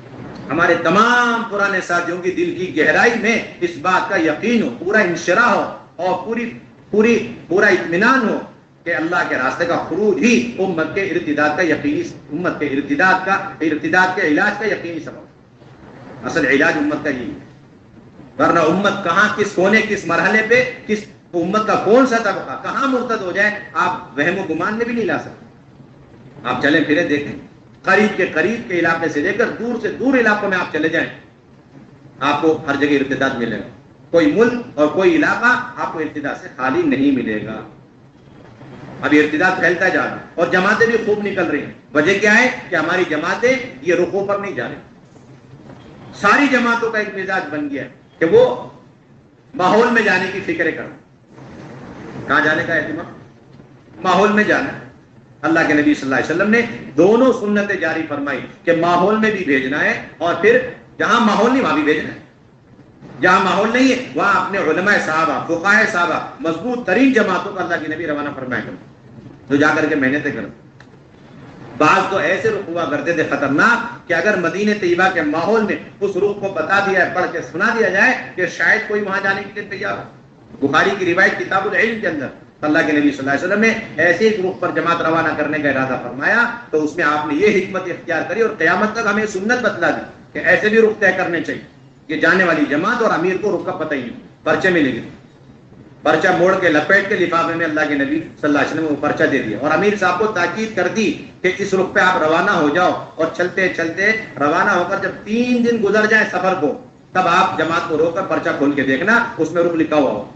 ہمارے تمام پرانے ساتھیوں کی دل کی گہرائی میں اس بات کا یقین ہو، پورا انشراح ہو اور پوری پوری پورا اطمینان ہو کہ اللہ کے راستے کا خروج ہی امت کے ارتداد کا یقینی امت کے ارتداد کا ارتداد کے علاج کا یقینی سبب، اصل علاج امت کا یہی ہے، ورنہ امت کہاں کس کونے کس مرحلے پہ کس امت کا کون سا طبقہ کہاں مرتد ہو جائے آپ وہم و گمان میں بھی نہیں لا سکتے۔ آپ چلیں پھرے دیکھیں، قریب کے قریب کے علاقے سے لے کر دور سے دور علاقوں میں آپ چلے جائیں، آپ کو ہر جگہ ارتداد ملے گا، کوئی ملک اور کوئی علاقہ آپ کو ارتداد سے خالی نہیں ملے گا۔ ابھی ارتداد پھیلتا جا رہا ہے اور جماعتیں بھی خوب نکل رہی ہیں، وجہ کیا ہے کہ ہماری جماعتیں یہ رخوں پر نہیں جا رہی۔ ساری جماعتوں کا ایک مزاج بن گیا ہے کہ وہ ماحول میں جانے کی فکریں کریں۔ کہاں جانے کا اہتمام؟ ماحول میں جانا ہے۔ اللہ کے نبی صلی اللہ علیہ وسلم نے دونوں سنتیں جاری فرمائی کہ ماحول میں بھی بھیجنا ہے اور پھر جہاں ماحول نہیں وہاں بھی بھیجنا ہے۔ جہاں ماحول نہیں ہے وہاں اپنے علماء صحابہ فقہاء صحابہ مضبوط ترین جماعتوں کا اللہ کے نبی روانہ فرمایا کرتے تو جا کر کے محنتیں کرتے۔ بعض تو ایسے رخ ہوا کرتے تھے خطرناک کہ اگر مدینہ طیبہ کے ماحول میں اس رخ کو بتا دیا ہے، پڑھ کے سنا دیا جائے کہ شاید کوئی وہاں جانے کے لیے تیار ہو۔ بخاری کی روایت کتاب العلم کے اندر اللہ کے نبی صلی اللہ علیہ وسلم نے ایسے ایک رخ پر جماعت روانہ کرنے کا ارادہ فرمایا تو اس میں آپ نے یہ حکمت اختیار کری اور قیامت تک ہمیں سنت بتلا دی کہ ایسے بھی رخ طے کرنے چاہیے کہ جانے والی جماعت اور امیر کو رخ کا پتہ ہی نہیں، پرچے ملے گی، پرچہ موڑ کے لپیٹ کے لفافے میں اللہ کے نبی صلی اللہ علیہ وسلم نے وہ پرچہ دے دیا اور امیر صاحب کو تاکید کر دی کہ اس رخ پہ آپ روانہ ہو جاؤ اور چلتے چلتے روانہ ہو کر جب تین دن گزر جائیں سفر کو تب آپ جماعت کو روک کر پرچہ کھول کے دیکھنا اس میں رخ لکھا ہوا ہو۔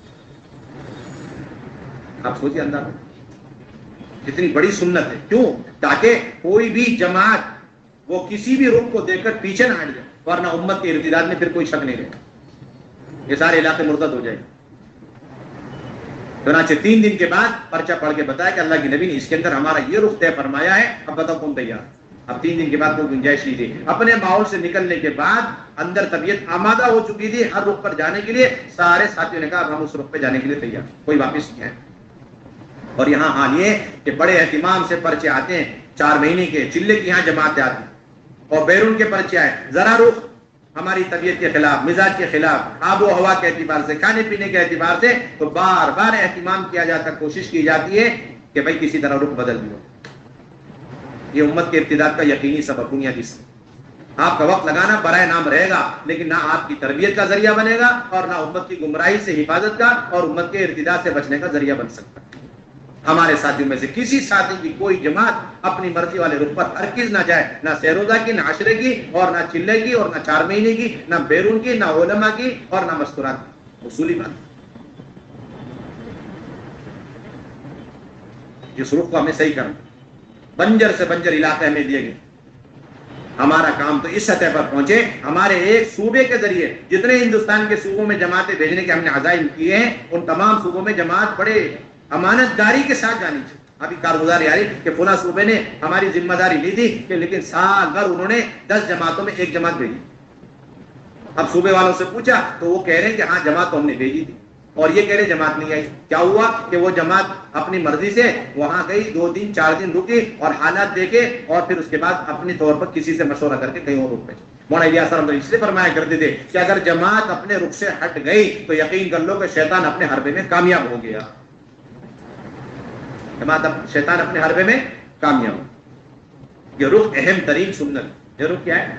آپ سوچیے انداز کتنی بڑی سنت ہے، کیوں؟ تاکہ کوئی بھی جماعت وہ کسی بھی رخ کو دیکھ کر پیچھے نہ ہٹ جائے، ورنہ امت کے ارتداد میں پھر کوئی شک نہیں رہے، یہ سارے علاقے مرتد ہو جائیں۔ چنانچہ تین دن کے بعد پرچہ پڑھ کے بتایا کہ اللہ کی نبی نے اس کے اندر ہمارا یہ رخ طے فرمایا ہے، اب بتاؤ کون تیار؟ اب تین دن کے بعد کوئی گنجائش نہیں تھی۔ اپنے ماحول سے نکلنے کے بعد اندر طبیعت آمادہ ہو چکی تھی ہر رخ پر جانے کے لیے، سارے ساتھیوں نے کہا اب ہم اس رخ پہ جانے کے لیے تیار، کوئی واپس نہیں ہے۔ اور یہاں حال یہ کہ بڑے اہتمام سے پرچے آتے ہیں، چار مہینے کے چلے کی یہاں جماعتیں آتی ہیں اور بیرون کے پرچے آئے، ذرا رخ ہماری طبیعت کے خلاف، مزاج کے خلاف، آب و ہوا کے اعتبار سے، کھانے پینے کے اعتبار سے، تو بار بار اہتمام کیا جاتا، کوشش کی جاتی ہے کہ بھائی کسی طرح رخ بدل دو۔ یہ امت کے ارتداد کا یقینی سبب بنیادی سے آپ کا وقت لگانا برائے نام رہے گا، لیکن نہ آپ کی تربیت کا ذریعہ بنے گا اور نہ امت کی گمراہی سے حفاظت کا اور امت کے ارتداد سے بچنے کا ذریعہ بن سکتا۔ ہمارے ساتھیوں میں سے کسی ساتھی کی کوئی جماعت اپنی مرضی والے رخ پر ہرگز نہ جائے، نہ سیروزہ کی، نہ عشرے کی، اور نہ چلے کی، اور نہ چار مہینے کی، نہ بیرون کی، نہ علماء کی، اور نہ مستورات کی۔ اصولی بات جس رخ کو ہمیں صحیح کرنا، بنجر سے بنجر علاقے ہمیں دیے گئے، ہمارا کام تو اس سطح پر پہنچے ہمارے ایک صوبے کے ذریعے جتنے ہندوستان کے صوبوں میں جماعتیں بھیجنے کے ہم نے عزائم کیے ہیں ان تمام صوبوں میں جماعت بڑے امانت داری کے ساتھ جانی چاہیے۔ ابھی کارگزاری آ رہی کہ فلاں صوبے نے ہماری ذمہ داری لی تھی کہ لیکن سال بھر انہوں نے دس جماعتوں میں ایک جماعت بھیجی۔ اب صوبے والوں سے پوچھا تو وہ کہہ رہے ہیں کہ ہاں جماعت تو ہم نے بھیجی تھی، اور یہ کہہ رہے جماعت نہیں آئی۔ کیا ہوا کہ وہ جماعت اپنی مرضی سے وہاں گئی، دو دن چار دن رکی اور حالات دیکھے اور پھر اس کے بعد اپنے طور پر کسی سے مشورہ کر کے کہیں اور رک پہ۔ مولانا الیاس صاحب اس لیے فرمایا کرتے تھے کہ اگر جماعت اپنے رخ سے ہٹ گئی تو یقین کر لو کہ شیطان اپنے حربے میں کامیاب ہو گیا۔ جماعت شیطان اپنے حربے میں کامیاب ہو، یہ رخ اہم ترین سنت۔ یہ رخ کیا ہے؟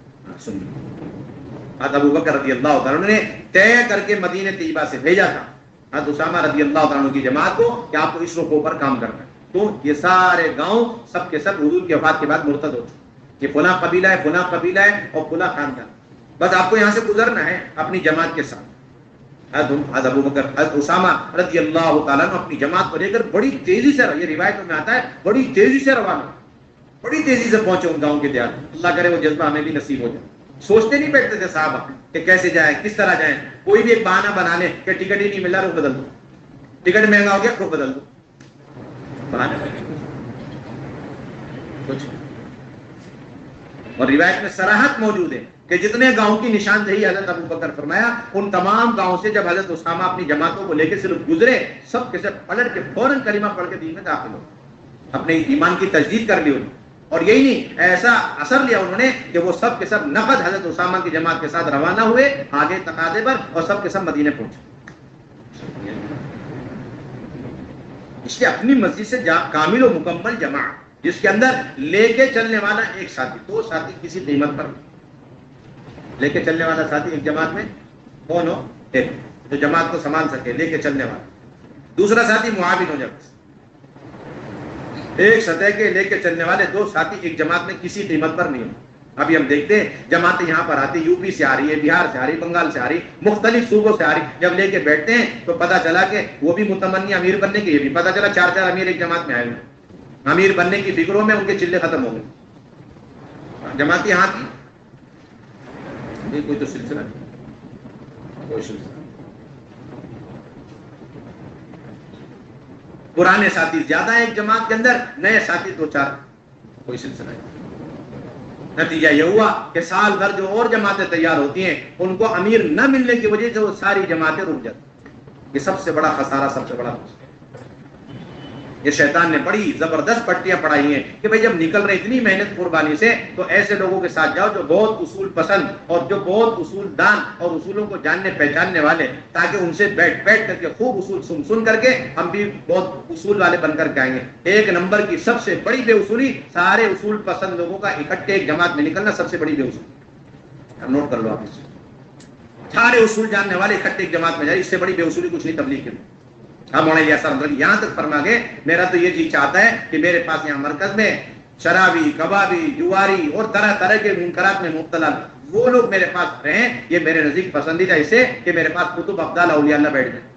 سنت۔ حضرت ابو بکر رضی اللہ تعالیٰ عنہ نے طے کر کے مدینہ طیبہ سے بھیجا تھا حضرت اسامہ رضی اللہ تعالیٰ عنہ کی جماعت کو کہ آپ کو اس رخوں پر کام کرنا ہے۔ تو یہ سارے گاؤں سب کے سب حضور کی وفات کے بعد مرتد ہو چکے، یہ فلاں قبیلہ ہے، فلاں قبیلہ ہے اور فلاں خاندان، بس آپ کو یہاں سے گزرنا ہے اپنی جماعت کے ساتھ۔ حضرت ابو بکر حضرت اسامہ رضی اللہ تعالیٰ عنہ اپنی جماعت کو لے کر بڑی تیزی سے، یہ روایتوں میں آتا ہے بڑی تیزی سے روانہ، بڑی تیزی سے پہنچے ان گاؤں کے دیہات۔ اللہ کرے وہ جذبہ ہمیں بھی نصیب ہو جائے۔ سوچتے نہیں بیٹھتے تھے صحابہ کہ کیسے جائیں، کس طرح جائیں، کوئی بھی ایک بہانہ بنا لے کہ ٹکٹ ہی نہیں ملا، رخ بدل دو، ٹکٹ مہنگا ہو گیا رخ بدل دو، بہانہ کچھ۔ اور روایت میں صراحت موجود ہے کہ جتنے گاؤں کی نشاندہی حضرت ابو بکر فرمایا ان تمام گاؤں سے جب حضرت اسامہ اپنی جماعتوں کو لے کے صرف گزرے، سب کے سب پلٹ کے فوراً کلمہ پڑھ کے دین میں داخل ہو، اپنے ایمان کی تجدید کر لی انہوں۔ اور یہی نہیں، ایسا اثر لیا انہوں نے کہ وہ سب کے سب نقد حضرت اسامہ کی جماعت کے ساتھ روانہ ہوئے آگے تقاضے پر، اور سب کے سب مدینے پہنچے۔ اس لیے اپنی مسجد سے کامل و مکمل جماعت، جس کے اندر لے کے چلنے والا ایک ساتھی، دو ساتھی کسی قیمت پر، لے کے چلنے والا ساتھی ایک جماعت میں کون ہو؟ ایک جو جماعت کو سنبھال سکے، لے کے چلنے والا۔ دوسرا ساتھی معاون ہو جائے، ایک سطح کے لے کے چلنے والے دو ساتھی ایک جماعت میں کسی قیمت پر نہیں ہو۔ ابھی ہم دیکھتے ہیں جماعتیں یہاں پر آتی، یو پی سے آ رہی ہے، بہار سے آ رہی، بنگال سے آ رہی، مختلف صوبوں سے آ رہی، جب لے کے بیٹھتے ہیں تو پتہ چلا کہ وہ بھی متمنی امیر بننے کے، یہ بھی پتہ چلا چار چار امیر ایک جماعت میں آئے ہوئے، امیر بننے کی فکروں میں ان کے چلے ختم ہو گئے۔ جماعت یہاں کی کوئی تو سلسلہ کوئی سلسلہ پرانے ساتھی زیادہ ہیں ایک جماعت کے اندر، نئے ساتھی دو چار، کوئی سلسلہ نہیں۔ نتیجہ یہ ہوا کہ سال بھر جو اور جماعتیں تیار ہوتی ہیں ان کو امیر نہ ملنے کی وجہ سے وہ ساری جماعتیں رک جاتی۔ یہ سب سے بڑا خسارہ، سب سے بڑا خسارہ۔ یہ شیطان نے بڑی زبردست پٹیاں پڑھائی ہیں کہ بھئی جب نکل رہے اتنی محنت قربانی سے تو ایسے لوگوں کے ساتھ جاؤ جو بہت اصول پسند اور جو بہت اصول دان اور اصولوں کو جاننے پہچاننے والے، تاکہ ان سے بیٹھ بیٹھ کر کے خوب اصول سن سن کر کے ہم بھی بہت اصول والے بن کر کے آئیں گے۔ ایک نمبر کی سب سے بڑی بے اصولی سارے اصول پسند لوگوں کا اکٹھے ایک جماعت میں نکلنا سب سے بڑی بے اصولی، نوٹ کر لو آپ اس سے۔ سارے اصول جاننے والے اکٹھے ایک جماعت میں جائے، اس سے بڑی بے اصولی کچھ نہیں تبلیغ کی۔ ہم یہاں تک فرما گئے میرا تو یہ جی چاہتا ہے کہ میرے پاس یہاں مرکز میں شرابی، کبابی، جواری اور طرح طرح کے منکرات میں مبتلا وہ لوگ میرے پاس رہیں، یہ میرے نزدیک پسندیدہ اسے کہ میرے پاس کتب افضال اولیاء اللہ بیٹھ جائیں،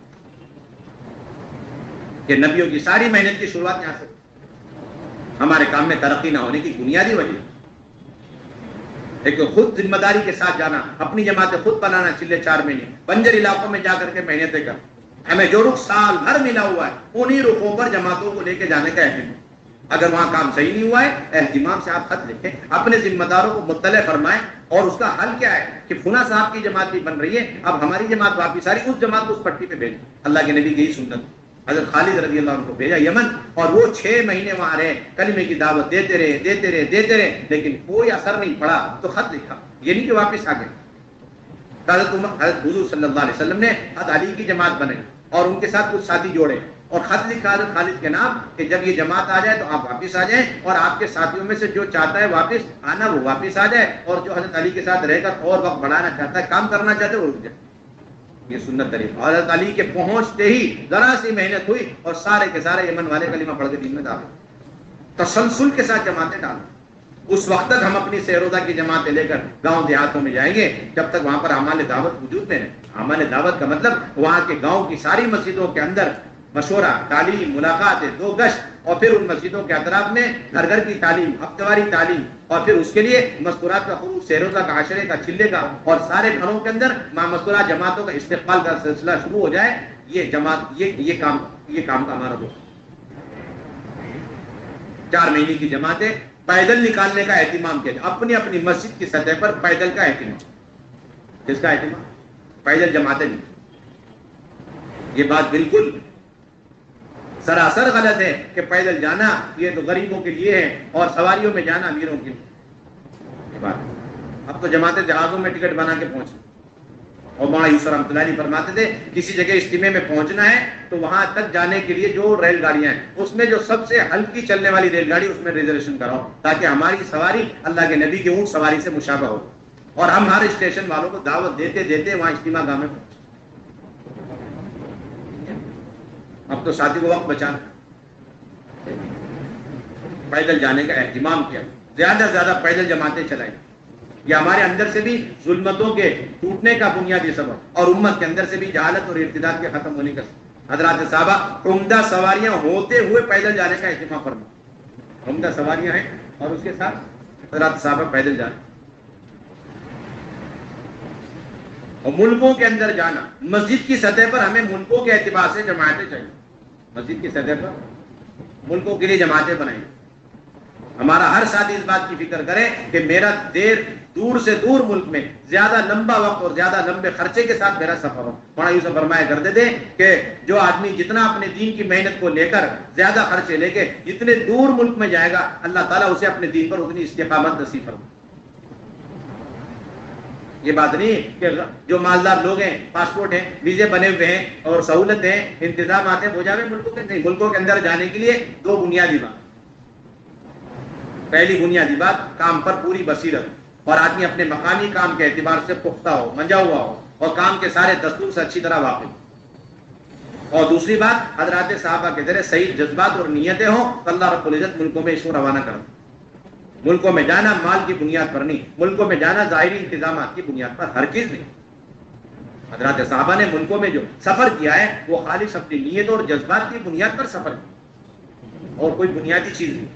کہ نبیوں کی ساری محنت کی شروعات یہاں سے۔ ہمارے کام میں ترقی نہ ہونے کی بنیادی وجہ ایک خود ذمہ داری کے ساتھ جانا، اپنی جماعتیں خود بنانا، چلے چار مہینے بنجر علاقوں میں جا کر کے محنتیں کر، ہمیں جو رخ سال بھر ملا ہوا ہے انہی رخوں پر جماعتوں کو لے کے جانے کا اہتمام۔ اگر وہاں کام صحیح نہیں ہوا ہے اہتمام سے آپ خط لکھیں، اپنے ذمہ داروں کو مطلع فرمائیں، اور اس کا حل کیا ہے کہ فلاں صاحب کی جماعت بھی بن رہی ہے، اب ہماری جماعت واپس آ رہی، اس جماعت کو اس پٹی پہ بھیجیں۔ اللہ کے نبی کی یہی سنت، حضرت خالد رضی اللہ عنہ کو بھیجا یمن، اور وہ چھ مہینے وہاں رہے، کلمے کی دعوت دیتے رہے دیتے رہے دیتے رہے لیکن کوئی اثر نہیں پڑا، تو خط لکھا، یہ نہیں کہ واپس آ گئے۔ حضرت حضرت حضور صلی اللہ علیہ وسلم نے حضرت علی کی جماعت بنائی اور ان کے ساتھ کچھ ساتھی جوڑے اور خط لکھا حضرت خالد کے نام کہ جب یہ جماعت آ جائے تو آپ واپس آ جائیں، اور آپ کے ساتھیوں میں سے جو چاہتا ہے واپس آنا وہ واپس آ جائے، اور جو حضرت علی کے ساتھ رہ کر اور وقت بڑھانا چاہتا ہے، کام کرنا چاہتا ہے، وہ رک جائے۔ یہ سنت طریقہ۔ حضرت علی کے پہنچتے ہی ذرا سی محنت ہوئی اور سارے کے سارے یمن والے کلمہ پڑھ کے دین میں داخل، تسلسل کے ساتھ جماعتیں ڈالیں۔ اس وقت تک ہم اپنی سیروزہ کی جماعتیں لے کر گاؤں دیہاتوں میں جائیں گے جب تک وہاں پر اعمال دعوت وجود میں ہے۔ اعمال دعوت کا مطلب وہاں کے گاؤں کی ساری مسجدوں کے اندر مشورہ، تعلیم، ملاقاتیں، دو گشت، اور پھر ان مسجدوں کے اطراف میں گھر گھر کی تعلیم، ہفتواری تعلیم، اور پھر اس کے لیے مذکورات کا خروج، سیروزہ کا، عشرے کا، چلے کا، اور سارے گھروں کے اندر مذکورات جماعتوں کا استقبال کا سلسلہ شروع ہو جائے۔ یہ جماعت یہ یہ کام یہ کام کا ہمارا ہو۔ چار مہینے کی جماعتیں پیدل نکالنے کا اہتمام کیا جائے، اپنی اپنی مسجد کی سطح پر پیدل کا اہتمام۔ کس کا اہتمام؟ پیدل جماعتیں نہیں۔ یہ بات بالکل سراسر غلط ہے کہ پیدل جانا یہ تو غریبوں کے لیے ہے اور سواریوں میں جانا امیروں کے لیے۔ یہ بات اب تو جماعتیں جہازوں میں ٹکٹ بنا کے پہنچے، اور مولانا یوسف رحمۃ اللہ علیہ فرماتے تھے کسی جگہ اجتماع میں پہنچنا ہے تو وہاں تک جانے کے لیے جو ریل گاڑیاں ہیں اس میں جو سب سے ہلکی چلنے والی ریل گاڑی اس میں ریزرویشن کراؤ، تاکہ ہماری سواری اللہ کے نبی کے اونٹ سواری سے مشابہ ہو، اور ہم ہر اسٹیشن والوں کو دعوت دیتے دیتے وہاں اجتماع گاہ میں پہنچے۔ اب تو ساتھی کو وقت بچانا، پیدل جانے کا اہتمام کیا، زیادہ سے زیادہ پیدل جماعتیں چلائیں۔ یہ ہمارے اندر سے بھی ظلمتوں کے ٹوٹنے کا بنیادی سبب، اور امت کے اندر سے بھی جہالت اور ارتداد کے ختم ہونے کا سبب۔ حضرات صحابہ عمدہ سواریاں ہوتے ہوئے پیدل جانے کا اہتمام فرما، عمدہ سواریاں ہیں اور اس کے ساتھ حضرات صحابہ پیدل جانے۔ اور ملکوں کے اندر جانا، مسجد کی سطح پر ہمیں ملکوں کے اعتبار سے جماعتیں چاہیے، مسجد کی سطح پر ملکوں کے لیے جماعتیں بنائیں، ہمارا ہر ساتھی اس بات کی فکر کرے کہ میرا دیر دور سے دور ملک میں زیادہ لمبا وقت اور زیادہ لمبے خرچے کے ساتھ میرا سفر ہو. مولانا یوسف فرمایا کرتے تھے کہ جو آدمی جتنا اپنے دین کی محنت کو لے کر زیادہ خرچے لے کے جتنے دور ملک میں جائے گا اللہ تعالیٰ اسے اپنے دین پر اتنی استقامت نصیب فرمائے. یہ بات نہیں کہ جو مالدار لوگ ہیں، پاسپورٹ ہیں، ویزے بنے ہوئے ہیں اور سہولت ہیں، انتظامات ہیں، وہ جاوے ملکوں کے نہیں. ملکوں کے اندر جانے کے لیے دو بنیادی بات. پہلی بنیادی بات کام پر پوری بصیرت اور آدمی اپنے مقامی کام کے اعتبار سے پختہ ہو، منجا ہوا ہو اور کام کے سارے دستور سے اچھی طرح واقف. اور دوسری بات حضرات صحابہ کے ذریعے صحیح جذبات اور نیتیں ہوں تو اللہ رب العزت ملکوں میں اس کو روانہ کر. ملکوں میں جانا مال کی بنیاد پر نہیں، ملکوں میں جانا ظاہری انتظامات کی بنیاد پر ہرگز نہیں. حضرات صحابہ نے ملکوں میں جو سفر کیا ہے وہ خالص اپنی نیت اور جذبات کی بنیاد پر سفر کیا اور کوئی بنیادی چیز نہیں.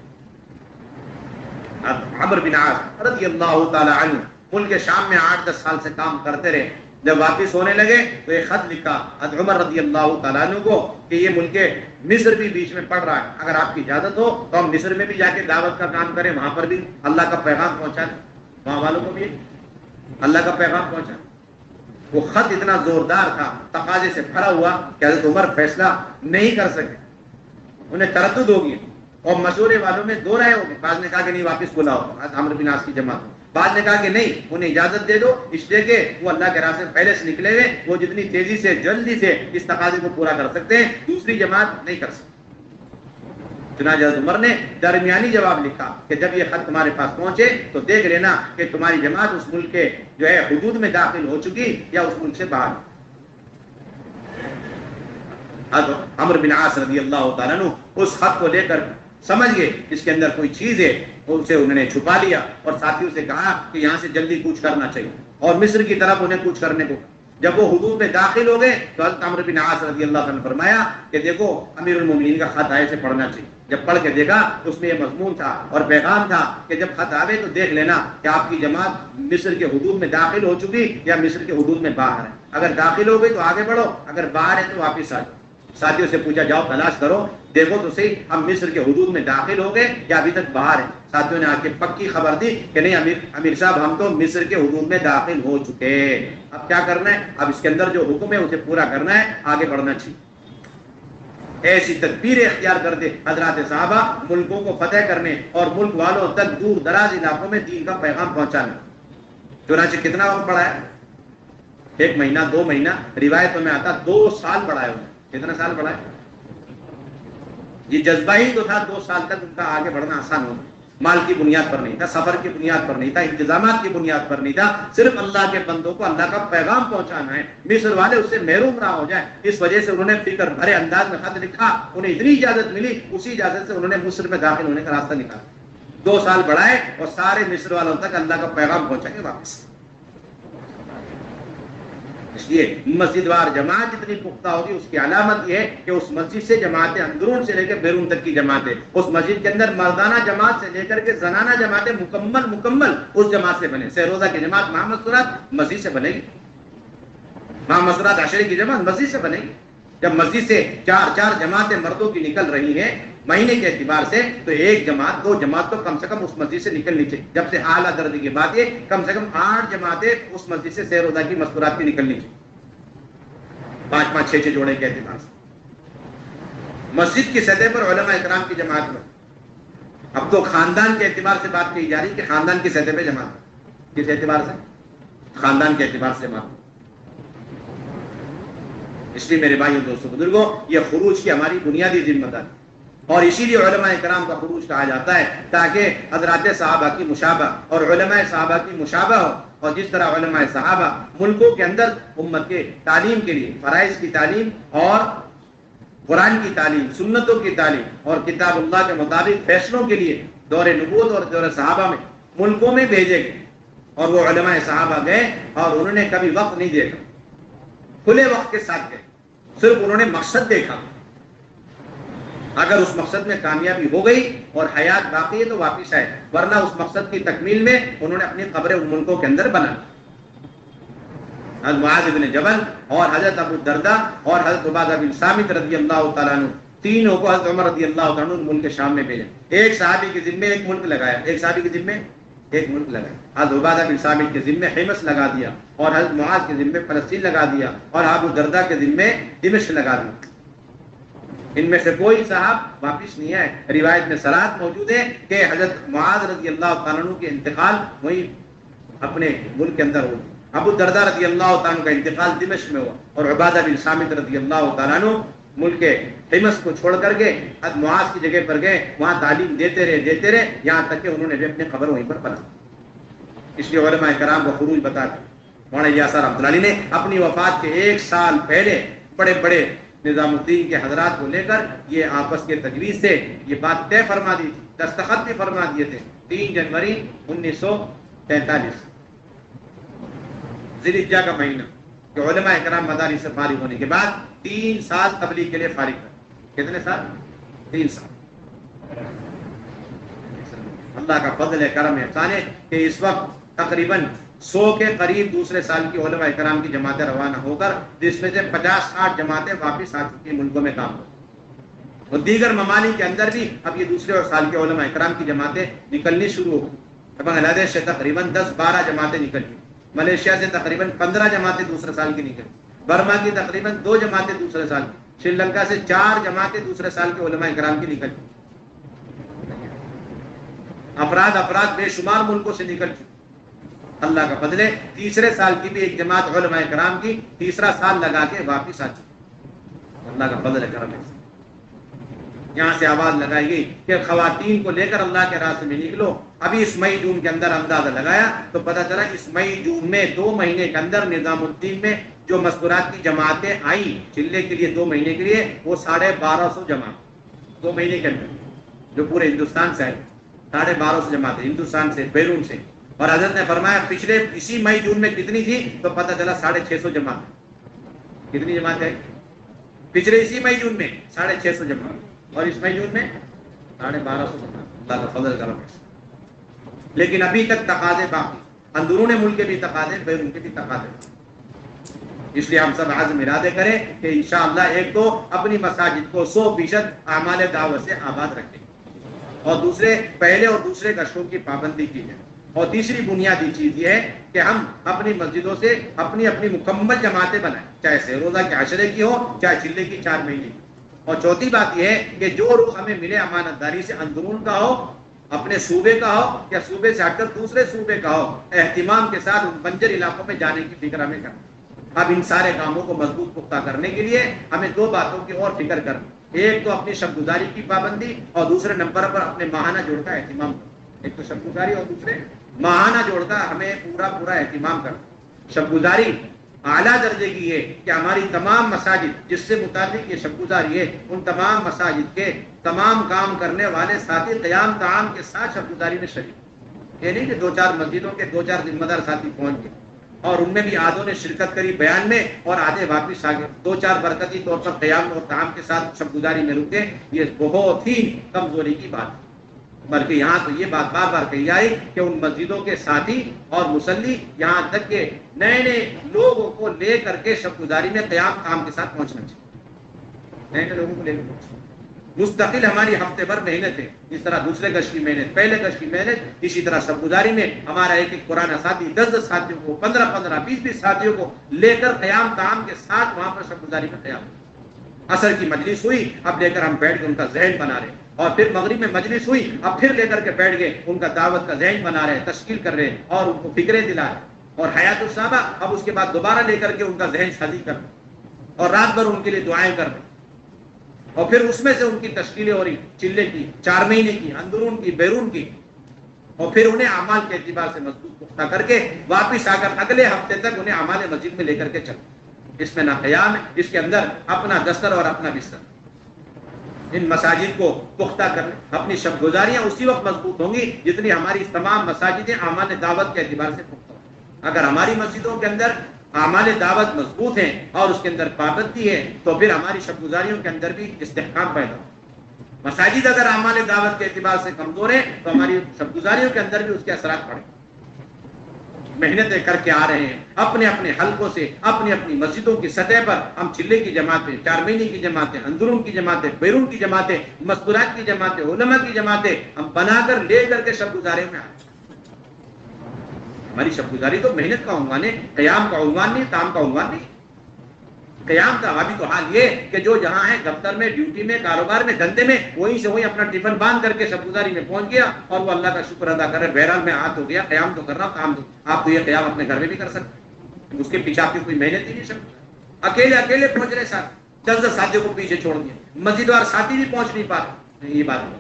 عمرو بن عاص رضی اللہ تعالی عنہ ملک شام میں آٹھ دس سال سے کام کرتے رہے. جب واپس ہونے لگے تو ایک خط لکھا حضرت عمر رضی اللہ تعالیٰ عنہ کو کہ یہ ملک مصر بھی بیچ میں پڑ رہا ہے، اگر آپ کی اجازت ہو تو ہم مصر میں بھی جا کے دعوت کا کام کریں، وہاں پر بھی اللہ کا پیغام پہنچائیں، وہاں والوں کو بھی اللہ کا پیغام پہنچائیں. وہ خط اتنا زوردار تھا، تقاضے سے بھرا ہوا کہ حضرت عمر فیصلہ نہیں کر سکے. انہیں تردد ہو گیا اور مشورے والوں میں دو رائے ہو گئے. بعض نے کہا کہ نہیں واپس بلاؤ عمرو بن عاص کی جماعت، بعض نے کہا کہ نہیں انہیں اجازت دے دو اس لیے کہ وہ اللہ کے راستے پہلے سے نکلے ہوئے، وہ جتنی تیزی سے جلدی سے اس تقاضے کو پورا کر سکتے ہیں دوسری جماعت نہیں کر سکتی. چنانچہ حضرت عمر نے درمیانی جواب لکھا کہ جب یہ خط تمہارے پاس پہنچے تو دیکھ لینا کہ تمہاری جماعت اس ملک کے جو ہے حدود میں داخل ہو چکی یا اس ملک سے باہر. حضرت عمرو بن عاص رضی اللہ تعالیٰ عنہ اس خط کو لے کر سمجھ گئے اس کے اندر کوئی چیز ہے، اسے انہوں نے چھپا لیا اور ساتھیوں سے کہا کہ یہاں سے جلدی کوچ کرنا چاہیے اور مصر کی طرف انہیں کوچ کرنے کو. جب وہ حدود میں داخل ہو گئے تو حضرت عمرو بن عاص رضی اللہ عنہ نے فرمایا کہ دیکھو امیر المومنین کا خط آئے سے پڑھنا چاہیے. جب پڑھ کے دیکھا اس میں یہ مضمون تھا اور پیغام تھا کہ جب خط آوے تو دیکھ لینا کہ آپ کی جماعت مصر کے حدود میں داخل ہو چکی یا مصر کے حدود میں باہر ہے. اگر داخل ہو گئی تو آگے بڑھو، اگر باہر ہے تو واپس آ جاؤ. ساتھیوں سے پوچھا جاؤ تلاش کرو، دیکھو تو صحیح ہم مصر کے حدود میں داخل ہو گئے یا ابھی تک باہر ہیں. ساتھیوں نے آ کے پکی خبر دی کہ نہیں امیر امیر صاحب ہم تو مصر کے حدود میں داخل ہو چکے. اب کیا کرنا ہے؟ اب اس کے اندر جو حکم ہے اسے پورا کرنا ہے، آگے بڑھنا چاہیے. ایسی تدبیریں اختیار کرتے حضرات صحابہ ملکوں کو فتح کرنے اور ملک والوں تک دور دراز علاقوں میں دین کا پیغام پہنچانے. چنانچہ کتنا وقت بڑھایا؟ ایک مہینہ، دو مہینہ، روایتوں میں آتا دو سال بڑھائے ہوئے. کتنا سال بڑھائے؟ یہ جذبہ ہی تو تھا دو سال تک ان کا آگے بڑھنا آسان ہو. مال کی بنیاد پر نہیں تھا، سفر کی بنیاد پر نہیں تھا، انتظامات کی بنیاد پر نہیں تھا، صرف اللہ کے بندوں کو اللہ کا پیغام پہنچانا ہے. مصر والے اس سے محروم نہ ہو جائیں، اس وجہ سے انہوں نے فکر بھرے انداز میں خط لکھا. انہیں اتنی اجازت ملی، اسی اجازت سے انہوں نے مصر میں داخل ہونے کا راستہ نکالا. دو سال بڑھائے اور سارے مصر والوں تک اللہ کا پیغام پہنچائیں گے واپس. اس لیے مسجد وار جماعت جتنی پختہ ہوگی اس کی علامت یہ ہے کہ اس مسجد سے جماعتیں اندرون سے لے کے بیرون تک کی جماعتیں، اس مسجد کے اندر مردانہ جماعت سے لے کر کے زنانہ جماعتیں مکمل مکمل اس جماعت سے بنے. سہروزہ کی جماعت محمد سرات مسجد سے بنے گی، محمد سرات عشرے کی جماعت مسجد سے بنے گی. جب مسجد سے چار چار جماعتیں مردوں کی نکل رہی ہیں مہینے کے اعتبار سے تو ایک جماعت دو جماعت تو کم سے کم اس مسجد سے نکلنی چاہیے. جب سے اعلیٰ درجے کی بات یہ کم سے کم آٹھ جماعتیں اس مسجد سے سیر روزہ کی مستورات کی نکلنی چاہیے، پانچ پانچ چھ چھ جوڑے کے اعتبار سے. مسجد کی سطح پر علماء اکرام کی جماعت میں اب تو خاندان کے اعتبار سے بات کی جا رہی کہ خاندان کی سطح پہ جماعت. کس اعتبار سے؟ خاندان کے اعتبار سے جماعت. اس لیے میرے بھائیوں دوستوں بزرگوں یہ خروج کی ہماری بنیادی ذمہ داری، اور اسی لیے علماء کرام کا خروج کہا جاتا ہے تاکہ حضرات صحابہ کی مشابہ اور علماء صحابہ کی مشابہ ہو. اور جس طرح علماء صحابہ ملکوں کے اندر امت کے تعلیم کے لیے فرائض کی تعلیم اور قرآن کی تعلیم، سنتوں کی تعلیم اور کتاب اللہ کے مطابق فیصلوں کے لیے دور نبوت اور دور صحابہ میں ملکوں میں بھیجے گئے، اور وہ علماء صحابہ گئے اور انہوں نے کبھی وقت نہیں دیکھا، کھلے وقت کے ساتھ گئے، صرف انہوں نے مقصد دیکھا. اگر اس مقصد میں کامیابی ہو گئی اور حیات باقی ہے تو واپس آئے، ورنہ اس مقصد کی تکمیل میں انہوں نے اپنی قبریں ان ملکوں کے اندر بنا. حضرت معاذ بن جبل اور حضرت ابو الدرداء اور حضرت عبادہ بن صامت رضی اللہ تعالیٰ عنہ تینوں کو حضرت عمر رضی اللہ عنہ نے ملک شام میں بھیجا. ایک صحابی کے ذمے ایک ملک لگایا, ایک صحابی کے ذمے ایک ملک لگایا. حضرت عبادہ بن صامت کے ذمے حمص لگا دیا, اور حضرت معاذ کے ذمے فلسطین لگا دیا, اور ابو دردہ کے ذمے دمشق لگا دیا. ان میں سے کوئی صاحب واپس نہیں آئے. روایت میں صراحت موجود ہے کہ حضرت معاذ رضی اللہ تعالیٰ عنہ کے انتقال وہی اپنے ملک کے اندر ہوا. ابو دردہ رضی اللہ تعالیٰ عنہ کا انتقال دمشق میں ہوا, اور عبادہ بن صامت رضی اللہ تعالیٰ عنہ ملک حمص کو چھوڑ کر کے حضرت معاذ کی جگہ پر گئے, وہاں تعلیم دیتے رہے دیتے رہے یہاں تک کہ انہوں نے بھی اپنی قبر وہیں پر بنا. اس لیے علماء کرام کو خروج بتا کر مولانا یاسر رحمۃ اللہ علیہ نے اپنی وفات کے ایک سال پہلے بڑے بڑے نظام الدین کے حضرات کو لے کر یہ آپس کے تجویز سے یہ بات طے فرما دی تھی, دستخط بھی فرما دیے تھے. تین جنوری انیس سو تینتالیس ذی الحجہ کا مہینہ, کہ علماء کرام مدارس سے فارغ ہونے کے بعد تین سال تبلیغ کے لیے فارغ کر. کتنے سال؟ تین سال. اللہ کا فضل ہے, کرم ہے, احسان ہے کہ اس وقت تقریباً سو کے قریب دوسرے سال کی علماء کرام کی جماعتیں روانہ ہو کر, جس میں سے پچاس ساٹھ جماعتیں واپس آ چکی ملکوں میں کام کریں. اور دیگر ممالک کے اندر بھی اب یہ دوسرے سال کے علماء کرام کی جماعتیں نکلنی شروع ہو گئی. بنگلہ دیش سے تقریباً دس بارہ جماعتیں نکلی, ملیشیا سے تقریباً پندرہ جماعتیں دوسرے سال کی نکلی, برما کی تقریباً دو جماعتیں دوسرے سال کی, سری لنکا سے چار جماعتیں دوسرے سال کے علماء کرام کی نکلی. افراد افراد بے شمار ملکوں سے نکل چکے. اللہ کا فضل ہے, تیسرے سال کی بھی ایک جماعت علماء کرام کی تیسرا سال لگا کے واپس آ چکی. اللہ کا فضل ہے, کرم ہے. یہاں سے آواز لگائی گئی کہ خواتین کو لے کر اللہ کے راستے میں نکلو. ابھی اس مئی جون کے اندر اندازہ لگایا تو پتہ چلا اس مئی جون میں دو مہینے کے اندر نظام الدین میں جو مذکورات کی جماعتیں آئیں چلے کے لیے دو مہینے کے لیے, وہ ساڑھے بارہ سو جماعت دو مہینے کے اندر جو پورے ہندوستان سے آئی. ساڑھے بارہ سو جماعتیں ہندوستان سے, بیرون سے. اور حضرت نے فرمایا پچھلے اسی مئی جون میں کتنی تھی تو پتہ چلا ساڑھے چھ سو جماعت. کتنی جماعت ہے پچھلے اسی مئی جون میں؟ ساڑھے چھ سو جماعت, اور اس مئی جون میں ساڑھے بارہ سو جماعت. اللہ کا فضل کرم ہے. لیکن ابھی تک تقاضے باقی, اندرون ملک کے بھی تقاضے, بیرون کے بھی تقاضے. اس لیے ہم سب عزم ارادے کریں کہ انشاءاللہ ایک تو اپنی مساجد کو سو فیصد اعمال دعوت سے آباد رکھیں, اور دوسرے پہلے اور دوسرے گشتوں کی پابندی کی جائے. اور تیسری بنیادی چیز یہ ہے کہ ہم اپنی مسجدوں سے اپنی اپنی مکمل جماعتیں بنائیں, چاہے سہ روزہ کے عشرے کی ہو, چاہے چلے کی چار مہینے کی. اور چوتھی بات یہ ہے کہ جو رخ ہمیں ملے امانت داری سے, اندرون کا ہو, اپنے صوبے کا ہو, یا صوبے سے ہٹ کر دوسرے صوبے کا ہو, اہتمام کے ساتھ ان بنجر علاقوں میں جانے کی فکر ہمیں کرنا. اب ان سارے کاموں کو مضبوط پختہ کرنے کے لیے ہمیں دو باتوں کی اور فکر کرنا. ایک تو اپنی شب گزاری کی پابندی, اور دوسرے نمبر پر اپنے ماہانہ جوڑ کا اہتمام کرنا. ایک تو شب گزاری اور دوسرے ماہانہ جوڑ کا ہمیں پورا پورا اہتمام کرنا. شب گزاری اعلیٰ درجے کی ہے کہ ہماری تمام مساجد جس سے متعلق یہ شب گزاری ہے, ان تمام مساجد کے تمام کام کرنے والے ساتھی قیام طعام کے ساتھ شب گزاری میں شریک. یہ نہیں کہ دو چار مسجدوں کے دو چار ذمہ دار ساتھی پہنچ گئے اور ان میں بھی آدھوں نے شرکت کری بیان میں اور آدھے واپس آ گئے, دو چار برکتی طور پر قیام اور طعام کے ساتھ شب گزاری میں رکے. یہ بہت ہی کمزوری کی بات ہے. بلکہ یہاں تو یہ بات بار بار کہی جائے کہ ان مسجدوں کے ساتھی اور مصلی یہاں تک کہ نئے نئے لوگوں کو لے کر کے شب گزاری میں قیام طعام کے ساتھ پہنچنا چاہیے. نئے نئے لوگوں کو لے کر مستقل ہماری ہفتے بھر محنت ہے. اس طرح دوسرے گشت کی محنت, پہلے گشت کی محنت, اسی طرح شب گزاری میں ہمارا ایک ایک پرانا ساتھی دس دس ساتھیوں کو, پندرہ پندرہ بیس بیس ساتھیوں کو لے کر قیام طعام کے ساتھ وہاں پر شب گزاری میں قیام. عصر کی مجلس ہوئی, اب لے کر ہم بیٹھ کے ان کا ذہن بنا رہے, اور پھر مغرب میں مجلس ہوئی, اب پھر لے کر کے بیٹھ گئے ان کا دعوت کا ذہن بنا رہے, تشکیل کر رہے اور ان کو فکریں دلا رہے. اور حیات الصحابہ اب اس کے بعد دوبارہ لے کر کے ان کا ذہن سازی کر رہے اور رات بھر ان کے لیے دعائیں کر رہے, اور پھر اس میں سے ان کی تشکیلیں ہو رہی, چلے کی, چار مہینے کی, اندرون کی, بیرون کی, اور پھر انہیں اعمال کے اعتبار سے مضبوط پختہ کر کے واپس آ کر اگلے ہفتے تک انہیں اعمال مسجد میں لے کر کے چلے. اس میں نہ قیام ہے, اس کے اندر اپنا دستر اور اپنا بستر. ان مساجد کو پختہ کر لیں. اپنی شب گزاریاں اسی وقت مضبوط ہوں گی جتنی ہماری تمام مساجدیں اعمال دعوت کے اعتبار سے پختہ ہوں. اگر ہماری مسجدوں کے اندر اعمال دعوت مضبوط ہیں اور اس کے اندر پابندی ہے تو پھر ہماری شب گزاریوں کے اندر بھی استحکام پیدا ہو. مساجد اگر اعمال دعوت کے اعتبار سے کمزور ہیں تو ہماری شب گزاریوں کے اندر بھی اس کے اثرات پڑیں. محنتیں کر کے آ رہے ہیں اپنے اپنے حلقوں سے، اپنی اپنی مسجدوں کی سطح پر. ہم چلے کی جماعتیں، چار مہینے کی جماعتیں، اندرون کی جماعتیں، بیرون کی جماعتیں، مستورات کی جماعتیں، علماء کی جماعتیں ہم بنا کر لے کر کے شب گزارے میں آئے. ہماری شب گزاری تو محنت کا عنوان ہے، قیام کا عنوان نہیں، تام کا عنوان نہیں. قیام کا ابھی تو حال یہ کہ جو جہاں ہے دفتر میں، ڈیوٹی میں، کاروبار میں، دھندے میں، وہیں سے وہیں اپنا ٹفن باندھ کر کے شب گزاری میں پہنچ گیا اور وہ اللہ کا شکر ادا کر رہے. بہرحال میں ہاتھ ہو گیا، قیام تو کر رہا ہوں، کام تو آپ تو یہ قیام اپنے گھر میں بھی کر سکتے، اس کے پیچھے آپ کی کوئی محنت ہی نہیں سکتی. اکیلے اکیلے پہنچ رہے ساتھ، دس دس ساتھیوں کو پیچھے چھوڑ دیا، مسجد وار ساتھی بھی پہنچ نہیں پاتے. یہ بات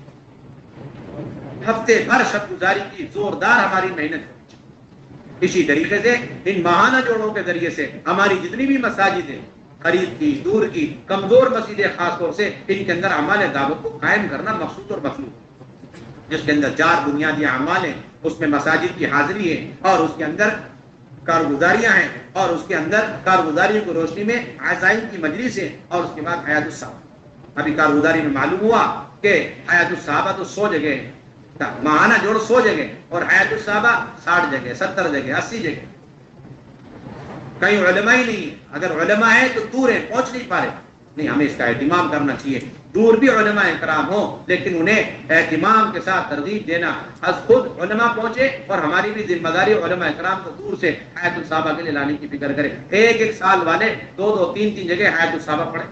ہفتے بھر شب گزاری کی زوردار ہماری محنت ہے. اسی طریقے سے ان ماہانہ جوڑوں کے ذریعے سے ہماری جتنی بھی مساجد ہیں، قریب کی، دور کی، کمزور مسجدیں خاص طور سے، ان کے اندر اعمال دعوت کو قائم کرنا مقصود اور مطلوب، جس کے اندر چار بنیادی اعمال ہیں. اس میں مساجد کی حاضری ہے اور اس کے اندر کارگزاریاں ہیں، اور اس کے اندر کارگزاریوں کی روشنی میں عزائم کی مجلس ہے، اور اس کے بعد حیات الصحابہ. ابھی کارگزاری میں معلوم ہوا کہ حیات الصحابہ تو سو جگہ ہے، ماہانہ جوڑ سو جگہ، اور حیات الصحابہ ساٹھ جگہ، ستر جگہ، اسی جگہ. کہیں علماء ہی نہیں ہے. اگر علماء ہے تو دور ہے، پہنچ نہیں پا رہے. نہیں، ہمیں اس کا اہتمام کرنا چاہیے. دور بھی علماء کرام ہوں لیکن انہیں اہتمام کے ساتھ ترغیب دینا. از خود علماء پہنچے اور ہماری بھی ذمہ داری علماء کرام کو دور سے حیات الصحابہ کے لیے لانے کی فکر کرے. ایک ایک سال والے دو دو تین تین جگہ حیات الصحابہ پڑھے،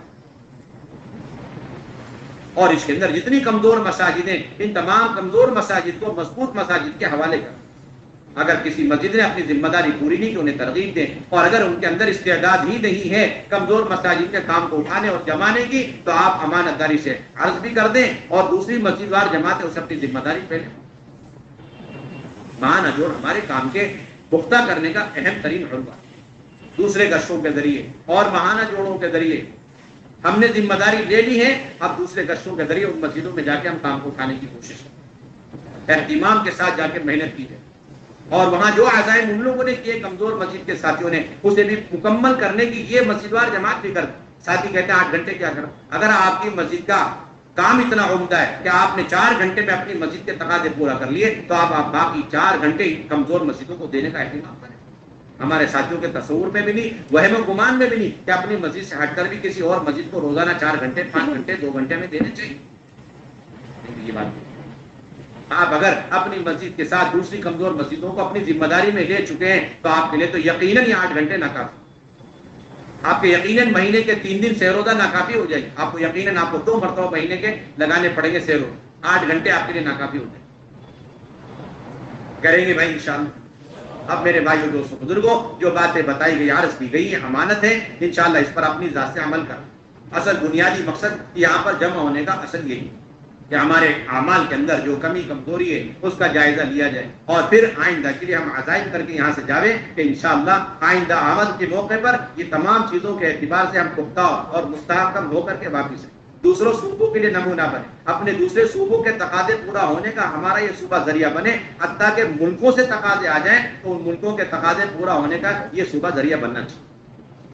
اور اس کے اندر جتنی کمزور مساجد ہیں ان تمام کمزور مساجد کو مضبوط مساجد کے حوالے کر. اگر کسی مسجد نے اپنی ذمہ داری پوری نہیں کی انہیں ترغیب دیں، اور اگر ان کے اندر استعداد ہی نہیں ہے کمزور مساجد کے کام کو اٹھانے اور جمانے کی، تو آپ امانت داری سے عرض بھی کر دیں اور دوسری مسجد وار جماعتیں اسے اپنی ذمہ داری پہ لیں. ماہانہ جوڑ ہمارے کام کے پختہ کرنے کا اہم ترین حلقہ. دوسرے گشتوں کے ذریعے اور ماہانہ جوڑوں کے ذریعے ہم نے ذمہ داری لے لی ہے. اب دوسرے گشتوں کے ذریعے ان مسجدوں میں جا کے ہم کام کو اٹھانے کی کوشش کریں، اہتمام کے ساتھ جا کے محنت کی جائے، اور وہاں جو عزائم ان لوگوں نے کیے کمزور مسجد کے ساتھیوں نے اسے بھی مکمل کرنے کی یہ مسجدوار جماعت بھی کر. ساتھی کہتے ہیں آٹھ گھنٹے کیا کرو. اگر آپ کی مسجد کا کام اتنا عمدہ ہے کہ آپ نے چار گھنٹے میں اپنی مسجد کے تقاضے پورا کر لیے، تو آپ آپ باقی چار گھنٹے کمزور مسجدوں کو دینے کا اہتمام کریں. ہمارے ساتھیوں کے تصور میں بھی نہیں، وہم و گمان میں بھی نہیں کہ اپنی مسجد سے ہٹ کر بھی کسی اور مسجد کو روزانہ چار گھنٹے، پانچ گھنٹے، دو گھنٹے میں دینے چاہیے. یہ بات آپ اگر اپنی مسجد کے ساتھ دوسری کمزور مسجدوں کو اپنی ذمہ داری میں لے چکے ہیں تو آپ کے لیے تو یقیناً یہ آٹھ گھنٹے ناکافی. آپ کے یقیناً مہینے کے تین دن سہروزہ ناکافی ہو جائے گی. آپ کو یقیناً آپ کو دو مرتبہ مہینے کے لگانے پڑیں گے سہرو. آٹھ گھنٹے آپ کے لیے ناکافی ہو جائے کریں گے بھائی انشاءاللہ. اب میرے بھائیوں، دوستوں، بزرگوں، جو باتیں بتائی گئی، عرض کی گئی ہیں، امانت ہے. انشاءاللہ اس پر اپنی ذات سے عمل کر. اصل بنیادی مقصد یہاں پر جمع ہونے کا اصل یہی کہ ہمارے اعمال کے اندر جو کمی کمزوری ہے اس کا جائزہ لیا جائے، اور پھر آئندہ کے لیے ہم عزائم کر کے یہاں سے جاویں کہ انشاءاللہ آئندہ آمد کے موقع پر یہ تمام چیزوں کے اعتبار سے ہم پختہ اور مستحکم ہو کر کے واپس ہیں. دوسروں صوبوں کے لیے نمونہ بنے، اپنے دوسرے صوبوں کے تقاضے پورا ہونے کا ہمارا یہ صوبہ ذریعہ بنے. حتیٰ کہ ملکوں سے تقاضے آ جائیں تو ان ملکوں کے تقاضے پورا ہونے کا یہ صوبہ ذریعہ بننا چاہیے.